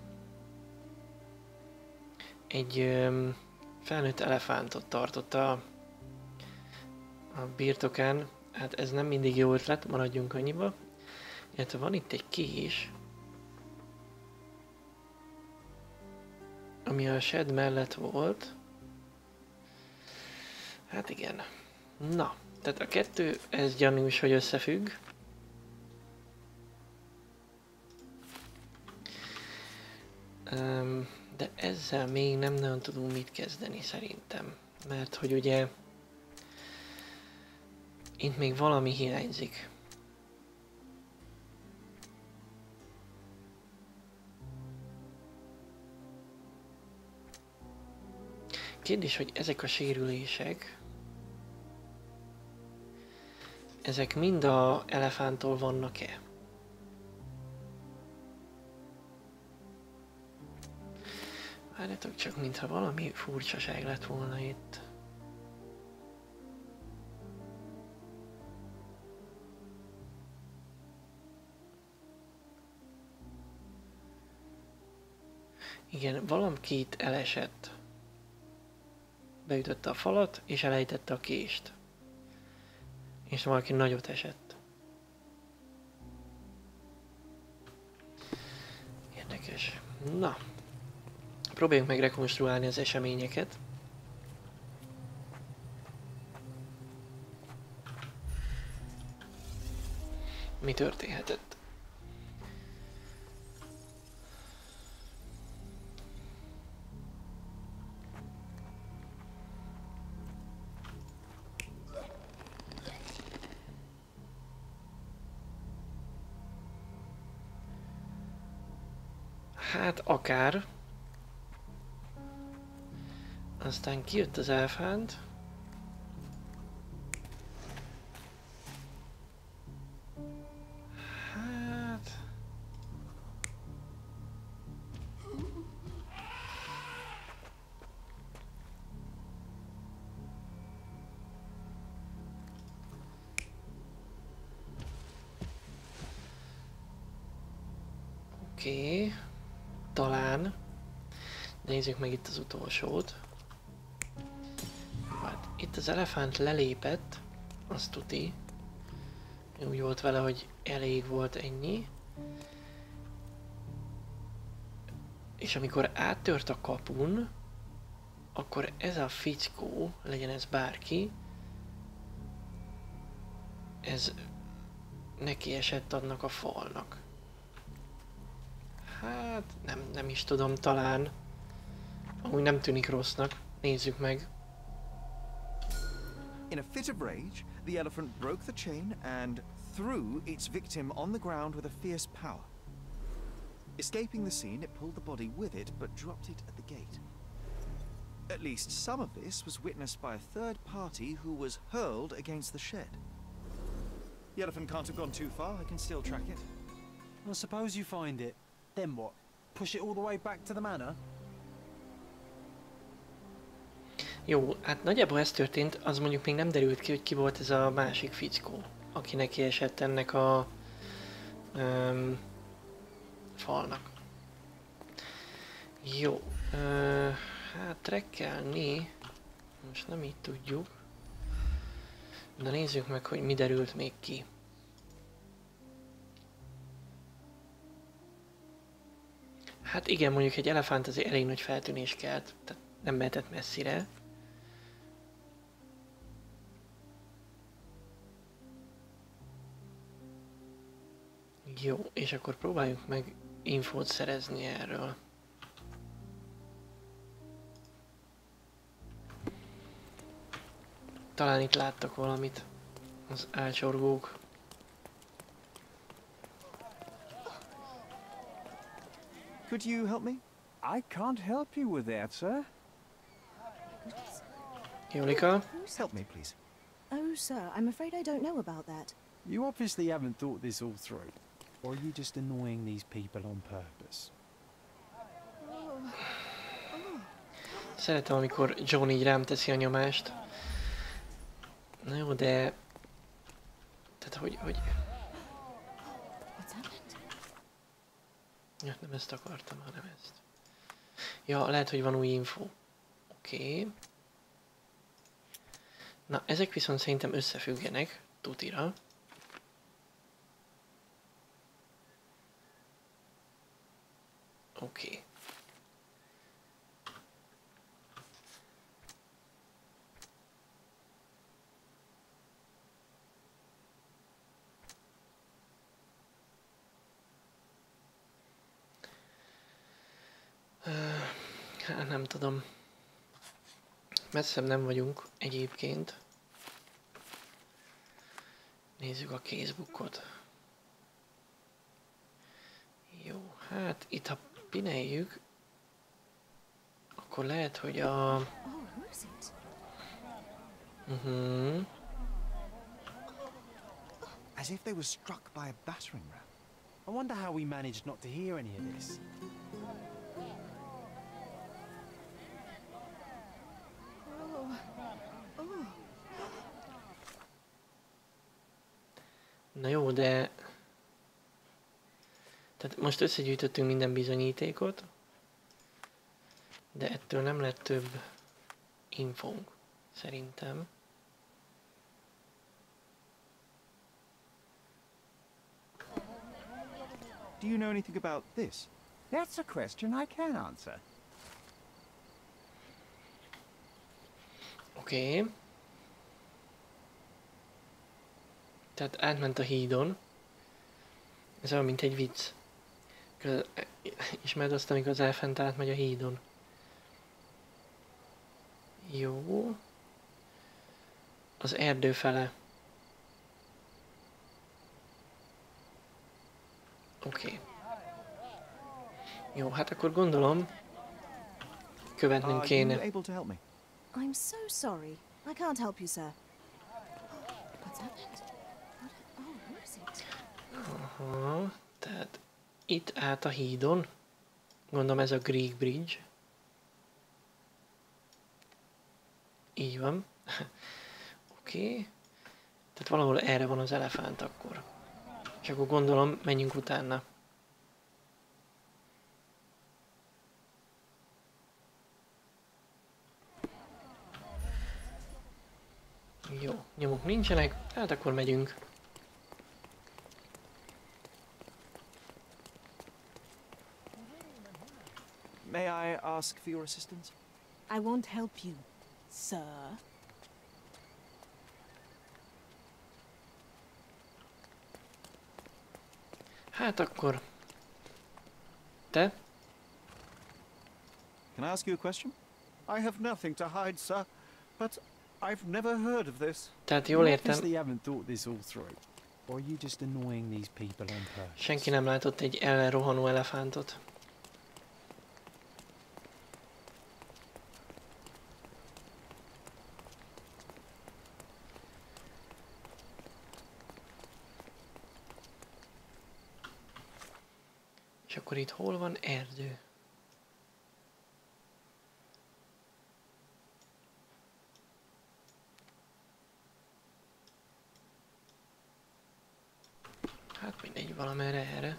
egy öm, felnőtt elefántot tartotta a, a birtokán. Hát ez nem mindig jó ötlet, maradjunk annyiba. Illetve van itt egy kés, ami a shed mellett volt. Hát igen. Na, tehát a kettő, ez gyanús, hogy összefügg. Um, de ezzel még nem nagyon tudunk mit kezdeni szerintem. Mert hogy ugye itt még valami hiányzik. Kérdés, hogy ezek a sérülések, ezek mind a elefánttól vannak-e? Várjátok csak, mintha valami furcsaság lett volna itt. Igen, valaki itt elesett. Beütötte a falat, és elejtette a kést. És valaki nagyot esett. Érdekes. Na. Próbáljuk meg rekonstruálni az eseményeket. Mi történhetett? Hát akár. Aztán kijött az elefánt. Hát... Oké. Okay. Talán. Nézzük meg itt az utolsót. Hát itt az elefánt lelépett, azt tuti. Úgy volt vele, hogy elég volt ennyi. És amikor áttört a kapun, akkor ez a fickó, legyen ez bárki, ez neki esett annak a falnak. Hát nem, nem is tudom, talán. Amúgy nem tűnik rossznak. Nézzük meg. In a fit of rage, the elephant broke the chain and threw its victim on the ground with a fierce power. Escaping the scene, it pulled the body with it, but dropped it at the gate. At least some of this was witnessed by a third party who was hurled against the shed. The elephant can't have gone too far, I can still track it. Well, suppose you find it. Then what? Push it all the way back to the manor? Jó, hát nagyjából ez történt, az mondjuk még nem derült ki, hogy ki volt ez a másik fickó, aki neki esett ennek a um, falnak. Jó, uh, hát trekkelni, most nem így tudjuk, de nézzük meg, hogy mi derült még ki. Hát igen, mondjuk egy elefánt azért elég nagy feltűnés kelt, tehát nem mehetett messzire. Jó, és akkor próbáljuk meg infót szerezni erről. Talán itt láttak valamit az álcsorgók. Could you help me? I can't help you with that, sir. Julika? Help me, please. Oh, sir, I'm afraid I don't know about that. You obviously haven't thought this all through. Or are you just annoying these people on purpose? Szeretem, amikor John így rám teszi a nyomást. Na jó, de... Tehát, hogy... hogy... Ja, nem ezt akartam, hanem ezt. Ja, lehet, hogy van új info. Oké. Okay. Na, ezek viszont szerintem összefüggenek, tutira. Oké. Okay. Hát nem tudom. Messzebb nem vagyunk egyébként. Nézzük a casebookot. Jó, hát itt ha pineljük, akkor lehet, hogy a... Uh-huh. As if they were struck by a battering ram. I wonder how we managed not to hear any of this. Na jó, de... Tehát most összegyűjtöttünk minden bizonyítékot, de ettől nem lett több infónk, szerintem. Do you know anything about this? That's a question I can answer. Oké. Okay. Tehát átment a hídon. Ez olyan, mint egy vicc. Ismered azt, amikor az elfent átmegy a hídon? Jó. Az erdő fele. Oké. Okay. Jó, hát akkor gondolom, követnünk kéne. I'm so sorry. I can't help you, sir. What's happened? What? Oh, where is it? Aha, tehát itt át a hídon. Gondolom ez a Greek Bridge. Így van. Oké. Okay. Tehát valahol erre van az elefánt akkor. És akkor gondolom, menjünk utána. Jó, nyomok nincsenek, hát akkor megyünk. May I ask for your assistance? I won't help you, sir. Hát akkor... Te? Can I ask you a question? I have nothing to hide, sir, but I've never heard of this. Tehát jól értem. Senki nem látott egy elrohanó elefántot. És akkor itt hol van erdő? Hát mindegy, valamerre erre.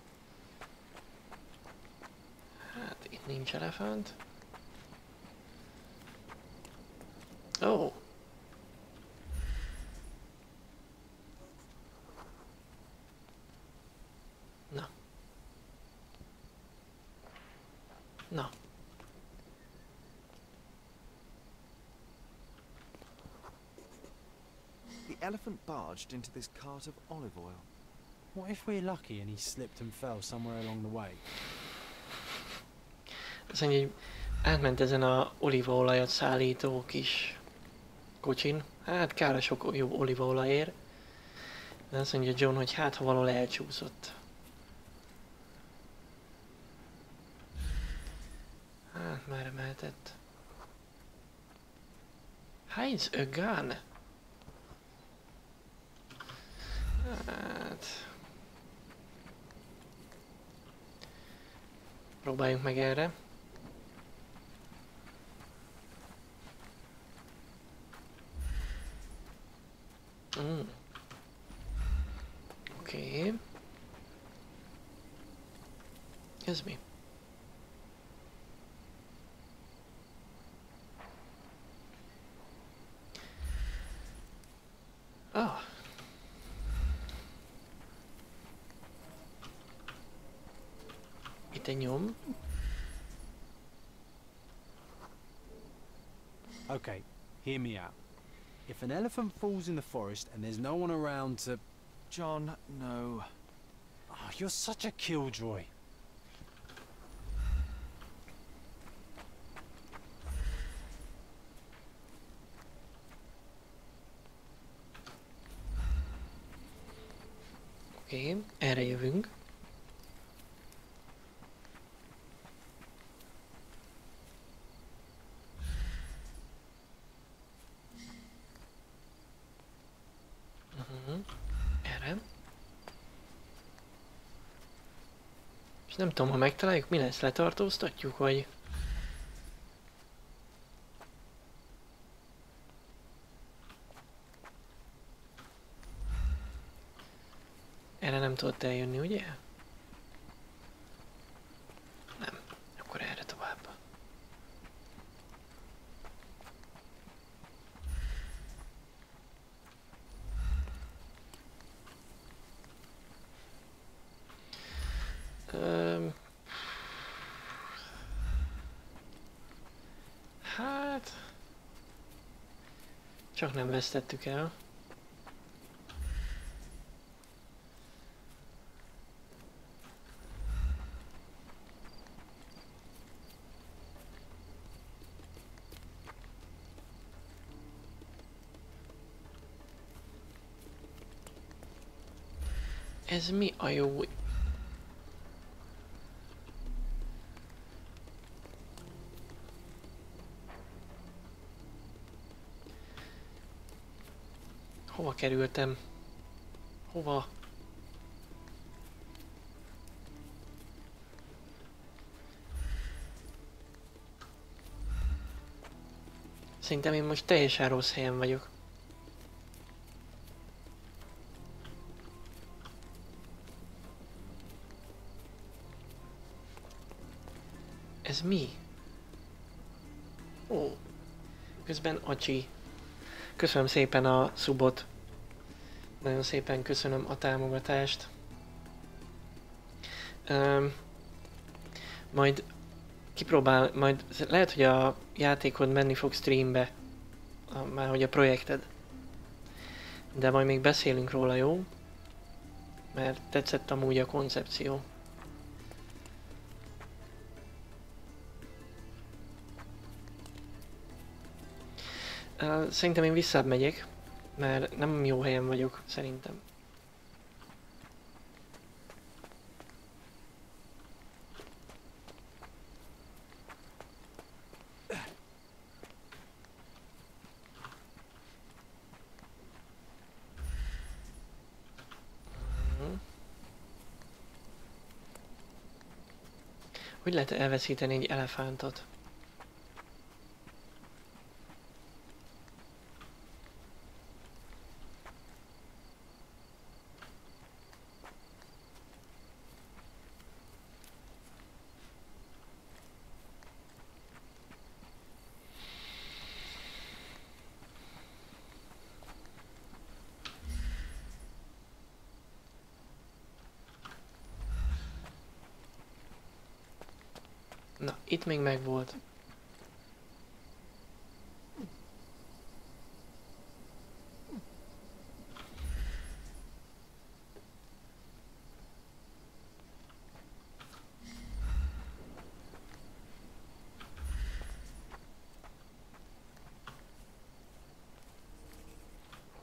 Hát itt nincs elefánt. Ó! Oh. Na. Na. The elephant barged into this cart of olive oil. What if we're lucky and he slipped and fell somewhere along the way? Azt mondja, hogy átment ezen a olívaolajat szállító kis kocsin. Hát kár a sok jó olívaolajért. De azt mondja John, hogy hát ha valahol elcsúszott. Hát merre mehetett? Heinz a gun? Hát... Próbáljunk meg erre. Mm. Oké. Okay. Ez mi? Ah. Itt egy nyom. Okay, hear me out. If an elephant falls in the forest and there's no one around to... John, no. Oh, you're such a killjoy. Oké, okay, erre jövünk. Uh-huh. Erre. És nem tudom, ha megtaláljuk, mi lesz, letartóztatjuk, vagy... Erre nem tudott eljönni, ugye? Nem. Akkor erre tovább. Öm... Hát... Csak nem vesztettük el. Ez mi a jó? Hova kerültem? Hova? Szerintem én most teljesen rossz helyen vagyok. Ez mi? Ó. Közben Acsi. Köszönöm szépen a subot. Nagyon szépen köszönöm a támogatást. Um, majd kipróbál, majd lehet, hogy a játékod menni fog streambe. A, már hogy a projekted. De majd még beszélünk róla, jó? Mert tetszett amúgy a koncepció. Uh, szerintem én visszább megyek, mert nem jó helyen vagyok, szerintem. Uh-huh. Hogy lehet elveszíteni egy elefántot? Na, itt még megvolt.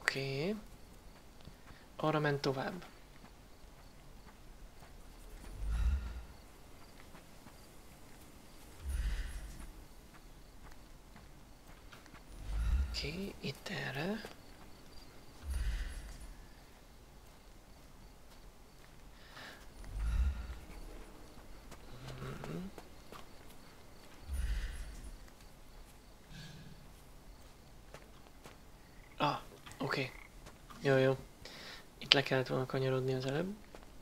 Oké. Okay. Arra ment tovább. Oké, okay, itt erre. Mm-hmm. Ah, oké. Okay. Jó, jó. Itt le kellett volna kanyarodni az előbb.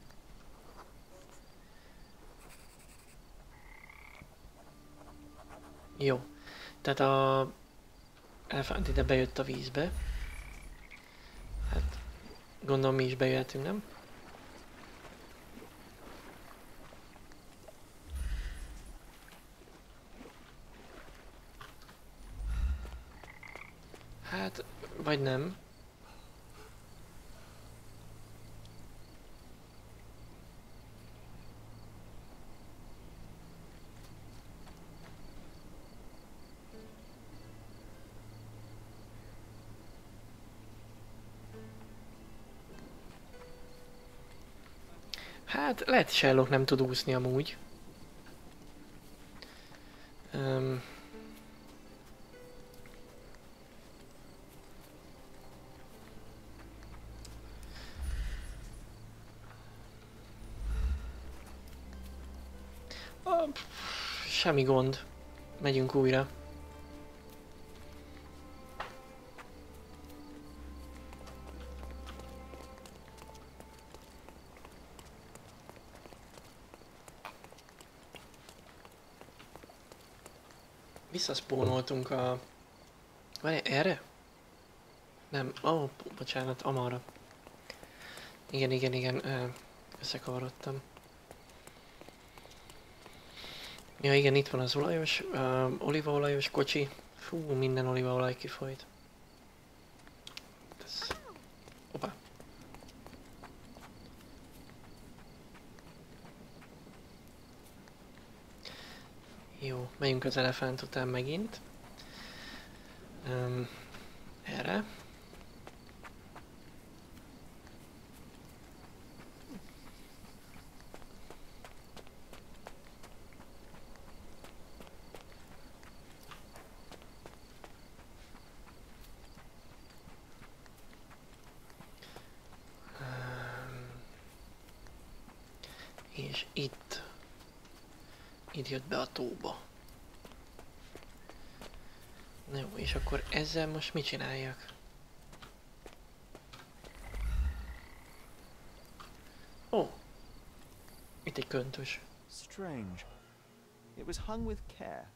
Jó. Tehát a elefánt ide bejött a vízbe. Hát gondolom mi is bejöhetünk, nem? Hát, vagy nem. Hát lehet Sherlock nem tud úszni amúgy. Um, oh, semmi gond. Megyünk újra. Visszaszpónoltunk a... Várj, erre? Nem, ó, oh, bocsánat, amarra. Igen, igen, igen, összekavarodtam. Ja igen, itt van az olajos, uh, olívaolajos kocsi. Fú, minden olívaolaj kifolyt. Ez... Opa. Jó, megyünk az elefánt után megint. Um, erre. Um, és itt. Itt jött be a tóba. Na jó, és akkor ezzel most mit csináljak? Ó! Oh, itt egy köntös. Strange. It was hung with care.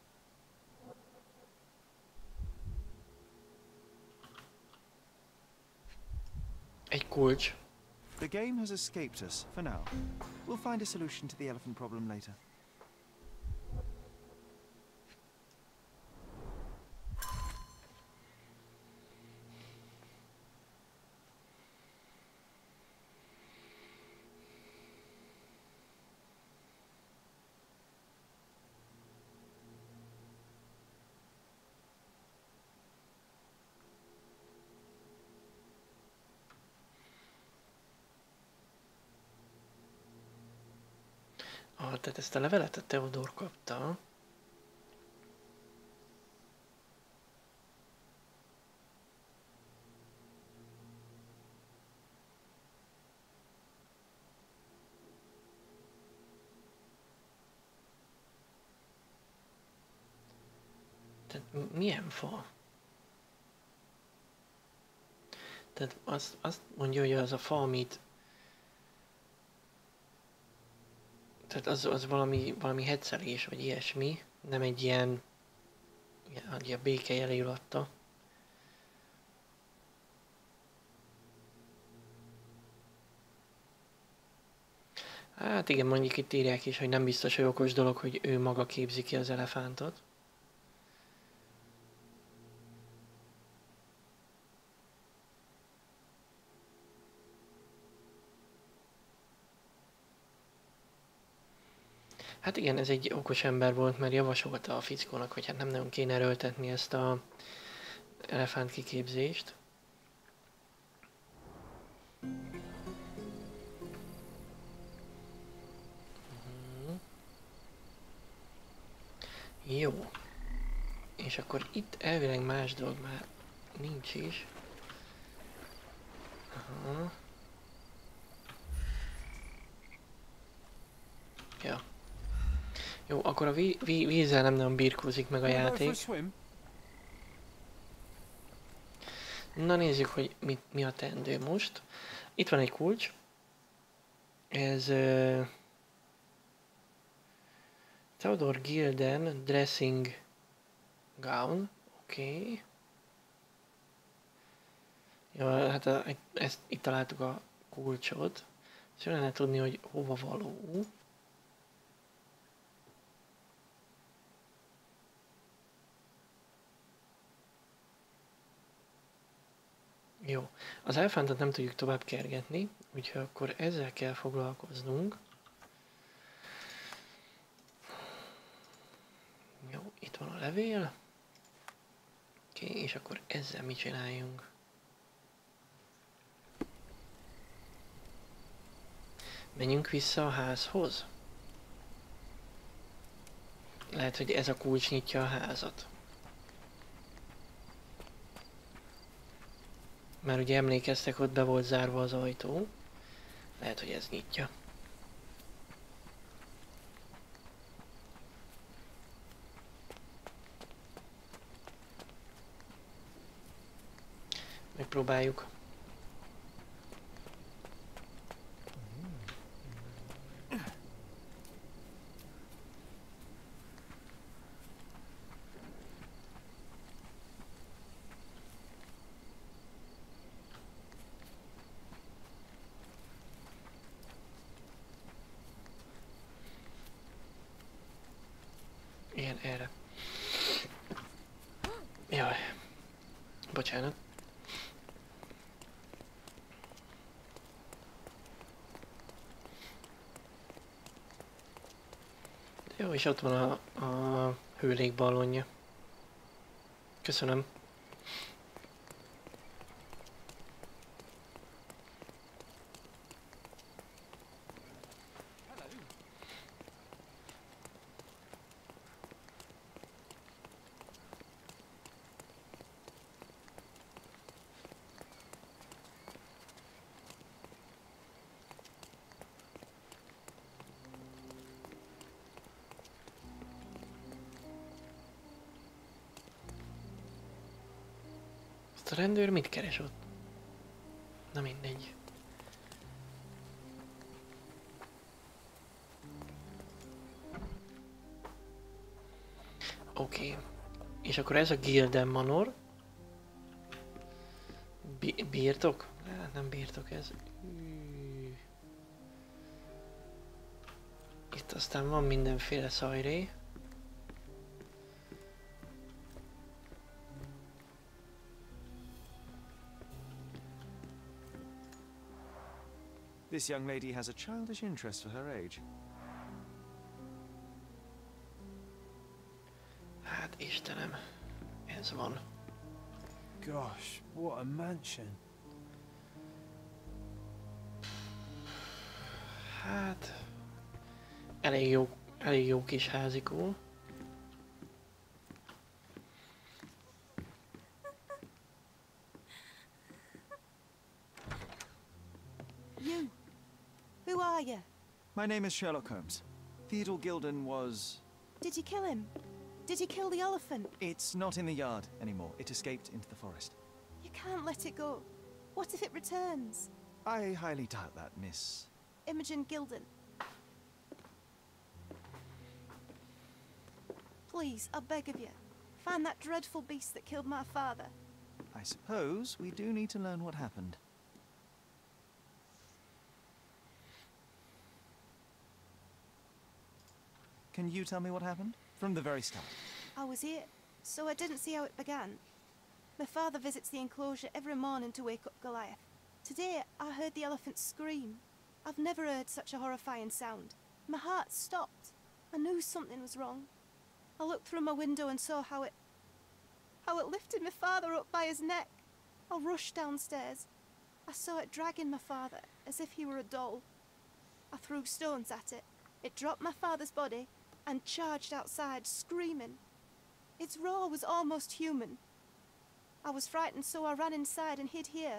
Egy kulcs. The game has escaped us for now. We'll find a solution to the elephant problem later. Ah, tehát ezt a levelet a Theodor kapta. Tehát milyen fa? Tehát azt, azt mondja, hogy az a fa, amit... Tehát az, az valami, valami hetszelés, vagy ilyesmi. Nem egy ilyen... ilyen a béke jelé adta. Hát igen, mondjuk itt írják is, hogy nem biztos, hogy okos dolog, hogy ő maga képzi ki az elefántot. Hát igen, ez egy okos ember volt, mert javasolta a fickónak, hogy hát nem nagyon kéne erőltetni ezt a elefánt kiképzést. Mhm. Jó. És akkor itt elvileg más dolog már nincs is. Aha. Ja. Jó, akkor a ví ví vízzel nem nagyon birkózik meg a játék. Na nézzük, hogy mi, mi a teendő most. Itt van egy kulcs. Ez... Uh, Theodore Gilden Dressing Gown. Oké. Okay. Jó, hát a, ezt, itt találtuk a kulcsot. Ezt jól lenne tudni, hogy hova való. Jó, az elefántot nem tudjuk tovább kergetni, úgyhogy akkor ezzel kell foglalkoznunk. Jó, itt van a levél. Oké, okay, és akkor ezzel mit csináljunk? Menjünk vissza a házhoz. Lehet, hogy ez a kulcs nyitja a házat. Mert ugye emlékeztek, ott be volt zárva az ajtó. Lehet, hogy ez nyitja. Megpróbáljuk. Igen, erre. Jaj. Bocsánat. Jó, és ott van a, a hőlékballonja. Köszönöm. A rendőr mit keres ott? Na mindegy. Oké. Okay. És akkor ez a Gilden Manor. Bi birtok? Nem birtok ez. Itt aztán van mindenféle szajré. This young lady has a childish interest for her age. Hát Istenem, ez van. Gosh, what a mansion. Hát elég jó, elég jó kis házikó. You. Who are you? My name is Sherlock Holmes. Theodore Gilden was... Did you kill him? Did you kill the elephant? It's not in the yard anymore. It escaped into the forest. You can't let it go. What if it returns? I highly doubt that, Miss... Imogen Gilden. Please, I beg of you, find that dreadful beast that killed my father. I suppose we do need to learn what happened. Can you tell me what happened? From the very start. I was here, so I didn't see how it began. My father visits the enclosure every morning to wake up Goliath. Today, I heard the elephant scream. I've never heard such a horrifying sound. My heart stopped. I knew something was wrong. I looked through my window and saw how it... how it lifted my father up by his neck. I rushed downstairs. I saw it dragging my father, as if he were a doll. I threw stones at it. It dropped my father's body and charged outside, screaming. Its roar was almost human. I was frightened, so I ran inside and hid here.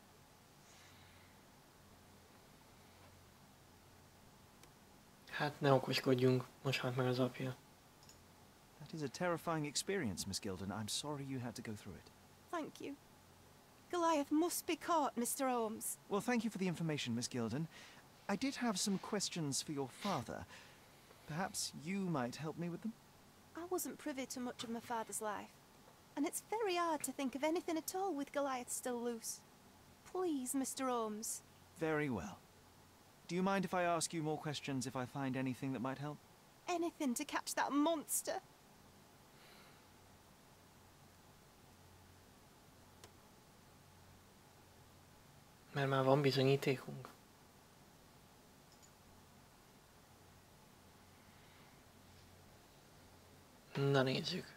Hát ne okoskodjunk, most halt meg az apja. That is a terrifying experience, Miss Gilden. I'm sorry you had to go through it. Thank you. Goliath must be caught, Mister Holmes. Well, thank you for the information, Miss Gilden. I did have some questions for your father. Perhaps you might help me with them? I wasn't privy to much of my father's life, and it's very hard to think of anything at all with Goliath still loose. Please, Mister Holmes. Very well. Do you mind if I ask you more questions if I find anything that might help? Anything to catch that monster. Mert már van bizonyítékunk. Na nézzük.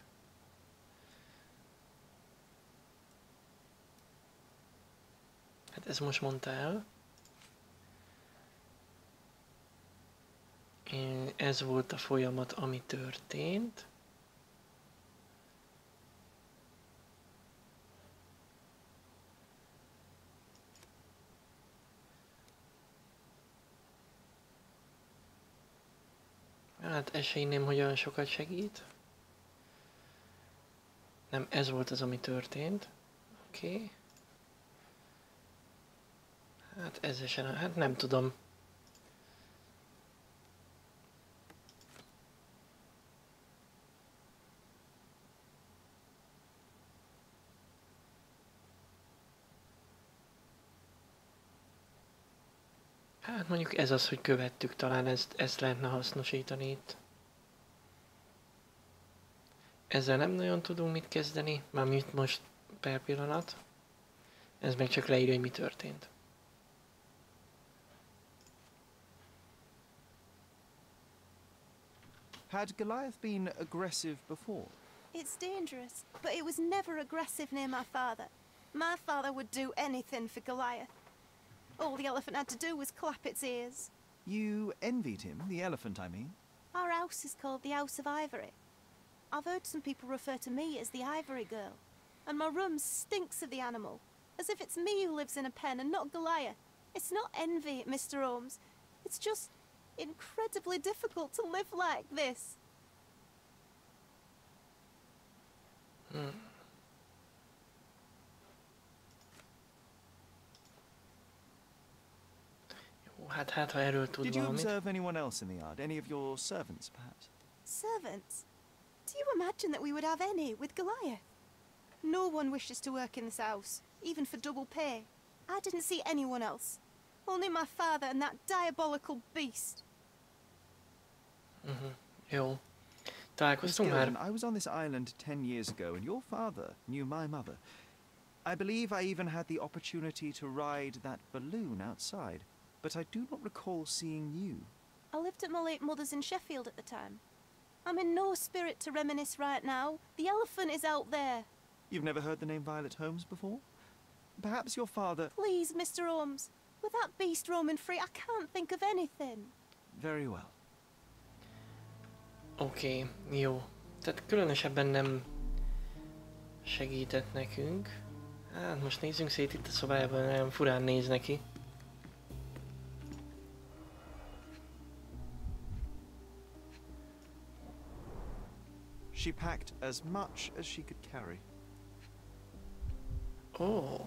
Hát ez most mondta el. Én, ez volt a folyamat, ami történt. Hát esélyném, hogy olyan sokat segít. Nem, ez volt az, ami történt. Oké. Okay. Hát ez sem, hát nem tudom. Hát mondjuk ez az, hogy követtük, talán ezt, ezt lehetne hasznosítani itt. Ezzel nem nagyon tudunk mit kezdeni, mármint most per pillanat. Ez meg csak leírja, hogy mi történt. Had Goliath been aggressive before? It's dangerous, but it was never aggressive near my father. My father would do anything for Goliath. All the elephant had to do was clap its ears. You envied him, the elephant, I mean? Our house is called the House of Ivory. I've heard some people refer to me as the Ivory Girl, and my room stinks of the animal, as if it's me who lives in a pen and not Goliath. It's not envy, Mister Holmes. It's just incredibly difficult to live like this. Hmm. Jó, hát, hát ha erről tud Did you valamit. observe anyone else in the yard? Any of your servants, perhaps? Servants? Do you imagine that we would have any with Goliath? No one wishes to work in this house, even for double pay. I didn't see anyone else. Only my father and that diabolical beast. Mhm. Jó. Találkoztunk Miss már. Gilden, I was on this island ten years ago, and your father knew my mother. I believe I even had the opportunity to ride that balloon outside, but I do not recall seeing you. I lived at my late mother's in Sheffield at the time. I'm in no spirit to reminisce right now. The elephant is out there. You've never heard the name Violet Holmes before? Perhaps your father... Please, Mister Holmes. With that beast roaming free, I can't think of anything. Very well. Oké, okay, jó. Tehát különösebben nem segített nekünk. Hát most nézzünk szét itt a szobában, nagyon furán néz neki. She packed as much as she could carry. Ó. Oh.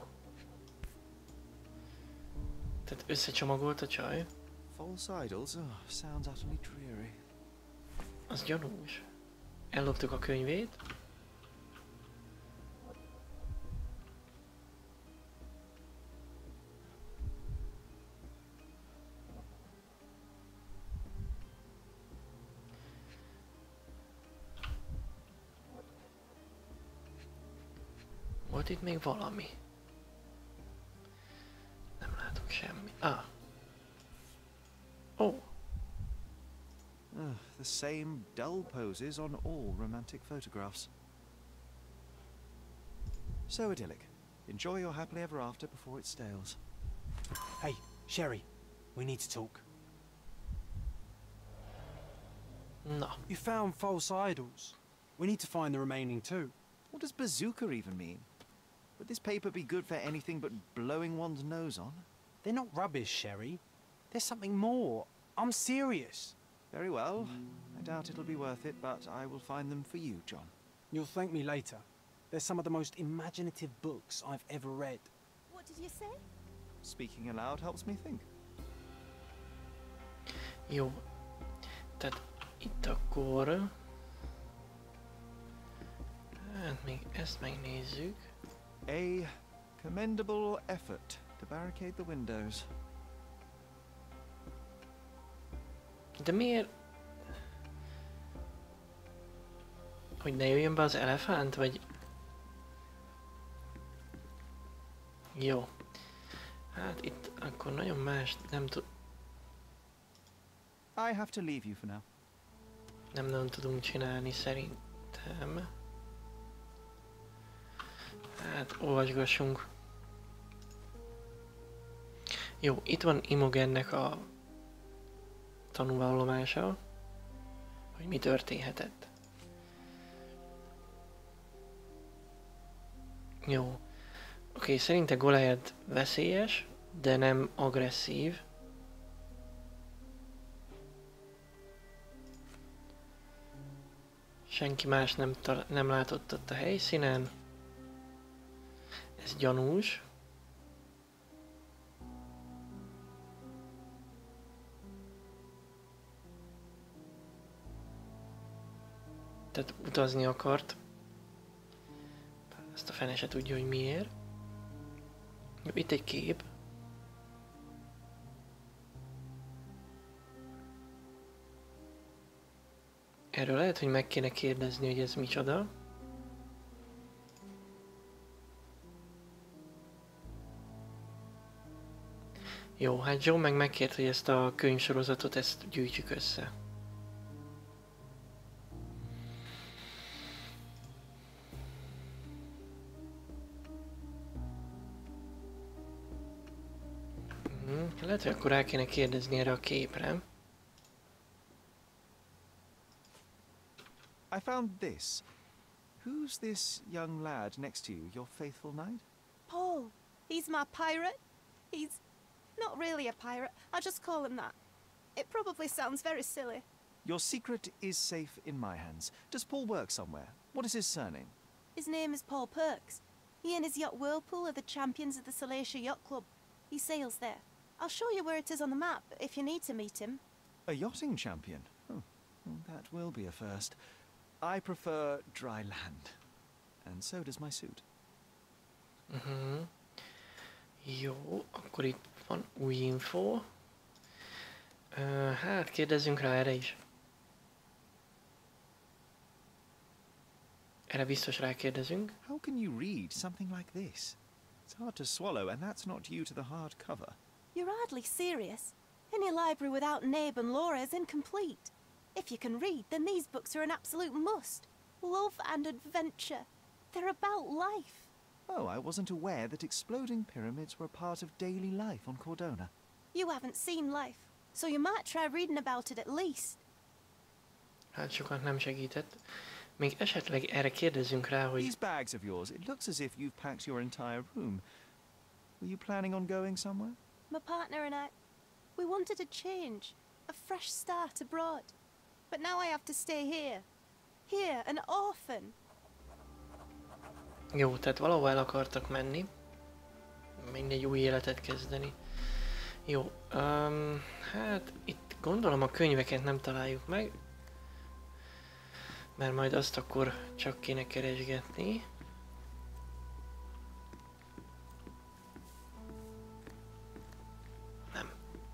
Tehát összecsomagolt a csaj. False idols? Oh, sounds utterly dreary. Az gyanús. Elloptuk a könyvét. Volt itt még valami? Nem látok semmi. Ah. Oh. Uh, the same dull poses on all romantic photographs. So idyllic. Enjoy your happily ever after before it stales. Hey, Sherry, we need to talk. Na. You found false idols. We need to find the remaining two. What does bazooka even mean? Would this paper be good for anything but blowing one's nose on? They're not rubbish, Sherry. There's something more. I'm serious. Very well. I doubt it'll be worth it, but I will find them for you, John. You'll thank me later. They're some of the most imaginative books I've ever read. What did you say? Speaking aloud helps me think. Jó. Tehát itt akkor... Hát még ezt megnézzük. A commendable effort to barricade the windows. De miért? Hogy ne jöjjön be az elefánt, vagy... Jó. Hát itt akkor nagyon más nem tud... I have to leave you for now. Nem nagyon tudunk csinálni szerintem. Hát olvasgassunk. Jó, itt van Imogennek a tanúvallomása, hogy mi történhetett. Jó. Oké, szerinte Goliath veszélyes, de nem agresszív. Senki más nem, nem látott ott a helyszínen. Ez gyanús. Tehát utazni akart. Ezt a fene se tudja, hogy miért. Jó, itt egy kép. Erről lehet, hogy meg kéne kérdezni, hogy ez micsoda. Jó, hát Joe meg megkért, hogy ezt a könyvsorozatot, ezt gyűjtsük össze. Hmm, lehet, hogy akkor rá kéne kérdezni erre a képre. I found this. Who's this young lad next to you, your faithful knight? Paul. He's my pirate. He's not really a pirate. I'll just call him that. It probably sounds very silly. Your secret is safe in my hands. Does Paul work somewhere? What is his surname? His name is Paul Perks. He and his yacht Whirlpool are the champions of the Salacia Yacht Club. He sails there. I'll show you where it is on the map if you need to meet him. A yachting champion? Oh, well, that will be a first. I prefer dry land. And so does my suit. Uh-huh. Jó, akkor itt van új info. Uh, hát kérdezzünk rá erre is. Erre biztos rákérdezünk. How can you read something like this? It's hard to swallow, and that's not due to the hard cover. You're hardly serious. Any library without Nabe and Laura is incomplete. If you can read, then these books are an absolute must. Love and adventure. They're about life. Oh, I wasn't aware that exploding pyramids were part of daily life on Cordona. You haven't seen life, so you might try reading about it at least. Hát sokat nem segített. Még esetleg erre kérdezzünk rá, hogy... These bags of yours, it looks as if you've packed your entire room. Were you planning on going somewhere? My partner and I, we wanted a change, a fresh start abroad. But now I have to stay here. Here, an orphan. Jó, tehát valahol el akartak menni. Mindegy új életet kezdeni. Jó, um, hát itt gondolom a könyveket nem találjuk meg. Mert majd azt akkor csak kéne keresgetni. Nem.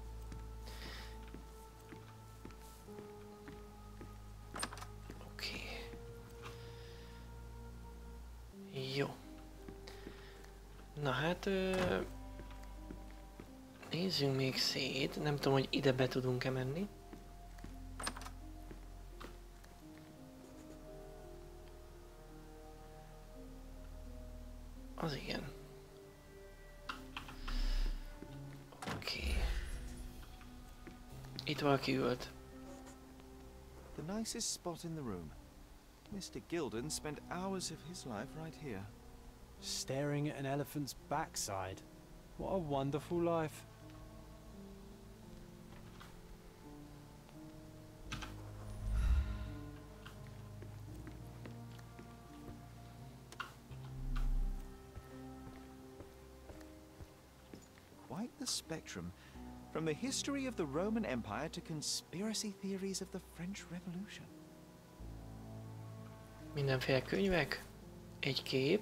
Oké. Jó. Na hát... Ö... Nézzünk még szét. Nem tudom, hogy ide be tudunk-e menni. Az igen. Itt valaki ült. The nicest spot in the room. Mister Gilden spent hours of his life right here. Staring at an elephant's backside. What a wonderful life. Quite the spectrum. From the history of the Roman Empire to conspiracy theories of the French Revolution. Mindenféle könyvek, egy kép.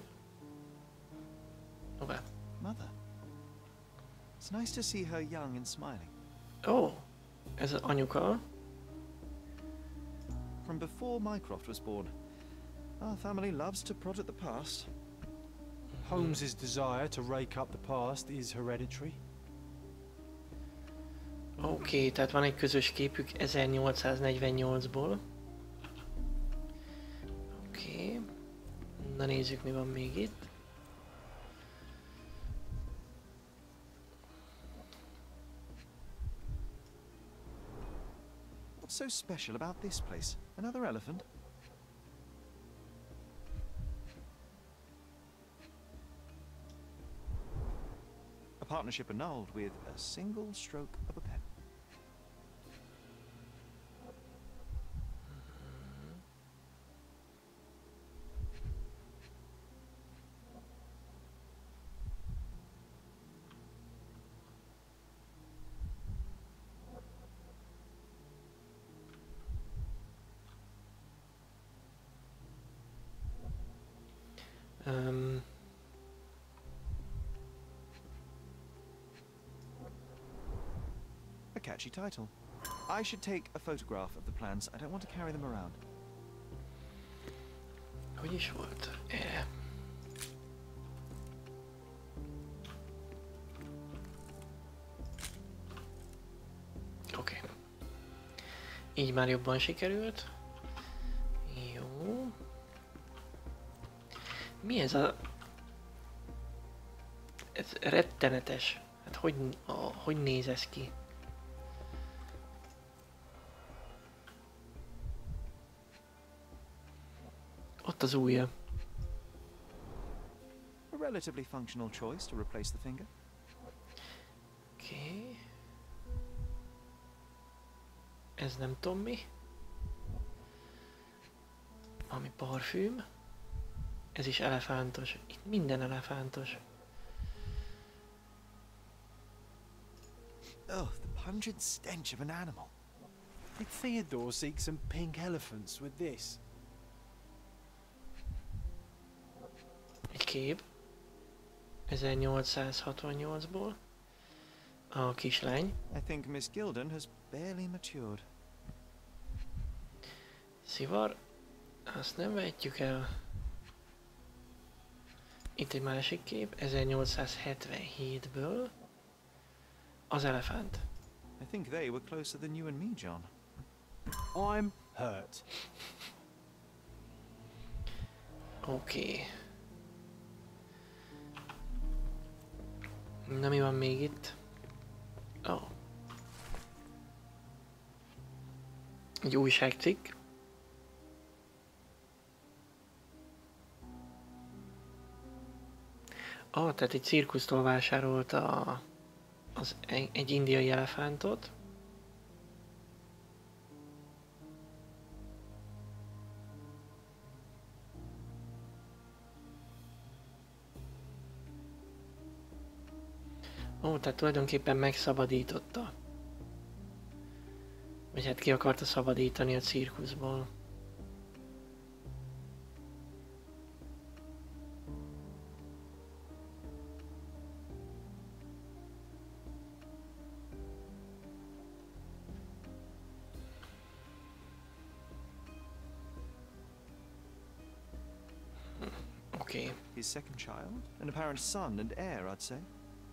Hová? Mother. It's nice to see her young and smiling. Oh, ez az anyuka. From before Mycroft was born. Our family loves to prod at the past. Holmes's desire to rake up the past is hereditary. Oké, okay, tehát van egy közös képük ezernyolcszáznegyvennyolcból. Oké. Okay. Na nézzük, mi van még itt. What's so special about this place? Another elephant? A partnership annulled with a single stroke of a pen. Um, a catchy title. I should take a photograph of the plans. I don't want to carry them around. Hogy is volt? Eh. Oké. Okay. Így már jobban sikerült. Jó. Mi ez a... Ez rettenetes. Hát hogy, a, hogy néz ez ki? Ott az ujja. A relatively functional choice to replace the finger. Oké. Okay. Ez nem tudom mi. Ami parfüm. Ez is elefántos. Itt minden elefántos. Oh, the pungent stench of an animal. Did Theodore seek some pink elephants with this? Egy kép. ezernyolcszázhatvannyolcból. A kislány. I think Miss Gilden has barely matured. Szivar. Azt nem vehetjük el. Itt egy másik kép, ezernyolcszázhetvenhétből. Az elefánt. I think they were closer than you and me, John. I'm hurt. Oké. Okay. Na, mi van még itt? Oh. Egy újságcikk. Ah, tehát egy cirkusztól vásárolta az egy indiai elefántot. Ó, tehát tulajdonképpen megszabadította. Vagy hát ki akarta szabadítani a cirkuszból. Okay. His second child, an apparent son and heir, I'd say.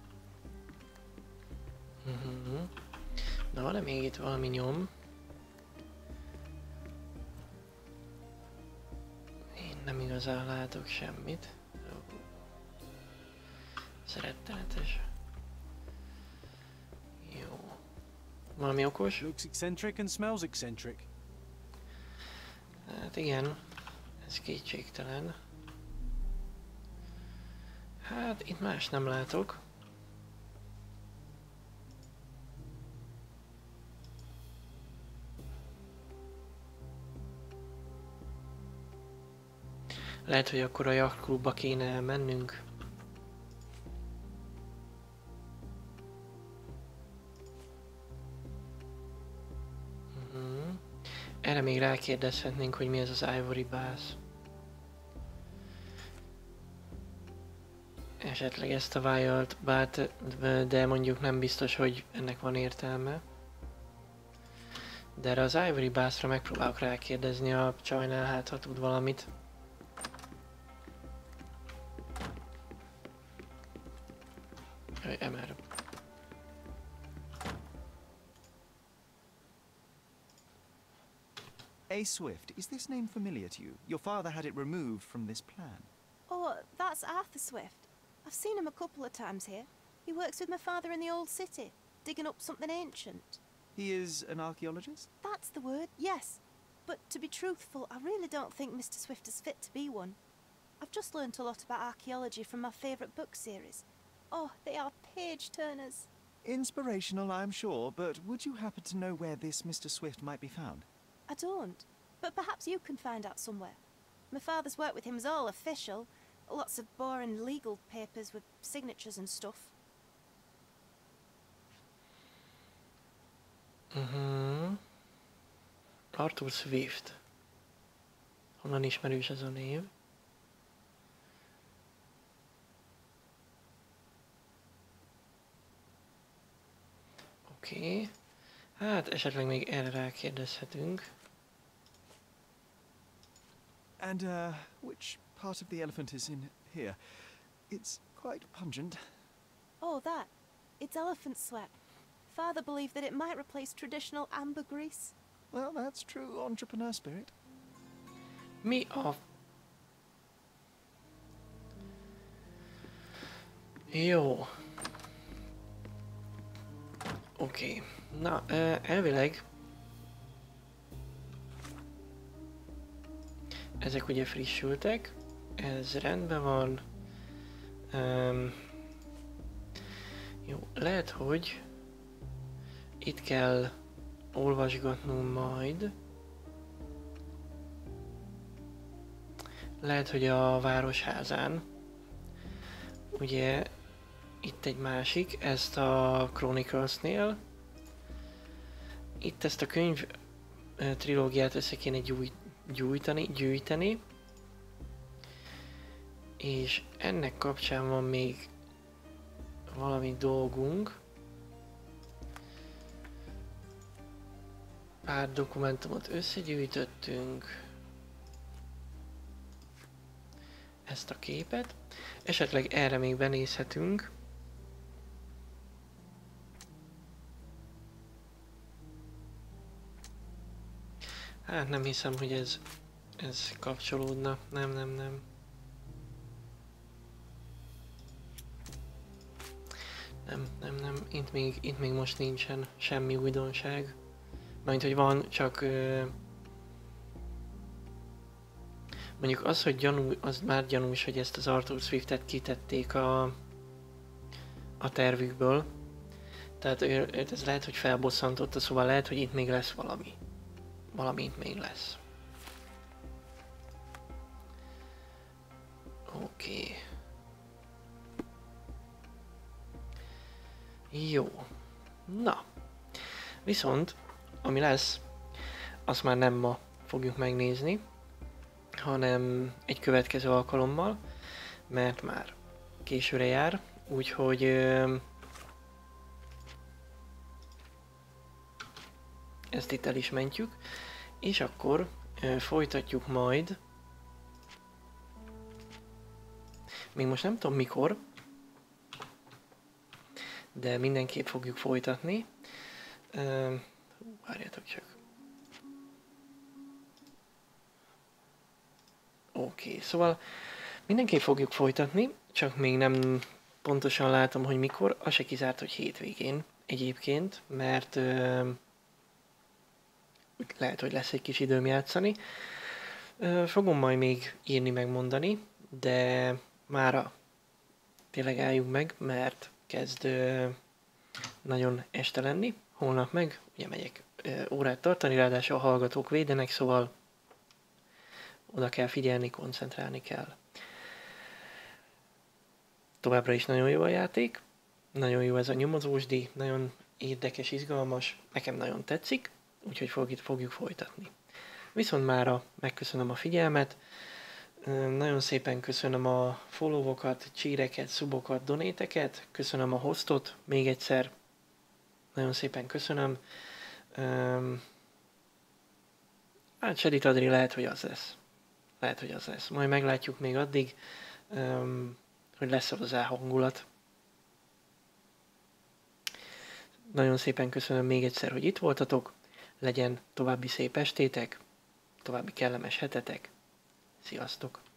Mm-hmm. Na, de még itt valami nyom. Én nem igazán látok semmit. Ez rettenetes. Jó. Valami okos? Looks eccentric and smells eccentric. Hát igen, ez kétségtelen. Hát itt más nem látok. Lehet, hogy akkor a jachtklubba kéne elmennünk. Uh-huh. Erre még rákérdezhetnénk, hogy mi ez az Ivory Bass. Esetleg ezt a Wild Bat, de mondjuk nem biztos, hogy ennek van értelme. De erre az Ivory Bassra megpróbálok rákérdezni a csajnál, hát ha tud valamit. Emer. A. Swift, is this name familiar to you? Your father had it removed from this plan. Oh, that's Arthur Swift. I've seen him a couple of times here. He works with my father in the old city, digging up something ancient. He is an archaeologist? That's the word, yes. But to be truthful, I really don't think Mister Swift is fit to be one. I've just learnt a lot about archaeology from my favourite book series. Oh, they are page-turners. Inspirational, I'm sure, but would you happen to know where this Mister Swift might be found? I don't, but perhaps you can find out somewhere. My father's work with him is all official. Lots of boring legal papers with signatures and stuff. Uh-huh. Arthur Swift. Honnan ismerős ez a név? Oké. Okay. Hát esetleg még erre rákérdezhetünk. And uh, which part of the elephant is in here? It's quite pungent. Oh, that. It's elephant sweat. Father believed that it might replace traditional ambergris. Well, that's true entrepreneur spirit. Mi a... Jó. Oké. Okay. Na, elvileg... Ezek ugye frissültek. Ez rendben van. Um, jó, lehet, hogy... Itt kell olvasgatnunk majd. Lehet, hogy a városházán. Ugye itt egy másik, ezt a Chronicles-nél. Itt ezt a könyv uh, trilógiát össze kéne gyújt, gyújtani, gyűjteni. És ennek kapcsán van még valami dolgunk. Pár dokumentumot összegyűjtöttünk. Ezt a képet. Esetleg erre még benézhetünk. Hát nem hiszem, hogy ez, ez kapcsolódna. Nem, nem, nem. Nem, nem, nem. Itt még, itt még most nincsen semmi újdonság. Mert hogy van, csak... Uh, mondjuk az, hogy gyanú, az már gyanús, hogy ezt az Arthur Swiftet kitették a, a tervükből. Tehát ő, őt ez lehet, hogy felbosszantotta, szóval lehet, hogy itt még lesz valami. Valami itt még lesz. Oké. Okay. Jó. Na. Viszont, ami lesz, azt már nem ma fogjuk megnézni, hanem egy következő alkalommal, mert már későre jár, úgyhogy ö, ezt itt el is mentjük, és akkor ö, folytatjuk majd, még most nem tudom mikor, de mindenképp fogjuk folytatni. Ö, várjátok csak. Oké, okay, szóval mindenképp fogjuk folytatni, csak még nem pontosan látom, hogy mikor, az se kizárt, hogy hétvégén. egyébként, mert ö, lehet, hogy lesz egy kis időm játszani. Ö, fogom majd még írni, megmondani, de mára tényleg álljunk meg, mert kezd ö, nagyon este lenni. Holnap meg ugye megyek ö, órát tartani, ráadásul a hallgatók védenek, szóval oda kell figyelni, koncentrálni kell. Továbbra is nagyon jó a játék, nagyon jó ez a nyomozósdi, nagyon érdekes, izgalmas, nekem nagyon tetszik, úgyhogy fog, fogjuk folytatni. Viszont mára megköszönöm a figyelmet, nagyon szépen köszönöm a followokat, csíreket, subokat, donéteket, köszönöm a hostot még egyszer, nagyon szépen köszönöm. Hát Sedit Adri lehet, hogy az lesz. Lehet, hogy az lesz. Majd meglátjuk még addig, hogy lesz hozzá hangulat. Nagyon szépen köszönöm még egyszer, hogy itt voltatok. Legyen további szép estétek, további kellemes hetetek. Sziasztok!